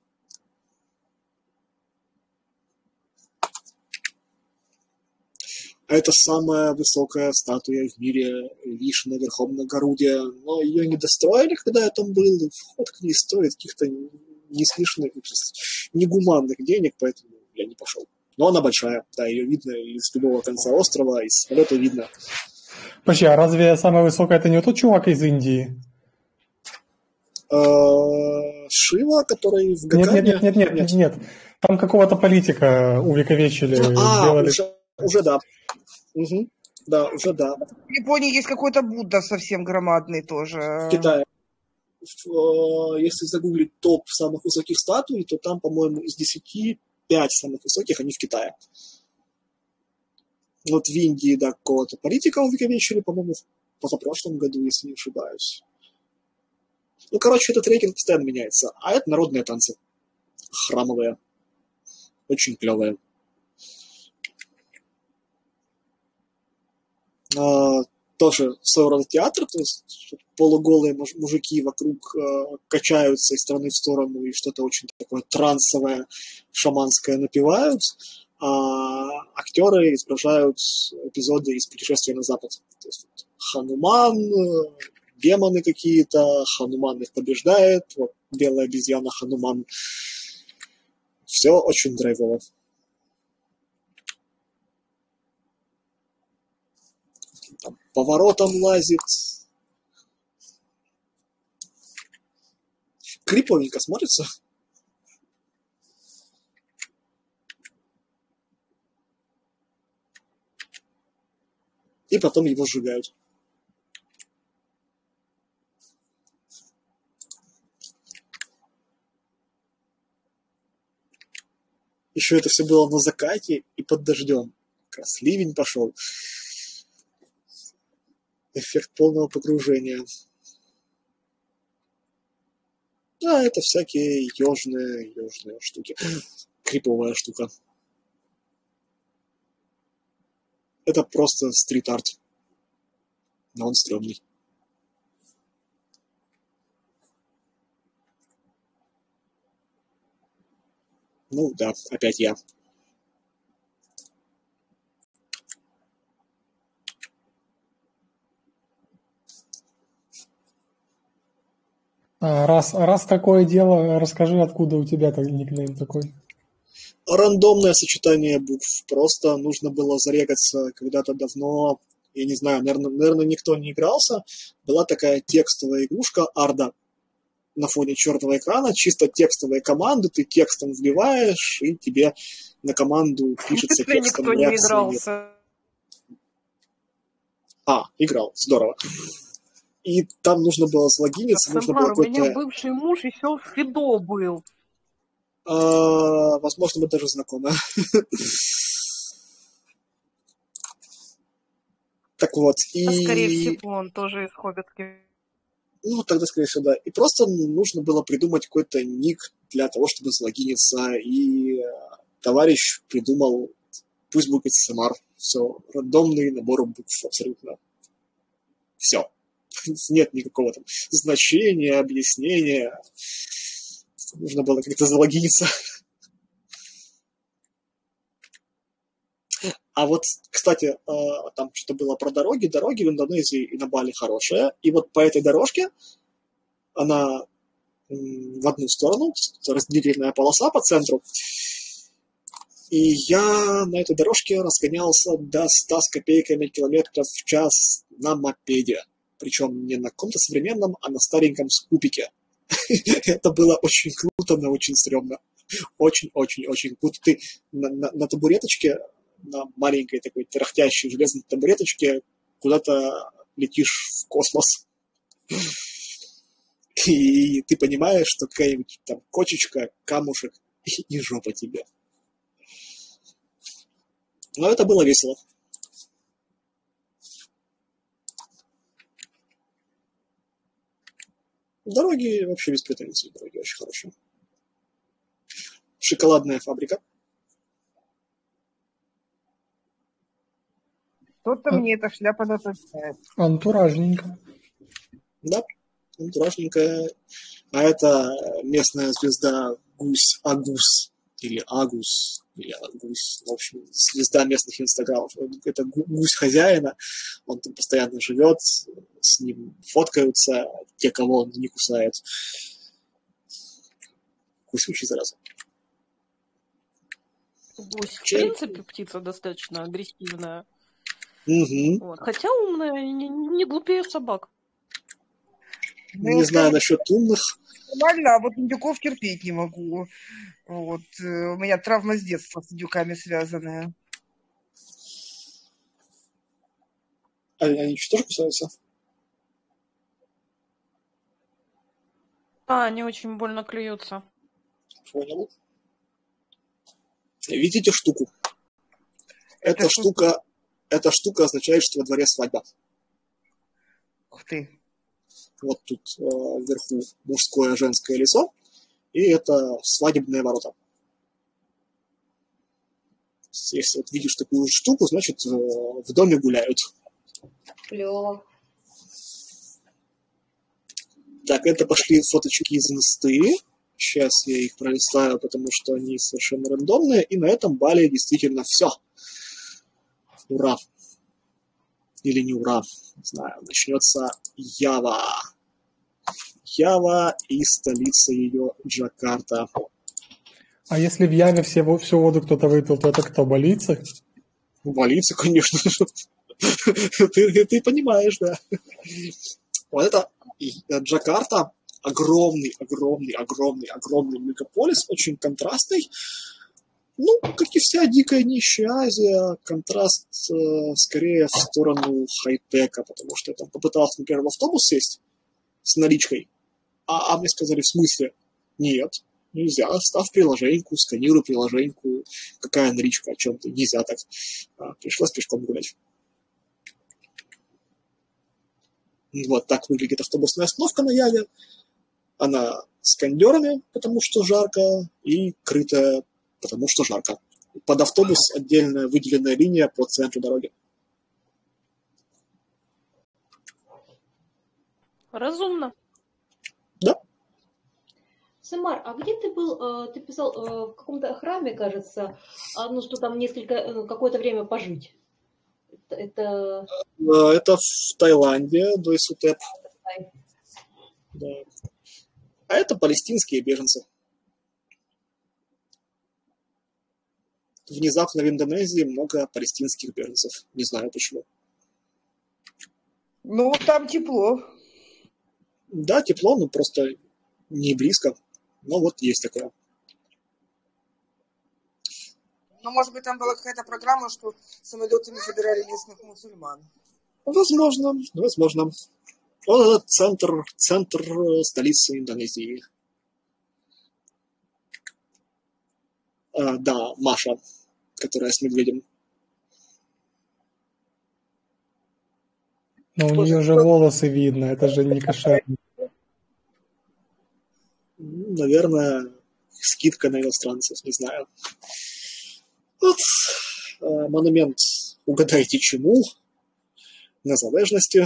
[SPEAKER 2] Это самая высокая статуя в мире, Вишна верхом на Горуде, но ее не достроили, когда я там был, вход к ней стоит каких-то несмешных, негуманных денег, поэтому я не пошел. Но она большая, да, ее видно из любого конца острова, из самолета видно.
[SPEAKER 3] Подожди, а разве самая высокая это не тот чувак из Индии?
[SPEAKER 2] Шива, который в Гакане?
[SPEAKER 3] Нет. Там какого-то политика увековечили, сделали.
[SPEAKER 2] Уже да. Угу. Да, уже да.
[SPEAKER 7] В Японии есть какой-то Будда совсем громадный тоже.
[SPEAKER 2] В Китае. Если загуглить топ самых высоких статуй, то там, по-моему, из 10 5 самых высоких, они в Китае. Вот в Индии, да, какого-то политика увековечили, по-моему, в позапрошлом году, если не ошибаюсь. Ну, короче, этот рейтинг постоянно меняется. А это народные танцы. Храмовые. Очень клевые. Тоже своего рода театр, то есть полуголые мужики вокруг качаются из стороны в сторону и что-то очень такое трансовое, шаманское напевают, а актеры изображают эпизоды из «Путешествия на Запад». То есть Хануман, демоны какие-то, Хануман их побеждает, вот белая обезьяна Хануман. Все очень драйвово. Там поворотом лазит. Криповенько смотрится. И потом его сжигают. Еще это все было на закате и под дождем. как раз ливень пошел. Эффект полного погружения. А это всякие южные штуки. Криповая штука. Это просто стрит-арт. Но он стрёмный. Ну да, опять я.
[SPEAKER 3] Раз такое дело, расскажи, откуда у тебя никнейм такой.
[SPEAKER 2] Рандомное сочетание букв. Просто нужно было зарегаться когда-то давно. Я не знаю, наверное, никто не игрался. Была такая текстовая игрушка Арда на фоне черного экрана. Чисто текстовые команды. Ты текстом вбиваешь, и тебе на команду пишется текстом
[SPEAKER 1] никто не
[SPEAKER 2] реакции.
[SPEAKER 1] игрался.
[SPEAKER 2] Играл. Здорово. И там нужно было залогиниться. Нужно было
[SPEAKER 1] у меня бывший муж еще в Фидо был.
[SPEAKER 2] Возможно, мы даже знакомы. Так вот,
[SPEAKER 1] Скорее всего, он тоже из Хоббитки.
[SPEAKER 2] Ну, тогда, скорее всего, да. И просто нужно было придумать какой-то ник для того, чтобы залогиниться. И товарищ придумал, пусть будет SMR. Все, рандомный набор букв абсолютно. Все. Нет никакого там значения, объяснения. Нужно было как-то залогиниться. А вот, кстати, там что-то было про дороги. Дороги в Индонезии и на Бали хорошие. И вот по этой дорожке, она в одну сторону, разделительная полоса по центру. И я на этой дорожке разгонялся до 100 с копейками километров в час на мопеде. Причем не на каком-то современном, а на стареньком скупике. Это было очень круто, но очень стрёмно. Очень-очень-очень. Будто ты на табуреточке, на маленькой такой тарахтящей железной табуреточке куда-то летишь в космос. И ты понимаешь, что какая-нибудь там кочечка, камушек и жопа тебе. Но это было весело. Дороги вообще без претензий. Дороги очень хорошие. Шоколадная фабрика.
[SPEAKER 7] Что-то мне эта шляпа напоминает.
[SPEAKER 3] Антуражненько.
[SPEAKER 2] Да, антуражненькая. А это местная звезда Гусь Агус. Или Агус. Или Агусь. В общем, звезда местных инстаграмов. Это гусь хозяина. Он там постоянно живет. С ним фоткаются. Те, кого он не кусает. Кусючий, зараза.
[SPEAKER 1] Гусь, в принципе, птица достаточно агрессивная.
[SPEAKER 2] Угу.
[SPEAKER 1] Вот. Хотя умная, не глупее собак.
[SPEAKER 2] Не знаю насчет умных.
[SPEAKER 7] Нормально, а вот индюков терпеть не могу. Вот. У меня травма с детства с индюками связанная.
[SPEAKER 2] Они что, тоже кусаются?
[SPEAKER 1] Они очень больно клюются.
[SPEAKER 2] Понял. Видите штуку? Эта штука означает, что во дворе свадьба.
[SPEAKER 7] Ух ты. Вот
[SPEAKER 2] тут вверху мужское, женское лицо. И это свадебные ворота. Если вот видишь такую штуку, значит, в доме гуляют.
[SPEAKER 4] Клево.
[SPEAKER 2] Так, это пошли фоточки из инсты. Сейчас я их пролистаю, потому что они совершенно рандомные. И на этом бале действительно все. Ура. Или не ура. Не знаю. Начнется Ява. Ява и столица ее Джакарта.
[SPEAKER 3] А если в Яве всю воду кто-то выпил, то это кто, болицы?
[SPEAKER 2] Болицы, конечно. Ты понимаешь, да. Вот это Джакарта. Огромный мегаполис, очень контрастный. Ну, как и вся дикая нищая Азия, контраст скорее в сторону хай-тека, потому что я там попытался, например, в автобус сесть с наличкой, а мне сказали, в смысле? Нет. Нельзя. Ставь приложеньку, сканируй приложеньку. Какая наличка, о чем ты? Нельзя так. Пришлось пешком гулять. Вот так выглядит автобусная остановка на Яве. Она с кондерами, потому что жарко, и крытая, потому что жарко. Под автобус отдельная выделенная линия по центру дороги.
[SPEAKER 1] Разумно.
[SPEAKER 2] Да.
[SPEAKER 4] Самар, а где ты был? Ты писал в каком-то храме, кажется, ну что там какое-то время пожить. Это
[SPEAKER 2] в Таиланде, Дойсутеп. Да. А это палестинские беженцы. Внезапно в Индонезии много палестинских беженцев. Не знаю почему.
[SPEAKER 7] Ну, там тепло.
[SPEAKER 2] Да, тепло, но просто не близко. Но вот есть такое.
[SPEAKER 7] Ну, может быть, там была какая-то программа, что самолетами забирали местных мусульман.
[SPEAKER 2] Возможно. Вот это центр столицы Индонезии. Да, Маша, которая с медведем.
[SPEAKER 3] Но у нее же волосы видно, это же не кошерно.
[SPEAKER 2] Наверное, скидка на иностранцев, не знаю. Вот монумент «Угадайте чему» незалежності.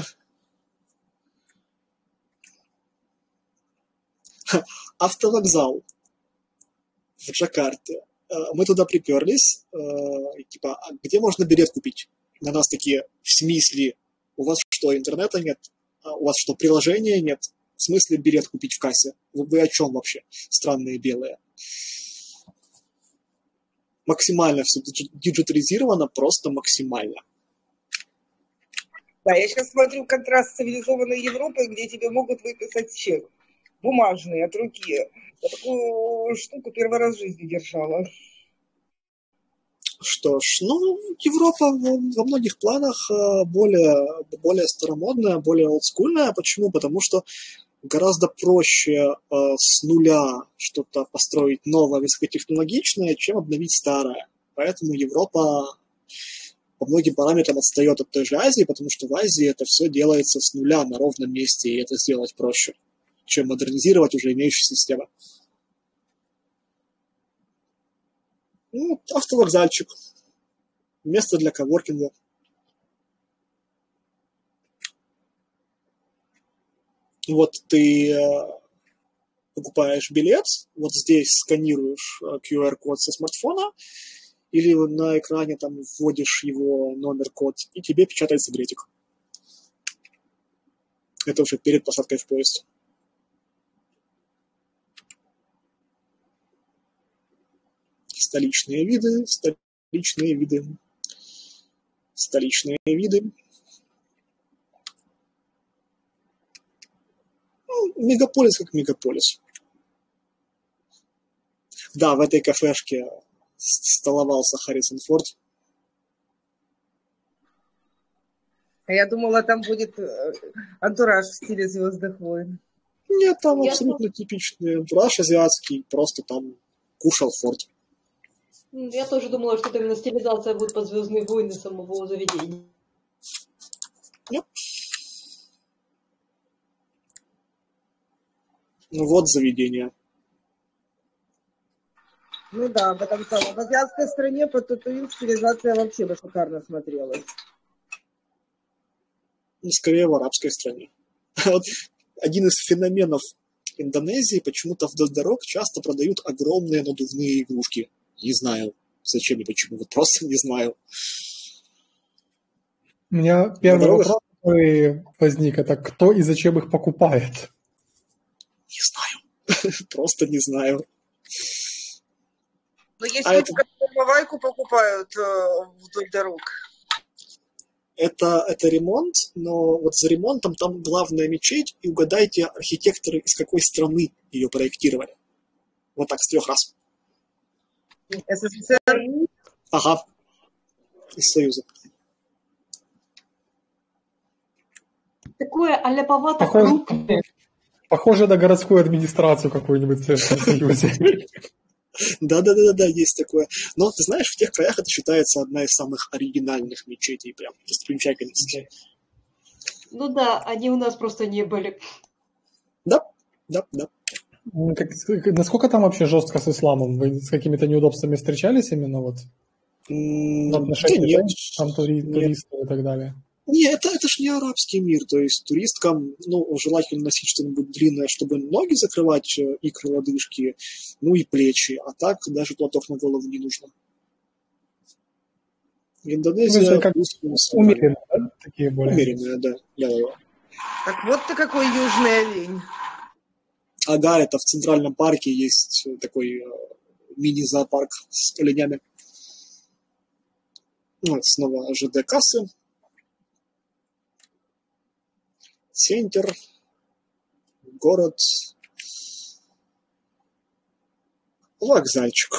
[SPEAKER 2] Автовокзал в Джакарте. Мы туда приперлись, типа, а где можно билет купить? На нас такие, в смысле, у вас что, интернета нет? У вас что, приложения нет? В смысле билет купить в кассе? Вы о чем вообще? Странные белые. Максимально все диджитализировано, просто максимально.
[SPEAKER 7] Да, я сейчас смотрю контраст цивилизованной Европы, где тебе могут выписать чек бумажный от руки. Я такую штуку первый раз в жизни держала.
[SPEAKER 2] Что ж, Европа во многих планах более старомодная, более олдскульная. Почему? Потому что гораздо проще с нуля что-то построить новое, высокотехнологичное, чем обновить старое. Поэтому Европа по многим параметрам отстает от той же Азии, потому что в Азии это все делается с нуля на ровном месте, и это сделать проще, чем модернизировать уже имеющиеся системы. Автовокзальчик. Место для коворкинга. Вот ты покупаешь билет, вот здесь сканируешь QR-код со смартфона, или на экране там вводишь его номер-код, и тебе печатается билетик. Это уже перед посадкой в поезд. Столичные виды. Мегаполис как мегаполис. Да, в этой кафешке столовался Харрисон Форд.
[SPEAKER 7] А я думала, там будет антураж в стиле «Звездных войн».
[SPEAKER 2] Нет, там абсолютно типичный антураж азиатский, просто там кушал Форд.
[SPEAKER 4] Я тоже думала, что это именно стилизация будет под «Звездные войны» самого заведения.
[SPEAKER 2] Нет. Вот заведение.
[SPEAKER 7] Ну да, потому что в азиатской стране под Татуин стилизация вообще бы шикарно смотрелась.
[SPEAKER 2] Скорее в арабской стране. Вот один из феноменов Индонезии, почему-то вдоль дорог часто продают огромные надувные игрушки. Не знаю, зачем и почему, вот просто не знаю.
[SPEAKER 3] У меня первый вопрос, который возник, это кто и зачем их покупает?
[SPEAKER 2] Не знаю. Просто не знаю.
[SPEAKER 7] Но есть люди, которые помывайку покупают вдоль дорог.
[SPEAKER 2] Это ремонт, но вот за ремонтом там главная мечеть, и угадайте, архитекторы из какой страны ее проектировали. Вот так, с 3 раз.
[SPEAKER 7] СССР?
[SPEAKER 2] Ага. Из Союза.
[SPEAKER 4] Такое аляповато крупное.
[SPEAKER 3] Похоже на городскую администрацию какую-нибудь в Советском Союзе.
[SPEAKER 2] Да, есть такое. Но ты знаешь, в тех краях это считается одна из самых оригинальных мечетей, прям достопримечательностей.
[SPEAKER 4] Ну да, они у нас просто не были.
[SPEAKER 2] Да.
[SPEAKER 3] Насколько там вообще жестко с исламом? Вы с какими-то неудобствами встречались именно вот в отношении там туристов и так далее?
[SPEAKER 2] Нет, это ж не арабский мир, то есть туристкам, желательно носить что-нибудь длинное, чтобы ноги закрывать, икры, лодыжки, и плечи, а так даже платок на голову не нужно. Индонезия
[SPEAKER 3] умеренные, да? Такие более.
[SPEAKER 2] Умеренные, да.
[SPEAKER 7] Так вот ты какой южный олень.
[SPEAKER 2] Ага, это в Центральном парке есть такой мини-зоопарк с оленями. Снова ЖД-кассы. Центр, город, вокзальчик.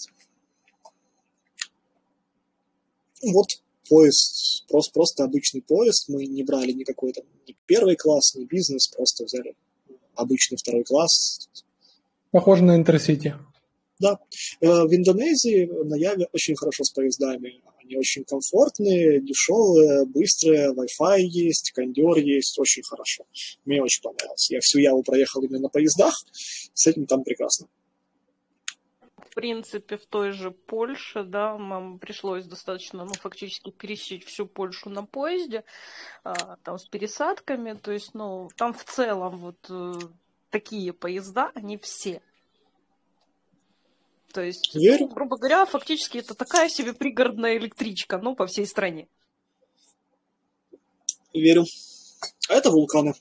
[SPEAKER 2] Вот поезд, просто обычный поезд. Мы не брали никакой там ни первый класс, ни бизнес, просто взяли обычный второй класс.
[SPEAKER 3] Похоже на Интерсити.
[SPEAKER 2] Да. В Индонезии на Яве очень хорошо с поездами. Они очень комфортные, дешевые, быстрые, Wi-Fi есть, кондер есть, очень хорошо. Мне очень понравилось. Я всю Яву проехал именно на поездах, с этим там прекрасно.
[SPEAKER 1] В принципе, в той же Польше, да, нам пришлось достаточно, фактически пересечь всю Польшу на поезде, там с пересадками, то есть, там в целом вот такие поезда, они все. То есть, грубо говоря, фактически это такая себе пригородная электричка, по всей стране.
[SPEAKER 2] Верю. А это вулканы.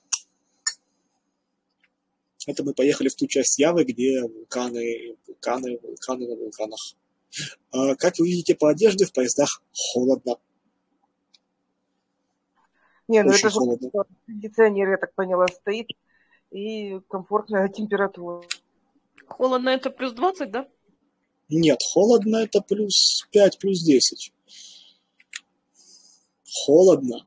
[SPEAKER 2] Это мы поехали в ту часть Явы, где вулканы на вулканах. Как вы видите по одежде, в поездах холодно.
[SPEAKER 7] Не,
[SPEAKER 2] очень
[SPEAKER 7] это же
[SPEAKER 2] холодно.
[SPEAKER 7] кондиционер, я так поняла, стоит, и комфортная температура.
[SPEAKER 1] Холодно это плюс 20, да?
[SPEAKER 2] Нет, холодно это плюс 5, плюс 10. Холодно.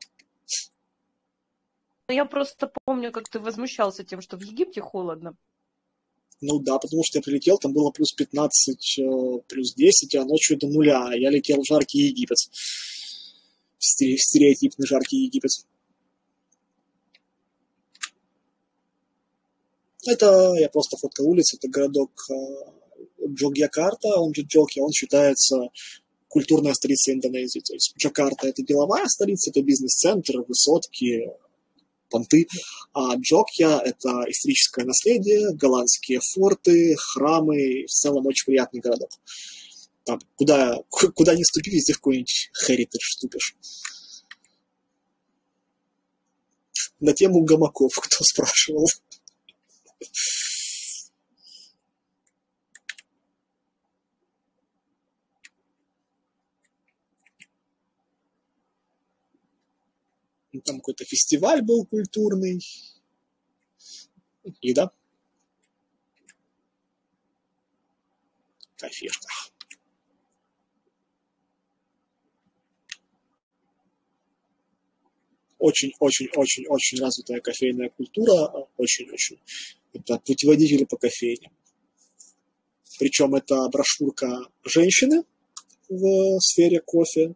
[SPEAKER 1] Я просто помню, как ты возмущался тем, что в Египте холодно.
[SPEAKER 2] Да, потому что я прилетел, там было плюс 15, плюс 10, а ночью до нуля. А я летел в жаркий Египет. Стереотипный жаркий Египет. Это я просто фоткал улицу, это городок Джогьякарта, он же Джокья, он считается культурная столица Индонезии. То есть Джакарта – это деловая столица, это бизнес-центр, высотки, понты. А Джокья – это историческое наследие, голландские форты, храмы, в целом очень приятный городок. Там, куда ни ступи, везде в какой-нибудь heritage ступишь. На тему гамаков, кто спрашивал. Там какой-то фестиваль был культурный. Еда. Кофешка. Очень развитая кофейная культура. Очень-очень. Это путеводители по кофейням. Причем это брошюрка женщины в сфере кофе.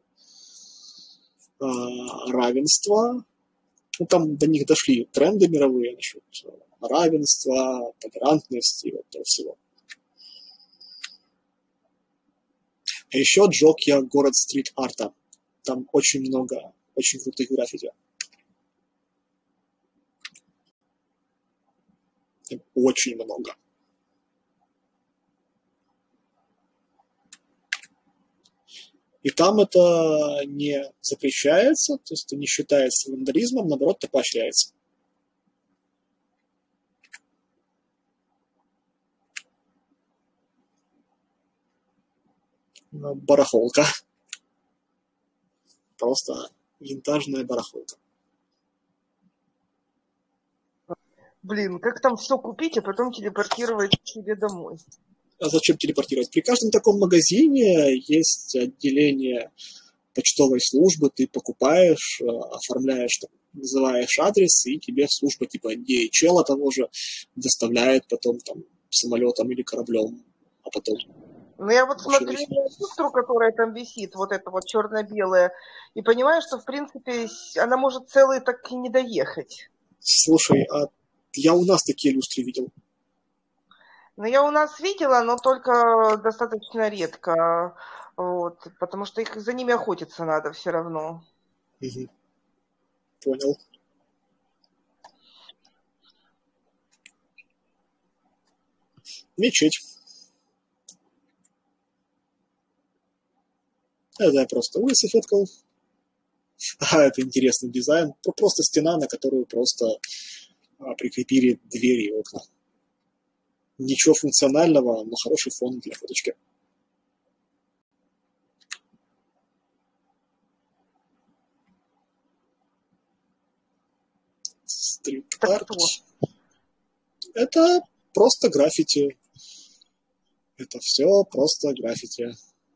[SPEAKER 2] Равенство. Там до них дошли тренды мировые насчет равенства, толерантности, вот этого всего. А еще Джокья – город стрит-арта. Там очень много очень крутых граффити. Очень много. И там это не запрещается, то есть это не считается вандализмом, наоборот, это поощряется. Барахолка. Просто винтажная барахолка.
[SPEAKER 7] Блин, как там все купить, а потом телепортировать к себе домой?
[SPEAKER 2] А зачем телепортировать? При каждом таком магазине есть отделение почтовой службы, ты покупаешь, оформляешь там называешь адрес, и тебе служба типа DHL того же доставляет потом там самолетом или кораблем, а потом...
[SPEAKER 7] Ну, я вот смотрю на люстру, которая там висит, вот эта вот черно-белая, и понимаю, что, в принципе, она может целой так и не доехать.
[SPEAKER 2] Слушай, а я у нас такие люстры видел.
[SPEAKER 7] Ну, я у нас видела, но только достаточно редко, вот, потому что их за ними охотиться надо все равно.
[SPEAKER 2] Угу. Понял. Мечеть. Это я просто улицы фоткал. Это интересный дизайн. Просто стена, на которую просто прикрепили двери и окна. Ничего функционального, но хороший фон для фоточки. Стрит-арт. Это просто граффити. Это все просто граффити.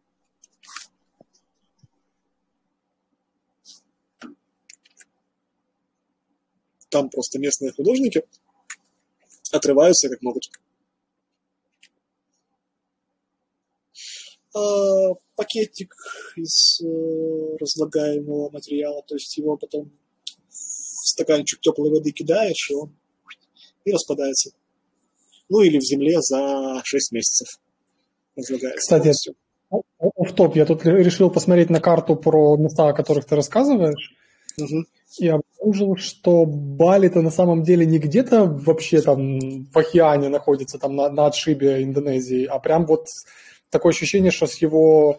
[SPEAKER 2] Там просто местные художники отрываются как могут. Пакетик из разлагаемого материала, то есть его потом в стаканчик теплой воды кидаешь, и он и распадается. Ну или в земле за 6 месяцев разлагается.
[SPEAKER 3] Кстати, офф-топ, я тут решил посмотреть на карту про места, о которых ты рассказываешь, и обнаружил, что Бали-то на самом деле не где-то вообще там в океане находится, там на отшибе Индонезии, а прям вот такое ощущение, что с его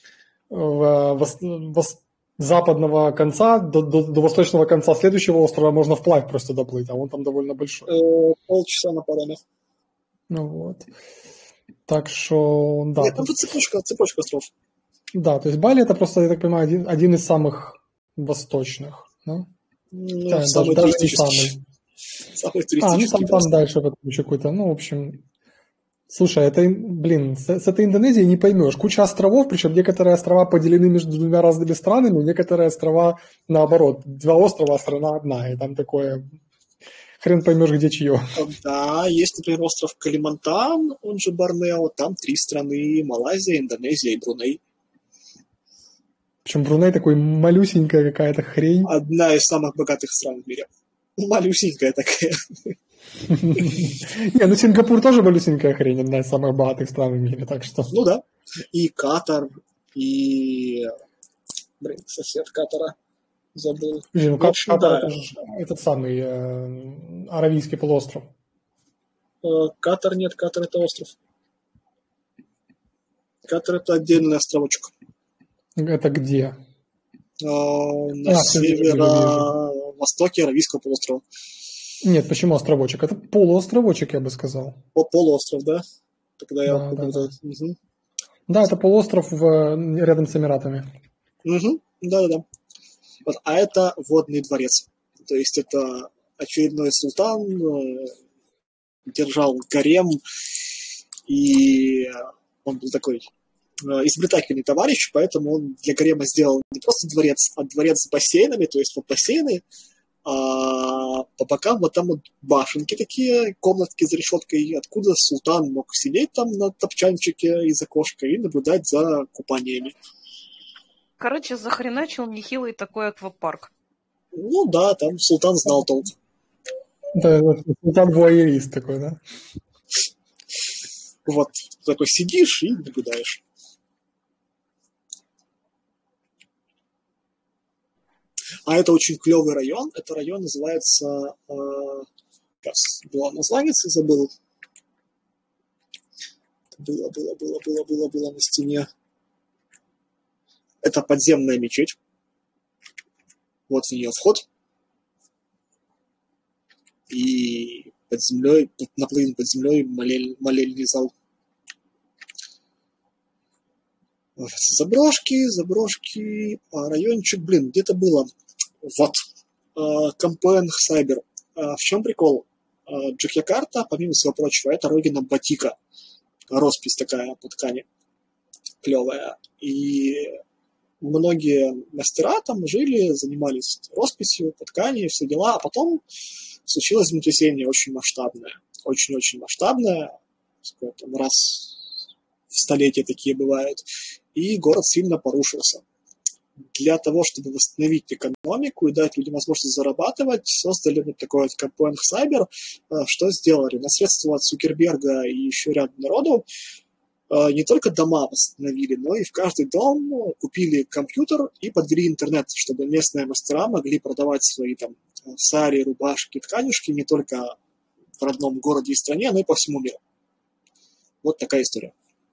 [SPEAKER 3] западного конца до восточного конца следующего острова можно вплавь просто доплыть, а он там довольно большой.
[SPEAKER 2] Полчаса на пароме.
[SPEAKER 3] Ну вот. Так что, да.
[SPEAKER 2] Нет, там цепочка островов.
[SPEAKER 3] Да, то есть Бали это просто, я так понимаю, один из самых восточных, да?
[SPEAKER 2] Ну,
[SPEAKER 3] да,
[SPEAKER 2] самый
[SPEAKER 3] даже не
[SPEAKER 2] туристический. Самый
[SPEAKER 3] туристический.
[SPEAKER 2] Ну,
[SPEAKER 3] там дальше потом еще какой-то, ну, в общем... Слушай, это, с этой Индонезией не поймешь. Куча островов, причем некоторые острова поделены между двумя разными странами, некоторые острова наоборот. 2 острова, а страна одна, и там такое... Хрен поймешь, где чье.
[SPEAKER 2] Да, есть, например, остров Калимантан, он же Борнео, там 3 страны: Малайзия, Индонезия и Бруней.
[SPEAKER 3] Причем Бруней такой малюсенькая какая-то хрень.
[SPEAKER 2] Одна из самых богатых стран в мире. Малюсенькая такая.
[SPEAKER 3] Не, ну Сингапур тоже малюсенькая хрень, одна из самых богатых стран в мире, так что...
[SPEAKER 2] Ну да. И Катар, и... сосед Катара забыл.
[SPEAKER 3] Ну, Катар этот самый Аравийский полуостров.
[SPEAKER 2] Катар нет, Катар это остров. Катар это отдельный островочек.
[SPEAKER 3] Это где?
[SPEAKER 2] На северо-востоке Аравийского полуострова.
[SPEAKER 3] Нет, почему островочек? Это полуостровочек, я бы сказал.
[SPEAKER 2] Полуостров, да? Тогда я...
[SPEAKER 3] Угу. Да, это полуостров рядом с Эмиратами.
[SPEAKER 2] Угу. Да. Вот. А это водный дворец. То есть это очередной султан держал гарем, и он был такой изобретательный товарищ, поэтому он для гарема сделал не просто дворец, а дворец с бассейнами, то есть вот бассейны, а по бокам вот там вот башенки такие, комнатки за решеткой, откуда султан мог сидеть там на топчанчике из окошка и наблюдать за купаниями.
[SPEAKER 1] Короче, захреначил нехилый такой аквапарк.
[SPEAKER 2] Ну да, там султан знал толк.
[SPEAKER 3] Да, султан вуайерист такой, да?
[SPEAKER 2] Вот, такой сидишь и наблюдаешь. А это очень клевый район. Это район называется... сейчас было название, забыл. Было на стене. Это подземная мечеть. Вот в нее вход. И под землей, наполовину под землей молельный зал. Заброшки, райончик, где-то было. Вот. Кампен Сайбер. В чем прикол? Джокьякарта, помимо всего прочего, это родина батика. Роспись такая по ткани. Клевая. И многие мастера там жили, занимались росписью, тканью, все дела, а потом случилось землетрясение очень масштабное, очень-очень масштабное, там раз в столетие такие бывают, и город сильно порушился. Для того, чтобы восстановить экономику и дать людям возможность зарабатывать, создали вот такой вот Compound Cyber. Что сделали? На средства от Цукерберга и еще ряд народу не только дома восстановили, но и в каждый дом купили компьютер и подвели интернет, чтобы местные мастера могли продавать свои там сари, рубашки, тканюшки не только в родном городе и стране, но и по всему миру. Вот такая история.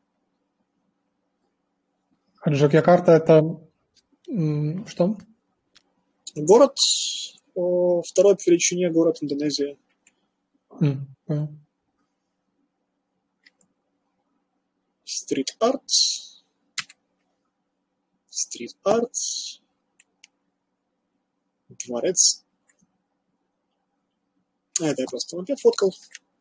[SPEAKER 3] Джокьякарта — это что?
[SPEAKER 2] Город, второй по величине город Индонезии. Стрит-арт. Стрит-арт. Дворец. Это я просто опять фоткал.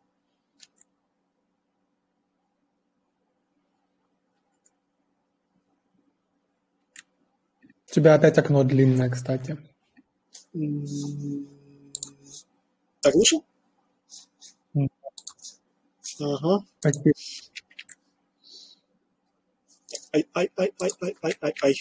[SPEAKER 3] У тебя опять окно длинное, кстати.
[SPEAKER 2] Так лучше? Ага.
[SPEAKER 3] Окей.
[SPEAKER 2] Ай.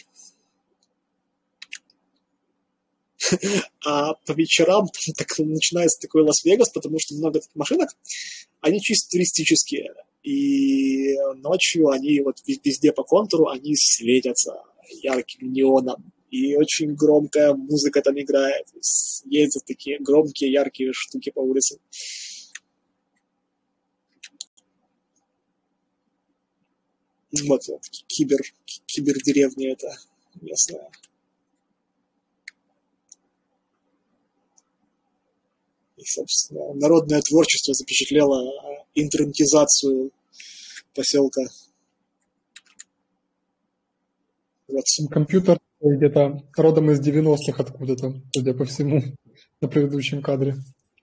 [SPEAKER 2] А по вечерам там так начинается такой Лас-Вегас, потому что много таких машинок, они чисто туристические. И ночью они вот везде по контуру, они светятся ярким неоном. И очень громкая музыка там играет. Ездят такие громкие, яркие штуки по улице. Вот кибердеревня это местная. И, собственно, народное творчество запечатлело интернетизацию поселка. Вот.
[SPEAKER 3] Компьютер где-то родом из 90-х откуда-то, судя по всему, на предыдущем кадре.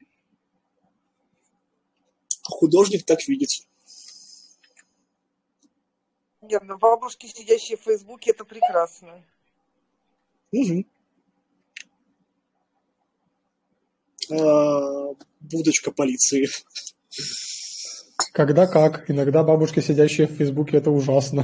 [SPEAKER 2] Художник так видит.
[SPEAKER 7] Нет, ну бабушки, сидящие в Фейсбуке, это прекрасно.
[SPEAKER 2] Угу. Будочка полиции.
[SPEAKER 3] Когда как. Иногда бабушки, сидящие в Фейсбуке, это ужасно.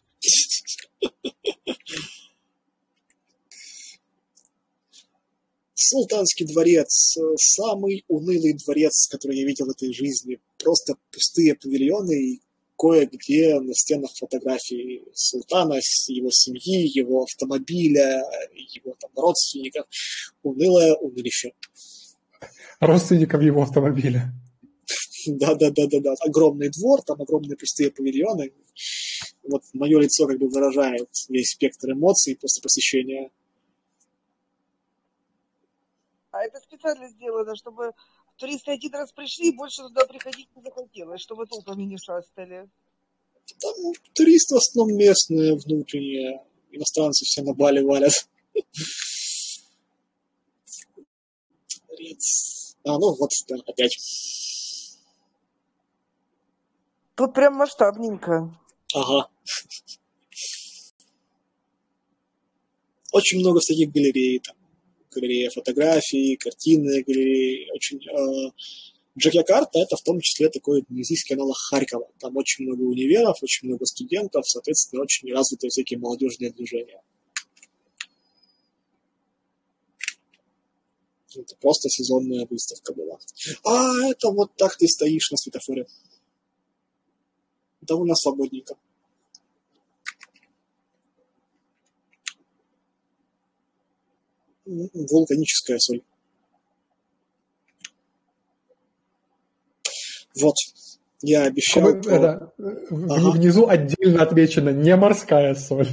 [SPEAKER 2] Султанский дворец. Самый унылый дворец, который я видел в этой жизни. Просто пустые павильоны и кое-где на стенах фотографии султана, его семьи, его автомобиля, его там родственников. Унылое унылище.
[SPEAKER 3] Родственников его автомобиля.
[SPEAKER 2] Да. Огромный двор, там огромные пустые павильоны. Вот мое лицо как бы выражает весь спектр эмоций после посещения.
[SPEAKER 7] А это специально сделано, чтобы туристы один раз пришли и больше туда приходить не захотелось, чтобы толпами не шастали.
[SPEAKER 2] Там туристы в основном местные, внутренние. Иностранцы все на Бали валят. Ну вот, да, опять.
[SPEAKER 7] Тут прям масштабненько.
[SPEAKER 2] Ага. Очень много всяких галерей. Там галерея фотографий, картины, галереи. Очень... Джокьякарта — это в том числе такой индонезийский аналог Харькова. Там очень много универов, очень много студентов, соответственно, очень развитые всякие молодежные движения. Это просто сезонная выставка была. А это вот так ты стоишь на светофоре. Довольно свободненько. Вулканическая соль. Вот. Я обещал...
[SPEAKER 3] Внизу отдельно отмечено «не морская соль».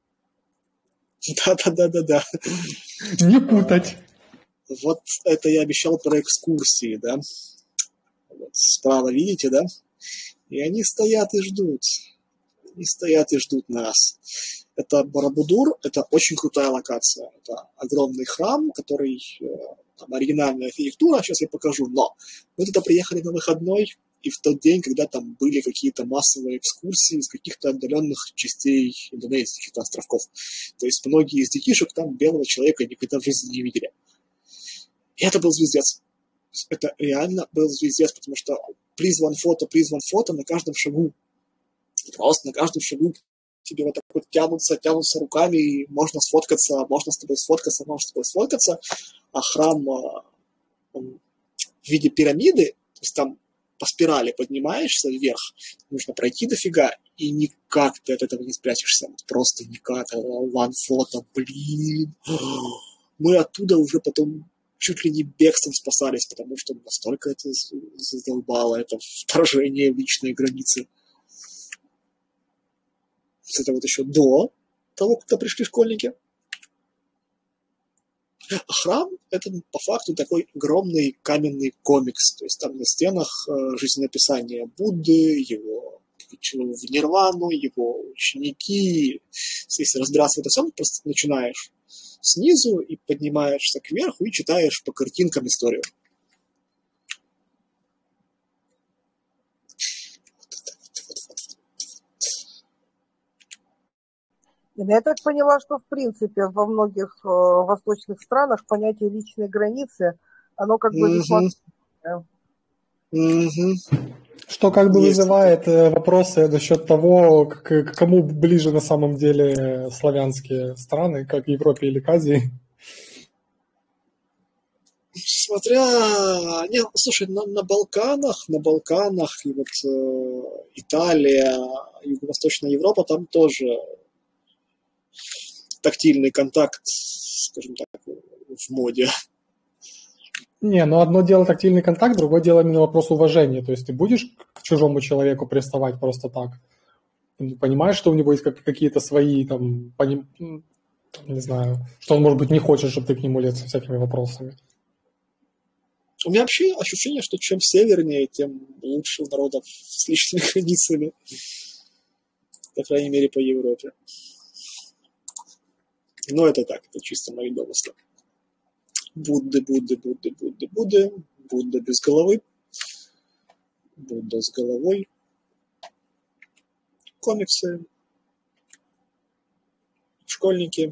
[SPEAKER 2] Да.
[SPEAKER 3] Не путать.
[SPEAKER 2] Вот это я обещал про экскурсии, да? Вот справа видите, да? И они стоят и ждут. Они стоят и ждут нас. Это Барабудур, это очень крутая локация. Это огромный храм, который... Там оригинальная архитектура, сейчас я покажу. Но мы туда приехали на выходной, и в тот день, когда там были какие-то массовые экскурсии из каких-то отдаленных частей Индонезии, каких-то островков. То есть многие из детишек там белого человека никогда в жизни не видели. И это был звездец. Это реально был звездец, потому что призван фото на каждом шагу. Просто на каждом шагу тебе вот так вот тянутся руками, и можно сфоткаться, можно с тобой сфоткаться, а храм он в виде пирамиды, то есть там по спирали поднимаешься вверх, нужно пройти дофига, и никак ты от этого не спрячешься, просто никак. One фото, блин. Мы оттуда уже потом чуть ли не бегством спасались, потому что настолько это задолбало, это вторжение в личные границы. Это вот еще до того, когда пришли школьники. А храм – это по факту такой огромный каменный комикс. То есть там на стенах жизнеописание Будды, его в нирвану, его ученики. Если разбираться в этом всем, просто начинаешь снизу и поднимаешься кверху и читаешь по картинкам историю.
[SPEAKER 7] Я так поняла, что в принципе во многих восточных странах понятие личной границы, оно как бы весьма...
[SPEAKER 3] Что как бы вызывает вопросы насчет того, к кому ближе на самом деле славянские страны, как в Европе или к Азии.
[SPEAKER 2] Смотря... Не, слушай, на Балканах и вот Италия, Юго-Восточная Европа, там тоже тактильный контакт, скажем так, в моде.
[SPEAKER 3] Не, ну одно дело тактильный контакт, другое дело именно вопрос уважения. То есть ты будешь к чужому человеку приставать просто так? Ты понимаешь, что у него есть какие-то свои, там, не знаю, что он, может быть, не хочет, чтобы ты к нему лез со всякими вопросами.
[SPEAKER 2] У меня вообще ощущение, что чем севернее, тем лучше у народов с личными границами. По крайней мере, по Европе. Но это так, это чисто мои домыслы. Будды без головы. Будда с головой. Комиксы. Школьники.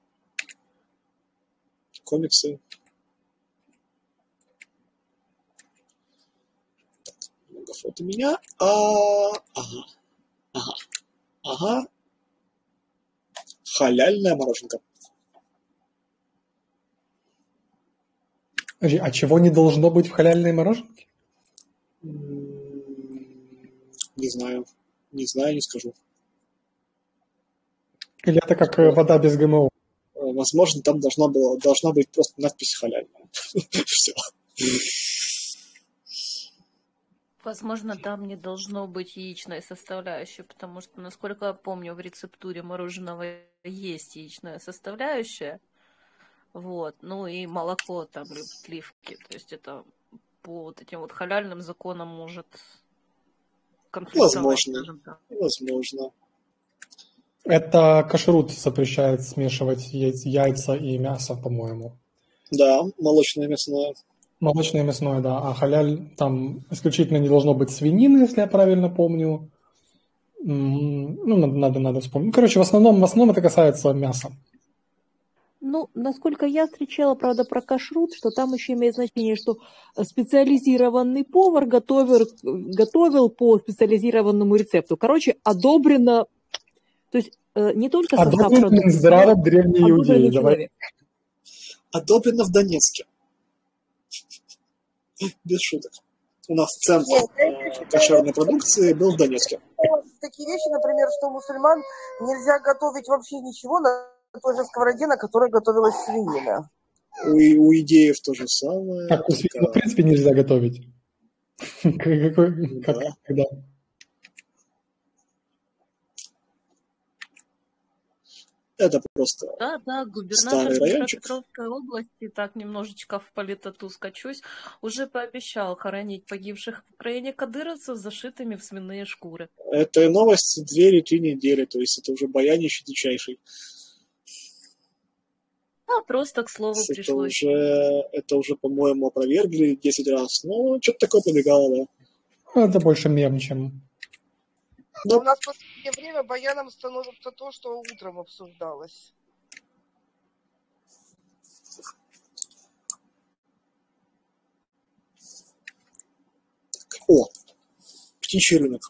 [SPEAKER 2] Комиксы. Так, много фото меня. Ага. Халяльная мороженка.
[SPEAKER 3] А чего не должно быть в халяльной мороженке?
[SPEAKER 2] Не знаю, не скажу.
[SPEAKER 3] Или это как вода без ГМО?
[SPEAKER 2] Возможно, там должна быть просто надпись халяльная. Все.
[SPEAKER 1] Возможно, там не должно быть яичной составляющей, потому что, насколько я помню, в рецептуре мороженого есть яичная составляющая. Вот. Ну и молоко там, сливки. То есть это по вот этим вот халяльным законам может конфликтовать.
[SPEAKER 2] Возможно.
[SPEAKER 3] Это кашрут запрещает смешивать яйца и мясо, по-моему.
[SPEAKER 2] Да, молочное и мясное.
[SPEAKER 3] Молочное и мясное, да. А халяль там исключительно не должно быть свинины, если я правильно помню. Ну, надо вспомнить. Короче, в основном это касается мяса.
[SPEAKER 11] Ну, насколько я встречала, правда, про кашрут, что там еще имеет значение, что специализированный повар готовил по специализированному рецепту. Короче, одобрено, то есть не только состав продукта,
[SPEAKER 3] здраво древние иудеи. Давай.
[SPEAKER 2] Одобрено в Донецке. Без шуток. У нас центр кошерной продукции был в Донецке.
[SPEAKER 7] Такие вещи, например, что у мусульман нельзя готовить вообще ничего на той же сковороде, на которой готовилась свинина.
[SPEAKER 2] У идеев то же самое.
[SPEAKER 3] Так, свинину, в принципе, нельзя готовить. Когда?
[SPEAKER 2] Это просто
[SPEAKER 1] Да, губернатор Днепропетровской области, так немножечко в политоту скачусь, уже пообещал хоронить погибших в Украине кадыровцев зашитыми в свиные шкуры.
[SPEAKER 2] Это новость 2 или 3 недели, то есть это уже баянище дичайший.
[SPEAKER 1] А просто к слову пришлось.
[SPEAKER 2] Это уже, по-моему, опровергли 10 раз. Ну, что-то такое побегало, да.
[SPEAKER 3] Это больше мем, чем...
[SPEAKER 7] Но у нас в последнее время баяном становится то, что утром обсуждалось.
[SPEAKER 2] О, птичий рынок.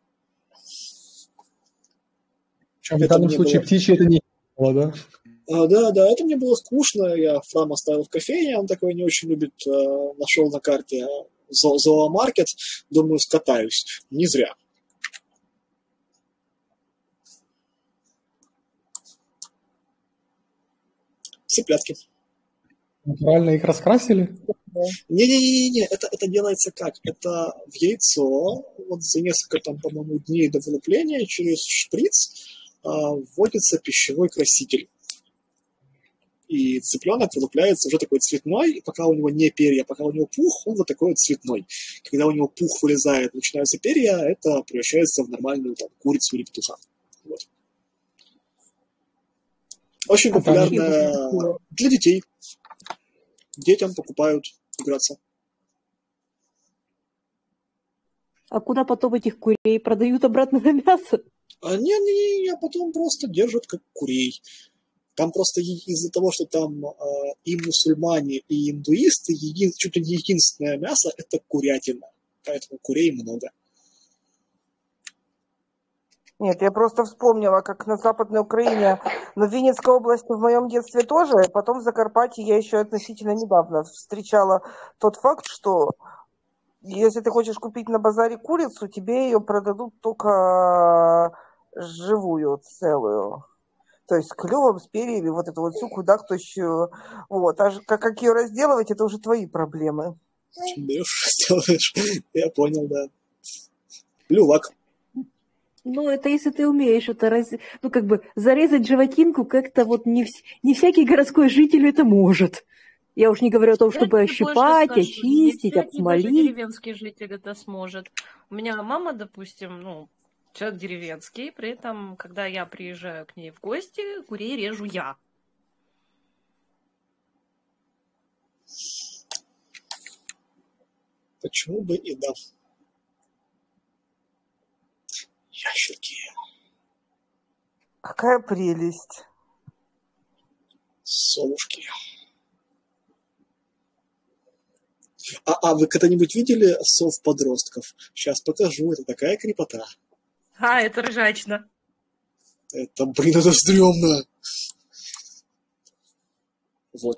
[SPEAKER 3] Причем в данном случае было... птичий это не было, да?
[SPEAKER 2] Да, это мне было скучно. Я Фрам оставил в кофейне, он такой не очень любит. Нашел на карте зоомаркет. Думаю, скатаюсь. Не зря. Цыплятки.
[SPEAKER 3] Натурально их раскрасили?
[SPEAKER 2] Не, это делается как? Это в яйцо, вот за несколько, там, по-моему, дней до вылупления через шприц вводится пищевой краситель. И цыпленок вылупляется уже такой цветной, и пока у него не перья, пока у него пух, он вот такой вот цветной. Когда у него пух вылезает, начинаются перья, это превращается в нормальную там, курицу или петуха. Вот. Очень популярная для детей. Детям покупают играться.
[SPEAKER 11] А куда потом этих курей продают обратно на мясо?
[SPEAKER 2] Не, потом просто держат как курей. Там просто из-за того, что там и мусульмане, и индуисты, чуть ли не единственное мясо – это курятина. Поэтому курей много.
[SPEAKER 7] Нет, я просто вспомнила, как на Западной Украине, но в Винницкой области в моем детстве тоже, потом в Закарпатье я еще относительно недавно встречала тот факт, что если ты хочешь купить на базаре курицу, тебе ее продадут только живую, целую. То есть с клювом, с перьями, вот эту вот всю кудахтущую. Вот. А как ее разделывать, это уже твои проблемы.
[SPEAKER 2] Берешь, сделаешь. Я понял, да. Лювак.
[SPEAKER 11] Ну, это если ты умеешь это зарезать животинку как-то вот не всякий городской житель это может. Я уж не говорю о том, чтобы ощипать, очистить, обсмолить.
[SPEAKER 1] Даже деревенский житель это сможет. У меня мама, допустим, человек деревенский, при этом, когда я приезжаю к ней в гости, курей режу я.
[SPEAKER 2] Почему бы и да? Ящерки.
[SPEAKER 7] Какая прелесть.
[SPEAKER 2] Совушки. А вы когда-нибудь видели сов-подростков? Сейчас покажу, это такая крепота.
[SPEAKER 1] Это ржачно.
[SPEAKER 2] Это, это стрёмно. Вот.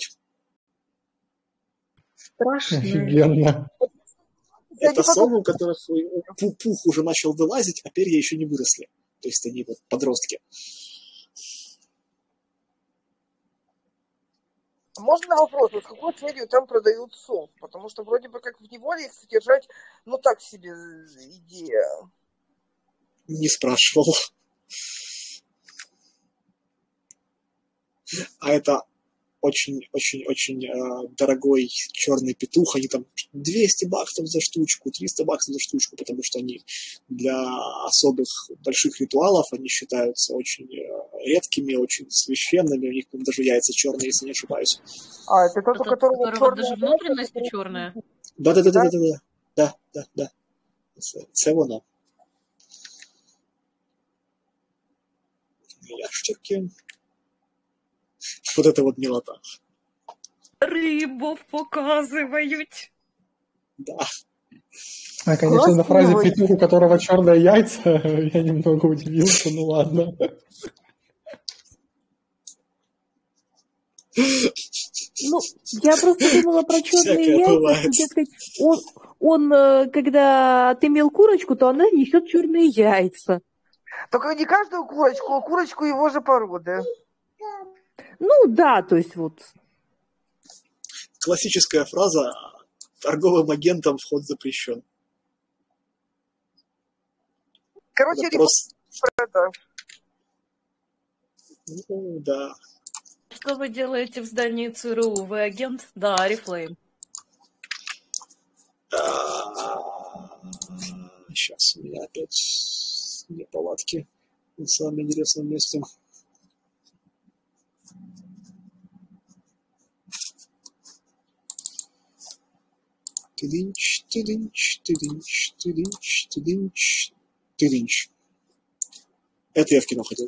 [SPEAKER 5] Страшно.
[SPEAKER 3] Офигенно.
[SPEAKER 2] Это совы, у которых пух уже начал вылазить, а перья еще не выросли. То есть они вот подростки.
[SPEAKER 7] Можно вопрос, с какой целью там продают сов? Потому что вроде бы как в неволе их содержать, так себе идея.
[SPEAKER 2] Не спрашивал. А это очень-очень-очень дорогой черный петух. Они там 200 баксов за штучку, 300 баксов за штучку, потому что они для особых больших ритуалов, они считаются очень редкими, очень священными. У них даже яйца черные, если не ошибаюсь.
[SPEAKER 7] Это тот, у которого
[SPEAKER 1] даже внутренности черная?
[SPEAKER 2] Да. Це воно. Ящерки. Вот это вот милота.
[SPEAKER 1] Рыбов показывают.
[SPEAKER 2] Да.
[SPEAKER 3] Конечно, на фразе «петух, у которого черные яйца» я немного удивился, ну ладно.
[SPEAKER 11] Я просто думала про черные яйца, что, дескать, он, когда отымел курочку, то она несет черные яйца.
[SPEAKER 7] Только не каждую курочку, а курочку его же породы.
[SPEAKER 11] Да, то есть вот.
[SPEAKER 2] Классическая фраза: торговым агентам вход запрещен.
[SPEAKER 7] Короче,
[SPEAKER 2] просто... да.
[SPEAKER 1] Что вы делаете в здании ЦРУ? Вы агент? Да, Арифлейм.
[SPEAKER 2] Сейчас у меня опять неполадки на самом интересном месте. Тыдынч, тыдынч, тыдынч, тыдынч, тыдынч, тыдынч. Это я в кино ходил.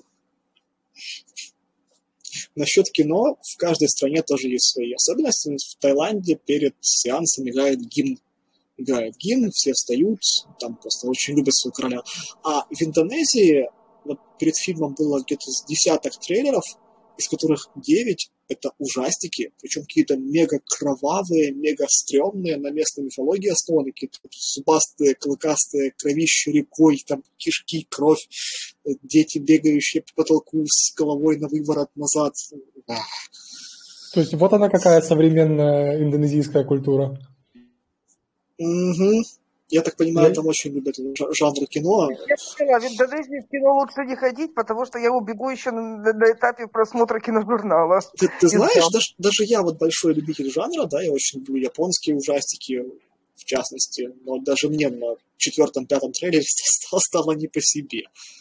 [SPEAKER 2] Насчет кино, в каждой стране тоже есть свои особенности. В Таиланде перед сеансом играет гимн. Все встают, там просто очень любят своего короля. А в Индонезии вот перед фильмом было где-то с десяток трейлеров, из которых 9 это ужастики, причем какие-то мега кровавые, мега стрёмные, на местной мифологии основаны, какие-то зубастые, клыкастые, кровища рекой, там кишки, кровь, дети, бегающие по потолку с головой на выворот назад.
[SPEAKER 3] То есть вот она какая современная индонезийская культура.
[SPEAKER 2] Угу. Я так понимаю, там очень любят жанр кино.
[SPEAKER 7] Я поняла, в Индонезии в кино лучше не ходить, потому что я убегу еще на этапе просмотра киножурнала.
[SPEAKER 2] Ты знаешь, даже я вот большой любитель жанра, да, я очень люблю японские ужастики, в частности, но даже мне на 4-5 трейлере стало не по себе.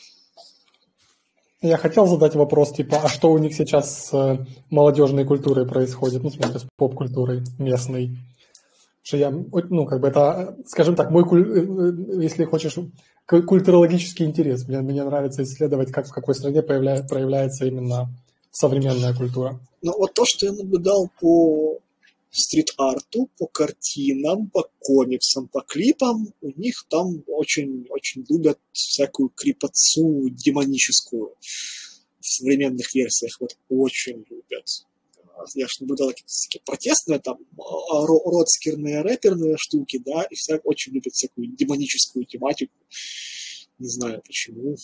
[SPEAKER 3] Я хотел задать вопрос, типа, а что у них сейчас с молодежной культурой происходит, ну, в смысле, с поп-культурой местной? Что я, ну, как бы это, скажем так, мой, если хочешь, культурологический интерес. Мне нравится исследовать, как в какой стране проявляется именно современная культура.
[SPEAKER 2] Ну, вот то, что я наблюдал по стрит-арту, по картинам, по комиксам, по клипам, у них там очень любят всякую крипотцу демоническую. В современных версиях вот очень любят. Я же наблюдал такие протестные, там, родскерные, рэперные штуки, да, и очень любят всякую демоническую тематику. Не знаю почему.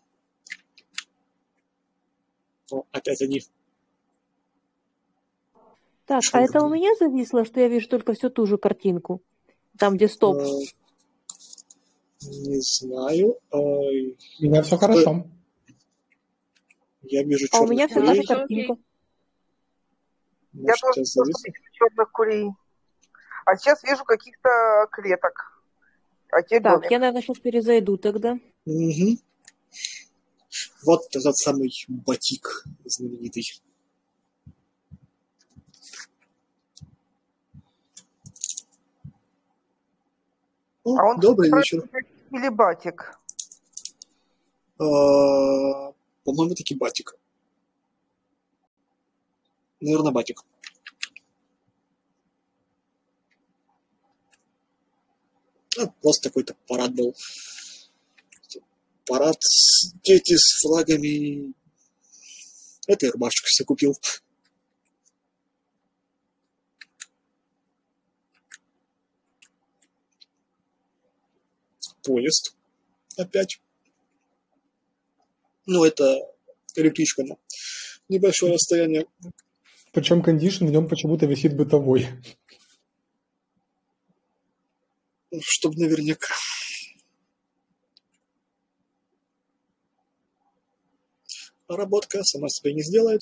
[SPEAKER 2] Но опять они...
[SPEAKER 11] Так, а это у меня зависло, что я вижу только всю ту же картинку? Там, где стоп?
[SPEAKER 2] Не знаю.
[SPEAKER 3] У меня все хорошо.
[SPEAKER 2] Я вижу
[SPEAKER 11] А у меня
[SPEAKER 2] черных
[SPEAKER 11] все та же
[SPEAKER 2] курей.
[SPEAKER 11] картинка.
[SPEAKER 7] Я тоже вижу черных курей. А сейчас вижу каких-то клеток.
[SPEAKER 11] Так, я, наверное, сейчас перезайду тогда.
[SPEAKER 2] Угу. Вот этот самый батик знаменитый. О,
[SPEAKER 7] а он
[SPEAKER 2] добрый вечер.
[SPEAKER 7] Или батик?
[SPEAKER 2] По-моему, таки батик. Наверное, батик. Просто какой-то парад был. Парад, дети с флагами. Это я рубашечку себе купил. Поезд. Опять. Ну, это электричка на небольшое расстояние.
[SPEAKER 3] Причем кондишн в нем почему-то висит бытовой.
[SPEAKER 2] Чтобы наверняка. Работка сама себя не сделает.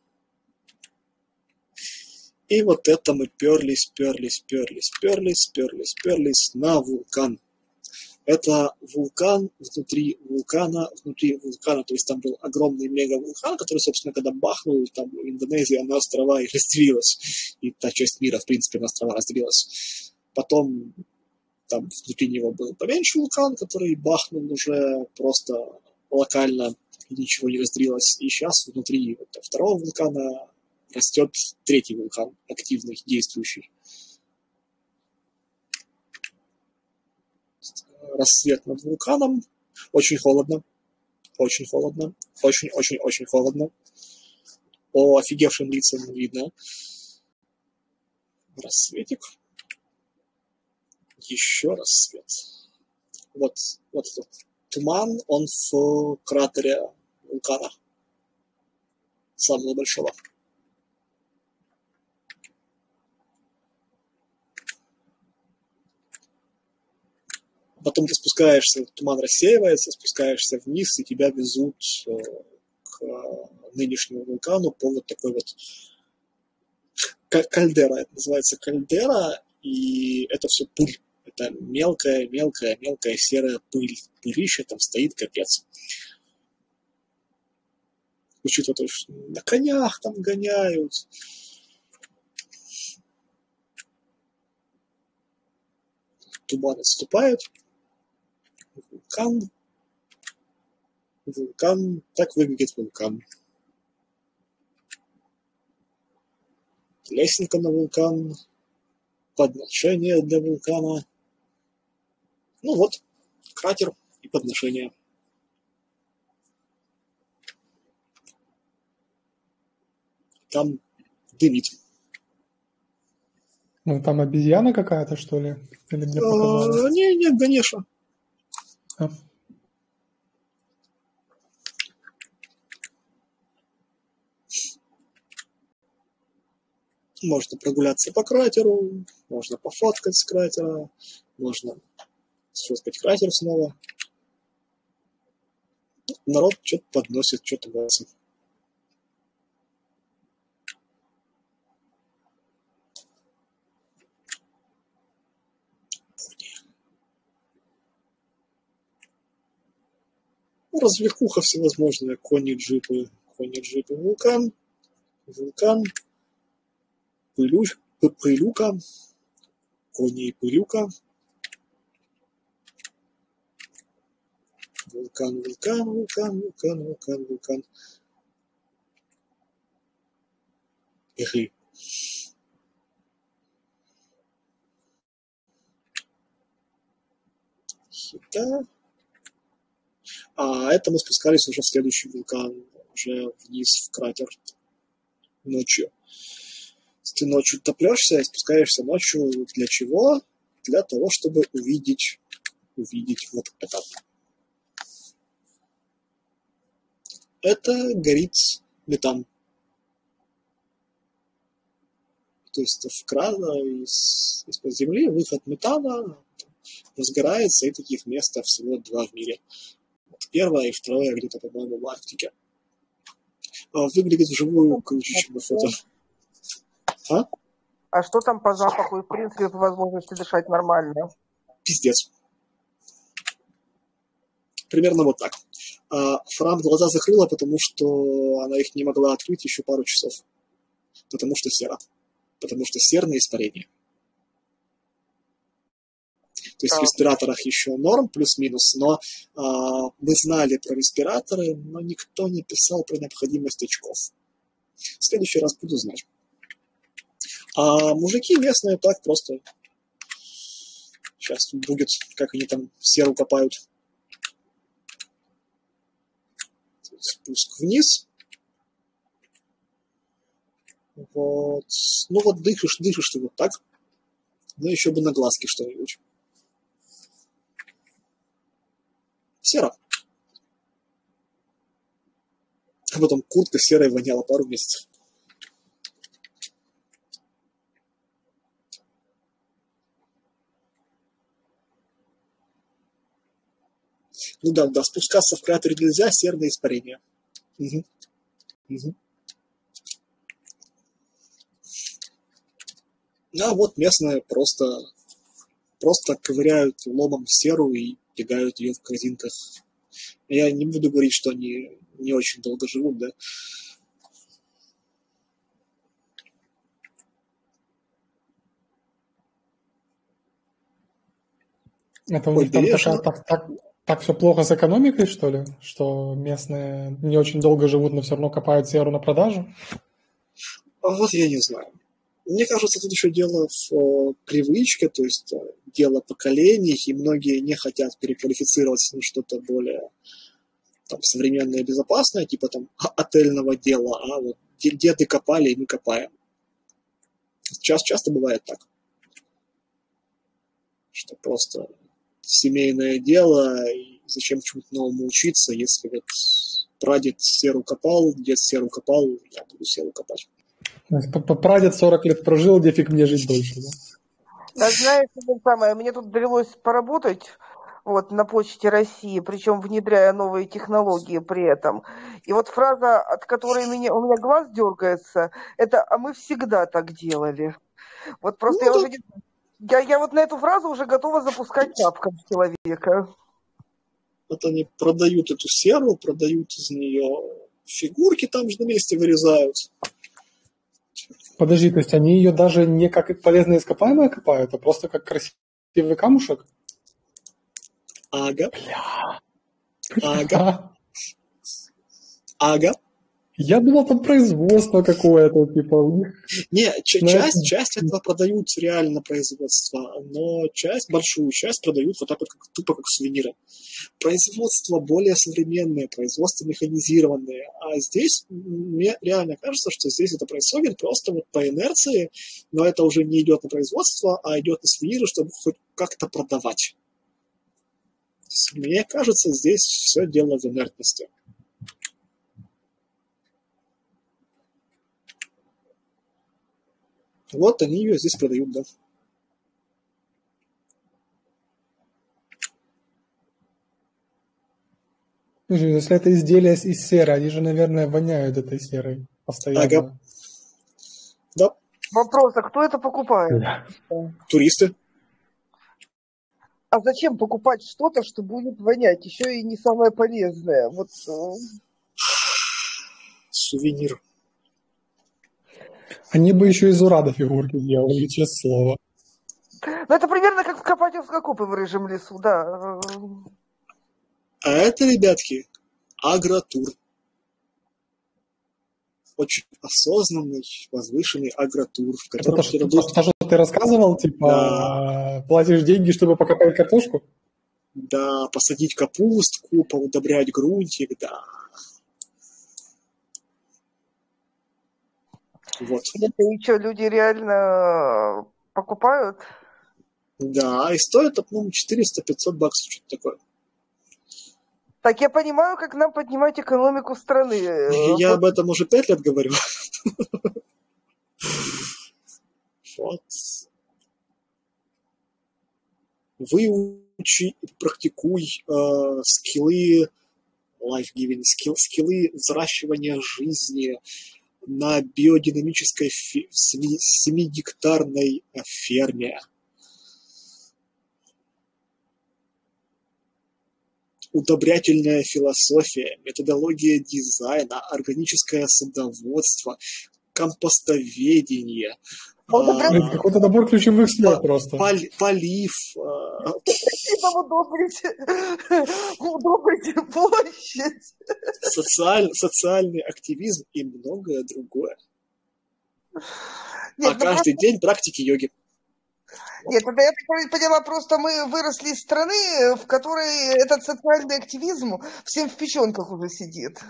[SPEAKER 2] И вот это мы перлись на вулкан. Это вулкан внутри вулкана. То есть там был огромный мегавулкан, который, собственно, когда бахнул, там Индонезия на острова и разделилась. И та часть мира, в принципе, на острова разделилась. Потом там внутри него был поменьше вулкан, который бахнул уже просто локально, и ничего не разделилось. И сейчас внутри второго вулкана растет третий вулкан, активный, действующий. Рассвет над вулканом. Очень холодно. Очень холодно. Очень холодно. По офигевшим лицам видно. Рассветик. Еще рассвет. Вот этот туман, он в кратере вулкана. Самого большого. Потом ты спускаешься, туман рассеивается, спускаешься вниз, и тебя везут к нынешнему вулкану по вот такой вот кальдера. Это называется кальдера, и это все пыль. Это мелкая серая пыль. Пылища там стоит, капец. Учитывая то, что на конях там гоняют. туман отступает. Вулкан. Вулкан. Так выглядит вулкан. Лесенка на вулкан. Подношение для вулкана. Ну вот, кратер и подношение. Там дымит.
[SPEAKER 3] Ну, там обезьяна какая-то, что ли? Или мне показалось?
[SPEAKER 2] Не, Ганеша.
[SPEAKER 3] А.
[SPEAKER 2] Можно прогуляться по кратеру, можно пофоткать с кратера, можно сфоткать кратер снова. Народ что-то подносит, что-то боится. Развлекуха всевозможная. Кони, джипы, вулкан. Вулкан. Пылюка. Кони и пылюка. Вулкан. Эхи. Хита. А это мы спускались уже в следующий вулкан, уже вниз в кратер ночью. Ты ночью топлешься и спускаешься ночью для чего? Для того, чтобы увидеть вот это. Это горит метан. То есть из-под земли выход метана разгорается, и таких мест всего 2 в мире. Первое и второе где-то, по-моему, в Арктике. Выглядит вживую круче, чем на фото.
[SPEAKER 7] А что там по запаху и, в принципе, по возможности дышать нормально?
[SPEAKER 2] Пиздец. Примерно вот так. Фран глаза закрыла, потому что она их не могла открыть еще пару часов. Потому что сера. Потому что серное испарение. То есть в респираторах еще норм, плюс-минус, но мы знали про респираторы, но никто не писал про необходимость очков. В следующий раз буду знать. А мужики местные так просто... Сейчас тут будет, как они там серу копают. Спуск вниз. Вот. Ну вот дышишь ты вот так. Ну еще бы на глазки что-нибудь. Сера. А потом куртка серая воняла пару месяцев. Ну да, спускаться в кратер нельзя, серное испарение. Угу. А вот местные просто ковыряют ломом серу и кидают ее в корзинках. Я не буду говорить, что они не очень долго живут, да.
[SPEAKER 3] Это у них там так все плохо с экономикой, что ли? Что местные не очень долго живут, но все равно копают серу на продажу?
[SPEAKER 2] А вот я не знаю. Мне кажется, тут еще дело в привычке, то есть дело поколений, и многие не хотят переквалифицироваться на что-то более там, современное и безопасное, типа там отельного дела, а вот деды копали, и мы копаем. Часто бывает так, что просто семейное дело, и зачем чему-то новому учиться, если вот прадед серу копал, дед серу копал, я буду серу копать.
[SPEAKER 3] Прадед 40 лет прожил, где фиг мне жить дольше, да?
[SPEAKER 7] А знаешь, мне тут довелось поработать вот, на Почте России, причем внедряя новые технологии при этом. И вот фраза, от которой у меня глаз дергается, это «а мы всегда так делали». Вот просто я вот на эту фразу уже готова запускать тапком человека.
[SPEAKER 2] Вот они продают эту серу, продают из нее фигурки, там же на месте вырезают.
[SPEAKER 3] Подожди, то есть они ее даже не как полезное ископаемое копают, а просто как красивое Ты камушек?
[SPEAKER 2] Ага.
[SPEAKER 3] Бля.
[SPEAKER 2] Ага. Ага.
[SPEAKER 3] Я думал, там производство какое-то, типа, у них...
[SPEAKER 2] Не, часть этого продают реально на производство, но большую часть продают вот так вот, тупо как сувениры. Производство более современное, производство механизированное. А здесь мне реально кажется, что здесь это происходит просто вот по инерции, но это уже не идет на производство, а идет на сувениры, чтобы хоть как-то продавать. Мне кажется, здесь все дело в инертности. Вот они ее здесь продают, да.
[SPEAKER 3] Слушай, если это изделие из серы, они же, наверное, воняют этой серой постоянно.
[SPEAKER 2] Ага. Да.
[SPEAKER 7] Вопрос, а кто это покупает?
[SPEAKER 3] Да.
[SPEAKER 2] Туристы.
[SPEAKER 7] А зачем покупать что-то, что будет вонять? Еще и не самое полезное. Вот.
[SPEAKER 2] Сувенир.
[SPEAKER 3] Они бы еще из урада фигурки делали, честное слово.
[SPEAKER 7] Ну, это примерно как копать окопы в рыжем лесу, да.
[SPEAKER 2] А это, ребятки, агротур. Очень осознанный, возвышенный агротур, в котором...
[SPEAKER 3] Это что ты рассказывал, типа, да. Платишь деньги, чтобы покопать картошку?
[SPEAKER 2] Да, посадить капустку, поудобрять грунтик, да. Вот.
[SPEAKER 7] И что, люди реально покупают?
[SPEAKER 2] Да, и стоит, по-моему, 400-500 баксов, что-то такое.
[SPEAKER 7] Так я понимаю, как нам поднимать экономику страны.
[SPEAKER 2] Я об этом уже 5 лет говорю. Вот. Выучи, практикуй скиллы life-giving, скиллы взращивания жизни на биодинамической 7-гектарной ферме. Удобрятельная философия, методология дизайна, органическое садоводство, компостоведение.
[SPEAKER 3] Какой-то набор ключевых слов просто.
[SPEAKER 2] Полив.
[SPEAKER 7] Удобрите площадь.
[SPEAKER 2] Социальный активизм и многое другое. Нет, каждый день практики йоги.
[SPEAKER 7] Нет, тогда я так поняла, просто мы выросли из страны, в которой этот социальный активизм всем в печенках уже сидит.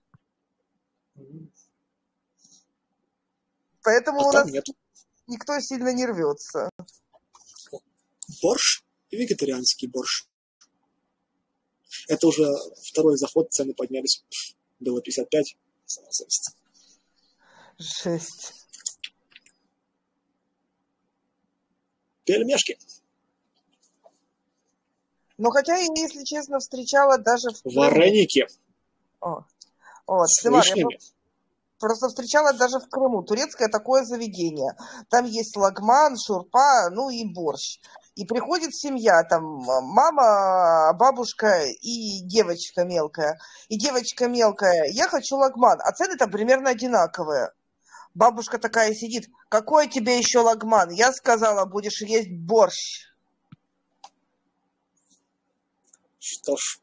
[SPEAKER 7] Поэтому у нас никто сильно не рвется.
[SPEAKER 2] Борщ и вегетарианский борщ. Это уже второй заход, цены поднялись. Было 55, осталось 70.
[SPEAKER 7] Жесть.
[SPEAKER 2] Пельмешки.
[SPEAKER 7] Но хотя я, если честно, встречала даже в Крыму.
[SPEAKER 2] Вареники.
[SPEAKER 7] С вишнями. Просто встречала даже в Крыму. Турецкое такое заведение. Там есть лагман, шурпа, ну и борщ. И приходит семья, там мама, бабушка и девочка мелкая. И девочка мелкая, я хочу лагман. А цены там примерно одинаковые. Бабушка такая сидит, какой тебе еще лагман? Я сказала, будешь есть борщ.
[SPEAKER 2] Что ж.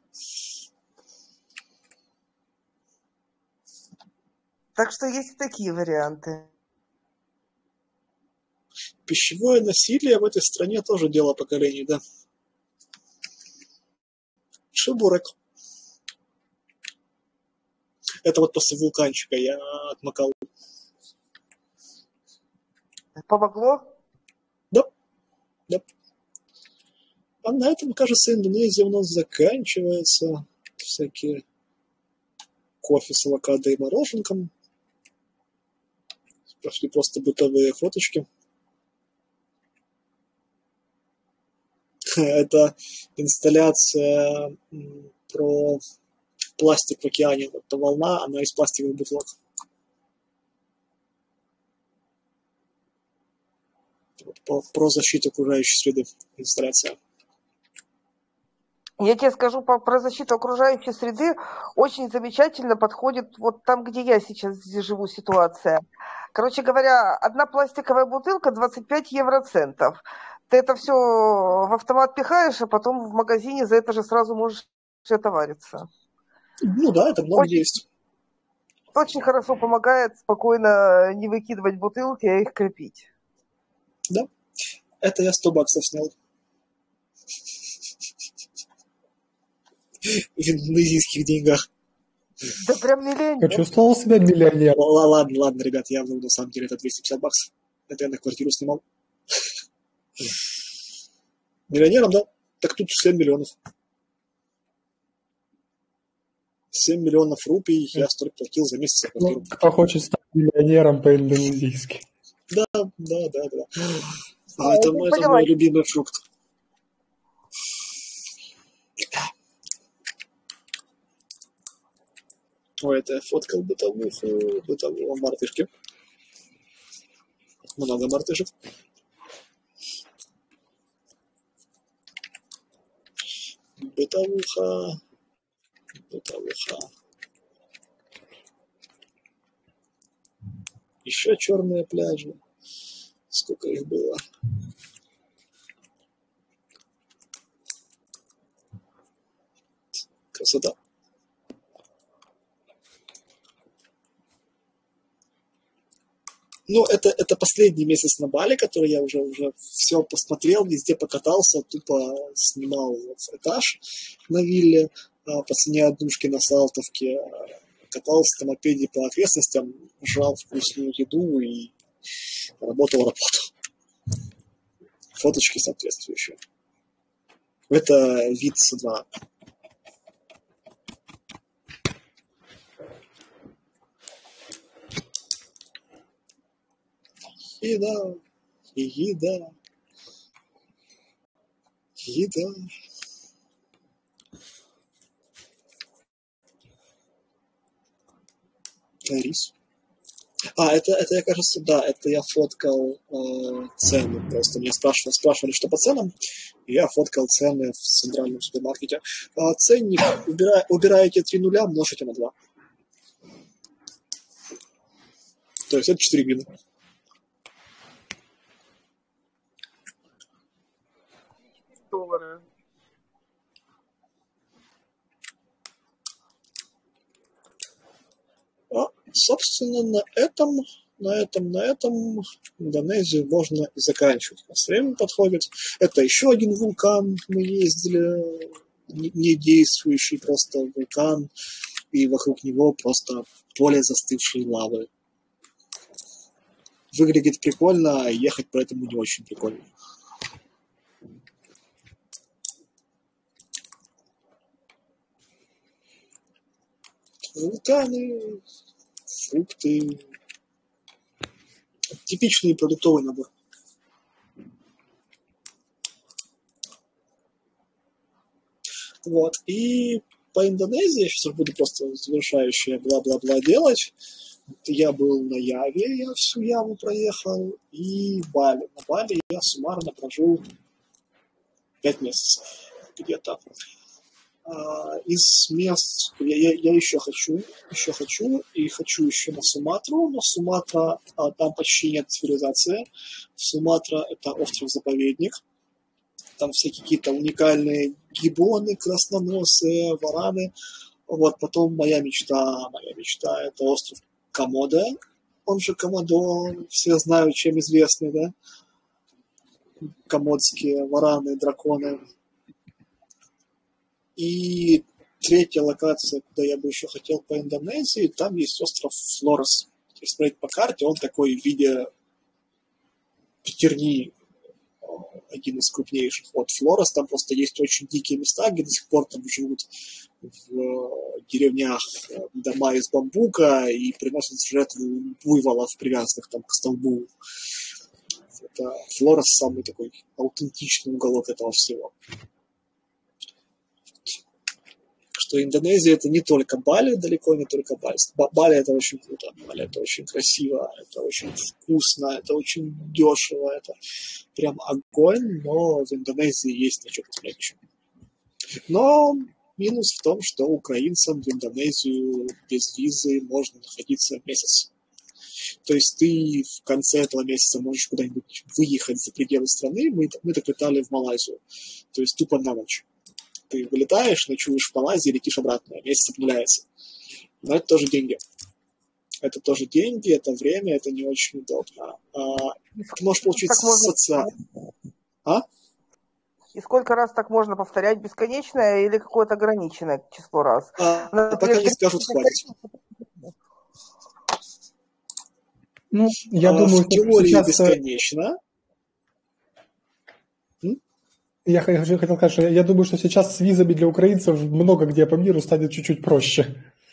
[SPEAKER 7] Так что есть и такие варианты.
[SPEAKER 2] Пищевое насилие в этой стране тоже дело поколений, да. Шибурек. Это вот после вулканчика я отмокал.
[SPEAKER 7] Помогло?
[SPEAKER 2] Да. А на этом, кажется, Индонезия у нас заканчивается. Всякие кофе с авокадо и мороженком. Пошли просто бытовые фоточки. Это инсталляция про пластик в океане. Вот эта волна, она из пластиковых бутылок. Про защиту окружающей среды инсталляция.
[SPEAKER 7] Я тебе скажу, про защиту окружающей среды очень замечательно подходит вот там, где я сейчас живу, ситуация. Короче говоря, одна пластиковая бутылка 25 евроцентов. Ты это все в автомат пихаешь, а потом в магазине за это же сразу можешь отовариться.
[SPEAKER 2] Ну да, это много где есть.
[SPEAKER 7] Очень хорошо помогает спокойно не выкидывать бутылки, а их крепить.
[SPEAKER 2] Да. Это я $100 снял. В индонезийских деньгах.
[SPEAKER 7] Да прям миллионер.
[SPEAKER 3] Почувствовал себя миллионером.
[SPEAKER 2] Ладно, ребят, я вру, на самом деле это $250. Это я на квартиру снимал. Миллионером, да? Так тут 7 миллионов. 7 миллионов рупий я столько платил за месяц за квартиру.
[SPEAKER 3] Ну, кто хочет стать миллионером по-индонезийски?
[SPEAKER 2] Да. Это мой любимый фрукт. Ой, это я фоткал бытового мартышки. Много мартышек. Бытовуха. Еще черные пляжи. Сколько их было? Красота. Ну, это последний месяц на Бали, который я уже все посмотрел, везде покатался, тупо снимал этаж на вилле по цене однушки на Салтовке, катался на мопеде по окрестностям, жрал вкусную еду и работал. Фоточки соответствующие. Это вид с 2. Еда. Рис. Это я, кажется, да, это я фоткал цены. Просто меня спрашивали, что по ценам, и я фоткал цены в центральном супермаркете. Ценник убираете 3 нуля, множите на 2. То есть это 4 гривны.
[SPEAKER 7] $4.
[SPEAKER 2] Собственно, на этом Индонезию можно и заканчивать. У нас время подходит. Это еще один вулкан. Мы ездили, не действующий просто вулкан, и вокруг него просто поле застывшей лавы. Выглядит прикольно, а ехать по этому не очень прикольно. Вулканы, фрукты. Типичный продуктовый набор. Вот. И по Индонезии, я сейчас буду просто завершающее бла-бла-бла делать. Я был на Яве, я всю Яву проехал, и Бали. На Бали я суммарно прожил 5 месяцев где-то. Из мест я еще хочу еще на Суматру, но Суматра, там почти нет цивилизации. Суматра — это остров-заповедник, там всякие какие-то уникальные гибоны, красноносые, вараны. Вот потом моя мечта — это остров Комодо, он же Комодо, все знают, чем известный, да? Комодские вараны, драконы. И третья локация, куда я бы еще хотел по Индонезии, там есть остров Флорес. Если смотреть по карте, он такой в виде пятерни, один из крупнейших. Вот Флорес, там просто есть очень дикие места, где до сих пор там живут в деревнях дома из бамбука и приносят в жертву буйволов, привязанных там к столбу. Это Флорес самый такой аутентичный уголок этого всего. Что Индонезия — это не только Бали, далеко не только Бали. Бали — это очень круто, Бали — это очень красиво, это очень вкусно, это очень дешево, это прям огонь, но в Индонезии есть на что посмотреть еще. Но минус в том, что украинцам в Индонезию без визы можно находиться месяц. То есть ты в конце этого месяца можешь куда-нибудь выехать за пределы страны. Мы так летали в Малайзию. То есть тупо на ночь. Ты вылетаешь, ночуешь в Малайзии, летишь обратно. Месяц обнуляется. Но это тоже деньги. Это тоже деньги, это время, это не очень удобно. Ты можешь получить социально. А?
[SPEAKER 7] И сколько раз так можно повторять? Бесконечное или какое-то ограниченное число раз?
[SPEAKER 2] Пока не скажут, хватит.
[SPEAKER 3] Ну, я думаю,
[SPEAKER 2] в теории
[SPEAKER 3] сейчас...
[SPEAKER 2] бесконечно.
[SPEAKER 3] Я хотел сказать, что я думаю, что сейчас с визами для украинцев много где по миру станет чуть-чуть проще.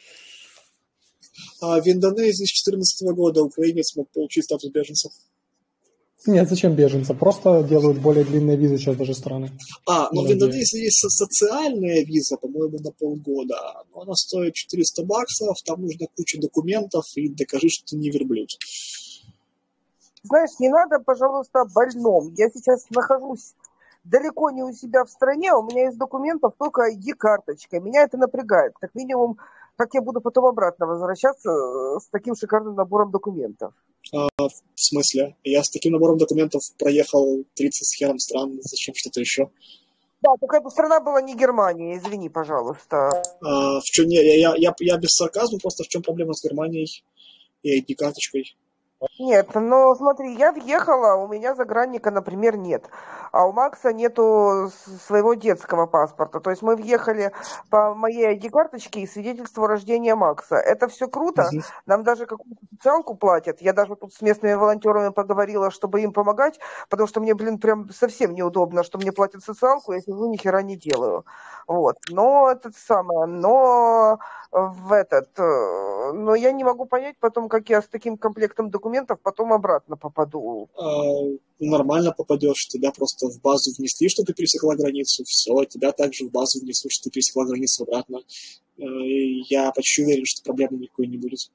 [SPEAKER 2] В Индонезии с 2014 года украинец мог получить статус беженца.
[SPEAKER 3] Нет, зачем беженца? Просто делают более длинные визы сейчас даже страны.
[SPEAKER 2] Но в Индонезии есть социальная виза, по-моему, на полгода. Но она стоит $400, там нужна куча документов, и докажи, что ты не верблюд.
[SPEAKER 7] Знаешь, не надо, пожалуйста, о больном. Я сейчас нахожусь далеко не у себя в стране, у меня из документов только ID-карточка. Меня это напрягает. Как минимум, как я буду потом обратно возвращаться с таким шикарным набором документов.
[SPEAKER 2] В смысле? Я с таким набором документов проехал 30 с хером стран, зачем что-то еще?
[SPEAKER 7] Да, только эта страна была не Германия, извини, пожалуйста.
[SPEAKER 2] В чем я без сарказма, просто в чем проблема с Германией и ID-карточкой?
[SPEAKER 7] Нет, но смотри, я въехала, у меня загранника, например, нет. А у Макса нету своего детского паспорта. То есть мы въехали по моей ID-карточке и свидетельству рождения Макса. Это все круто. Нам даже какую-то социалку платят. Я даже тут с местными волонтерами поговорила, чтобы им помогать, потому что мне, прям совсем неудобно, что мне платят социалку, я сижу, ни хера не делаю. Вот. Но но я не могу понять потом, как я с таким комплектом документов потом обратно попаду.
[SPEAKER 2] Нормально попадешь, тебя просто в базу внесли, что ты пересекла границу, все, тебя также в базу внесут, что ты пересекла границу обратно. Я почти уверен, что проблемы никакой не будет.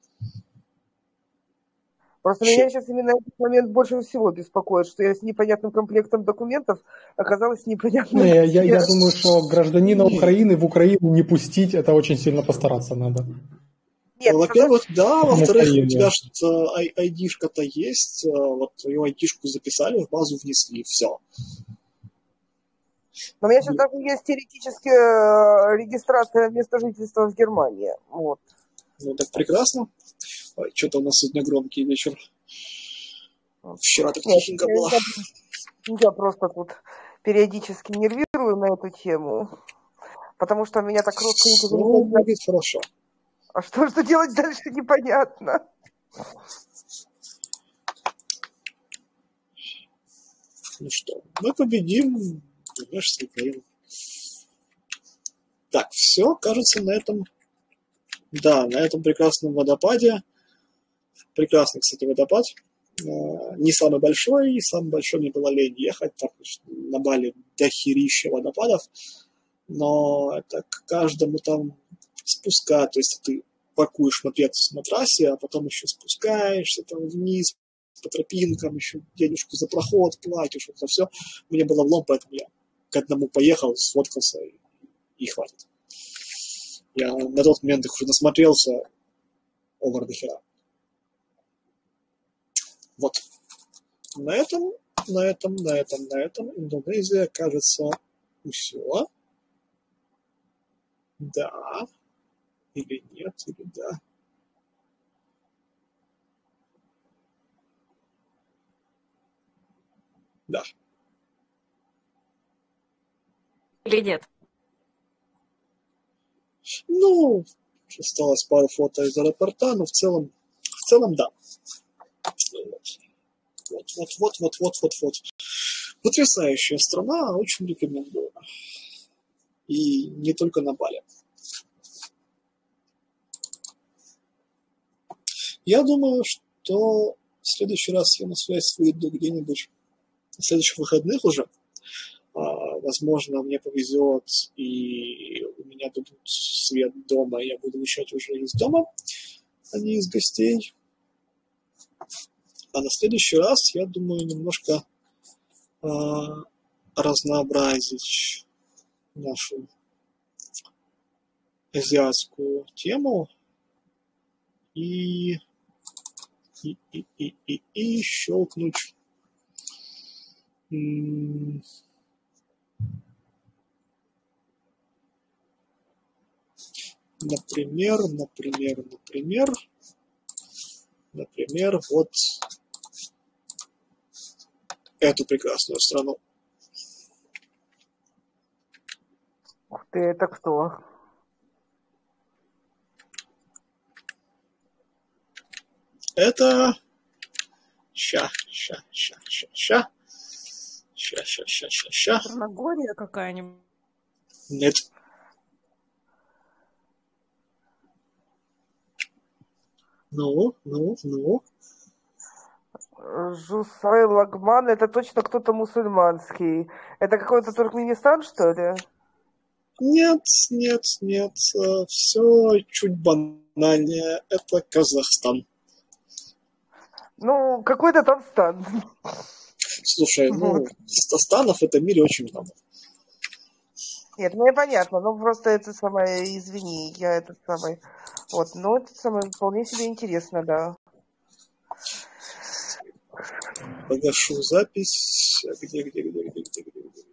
[SPEAKER 7] Просто меня сейчас именно этот момент больше всего беспокоит, что я с непонятным комплектом документов оказалась непонятно.
[SPEAKER 3] Я думаю, что гражданина Украины в Украину не пустить, это очень сильно постараться надо.
[SPEAKER 7] Нет,
[SPEAKER 2] во-первых, да, во-вторых, у тебя что ID-шка-то есть, вот твою ID-шку записали, в базу внесли, все.
[SPEAKER 7] Но у меня сейчас даже есть теоретически регистрация места жительства в Германии. Вот.
[SPEAKER 2] Ну так прекрасно. Ой, что-то у нас сегодня громкий вечер. Вчера так тихенько было.
[SPEAKER 7] Я просто тут периодически нервирую на эту тему, потому что меня так родственники...
[SPEAKER 2] Все будет хорошо.
[SPEAKER 7] А что делать дальше, непонятно.
[SPEAKER 2] Ну что, мы победим, вернешься в Украину. Так, все, кажется, на этом... Да, на этом прекрасном водопаде. Прекрасный, кстати, водопад. Не самый большой, и самый большой мне было лень ехать. Так, на Бали дохерища водопадов. Но это к каждому там спуска. То есть ты паркуешь мопед на трассе, а потом еще спускаешься там вниз по тропинкам, еще денежку за проход платишь. Это все. Мне было влом, поэтому я к одному поехал, сфоткался и хватит. Я на тот момент их уже насмотрелся овер до хера. Вот. На этом Индонезия, кажется, все. Да. Или нет, или да. Да.
[SPEAKER 12] Или нет?
[SPEAKER 2] Ну, осталось пару фото из аэропорта, но в целом да. Вот. Потрясающая страна, очень рекомендую. И не только на Бали. Я думаю, что в следующий раз я на связь выйду где-нибудь на следующих выходных уже. Возможно, мне повезет, и у меня будет свет дома, и я буду вещать уже из дома, а не из гостей. А на следующий раз, я думаю, немножко разнообразить нашу азиатскую тему и И щелкнуть. Например, вот эту прекрасную страну.
[SPEAKER 7] Ух ты, это кто?
[SPEAKER 2] Это... Ща.
[SPEAKER 1] Черногория какая-нибудь.
[SPEAKER 2] Нет. Ну.
[SPEAKER 7] Жусай Лагман, это точно кто-то мусульманский. Это какой-то Туркменистан, что ли?
[SPEAKER 2] Нет. Все чуть банальнее. Это Казахстан.
[SPEAKER 7] Ну, какой-то там стан.
[SPEAKER 2] Слушай, станов в этом мире очень много.
[SPEAKER 7] Нет, мне понятно, ну просто это самое, извини, я этот самый, вот, ну это самое вполне себе интересно, да.
[SPEAKER 2] Погашу запись. Где?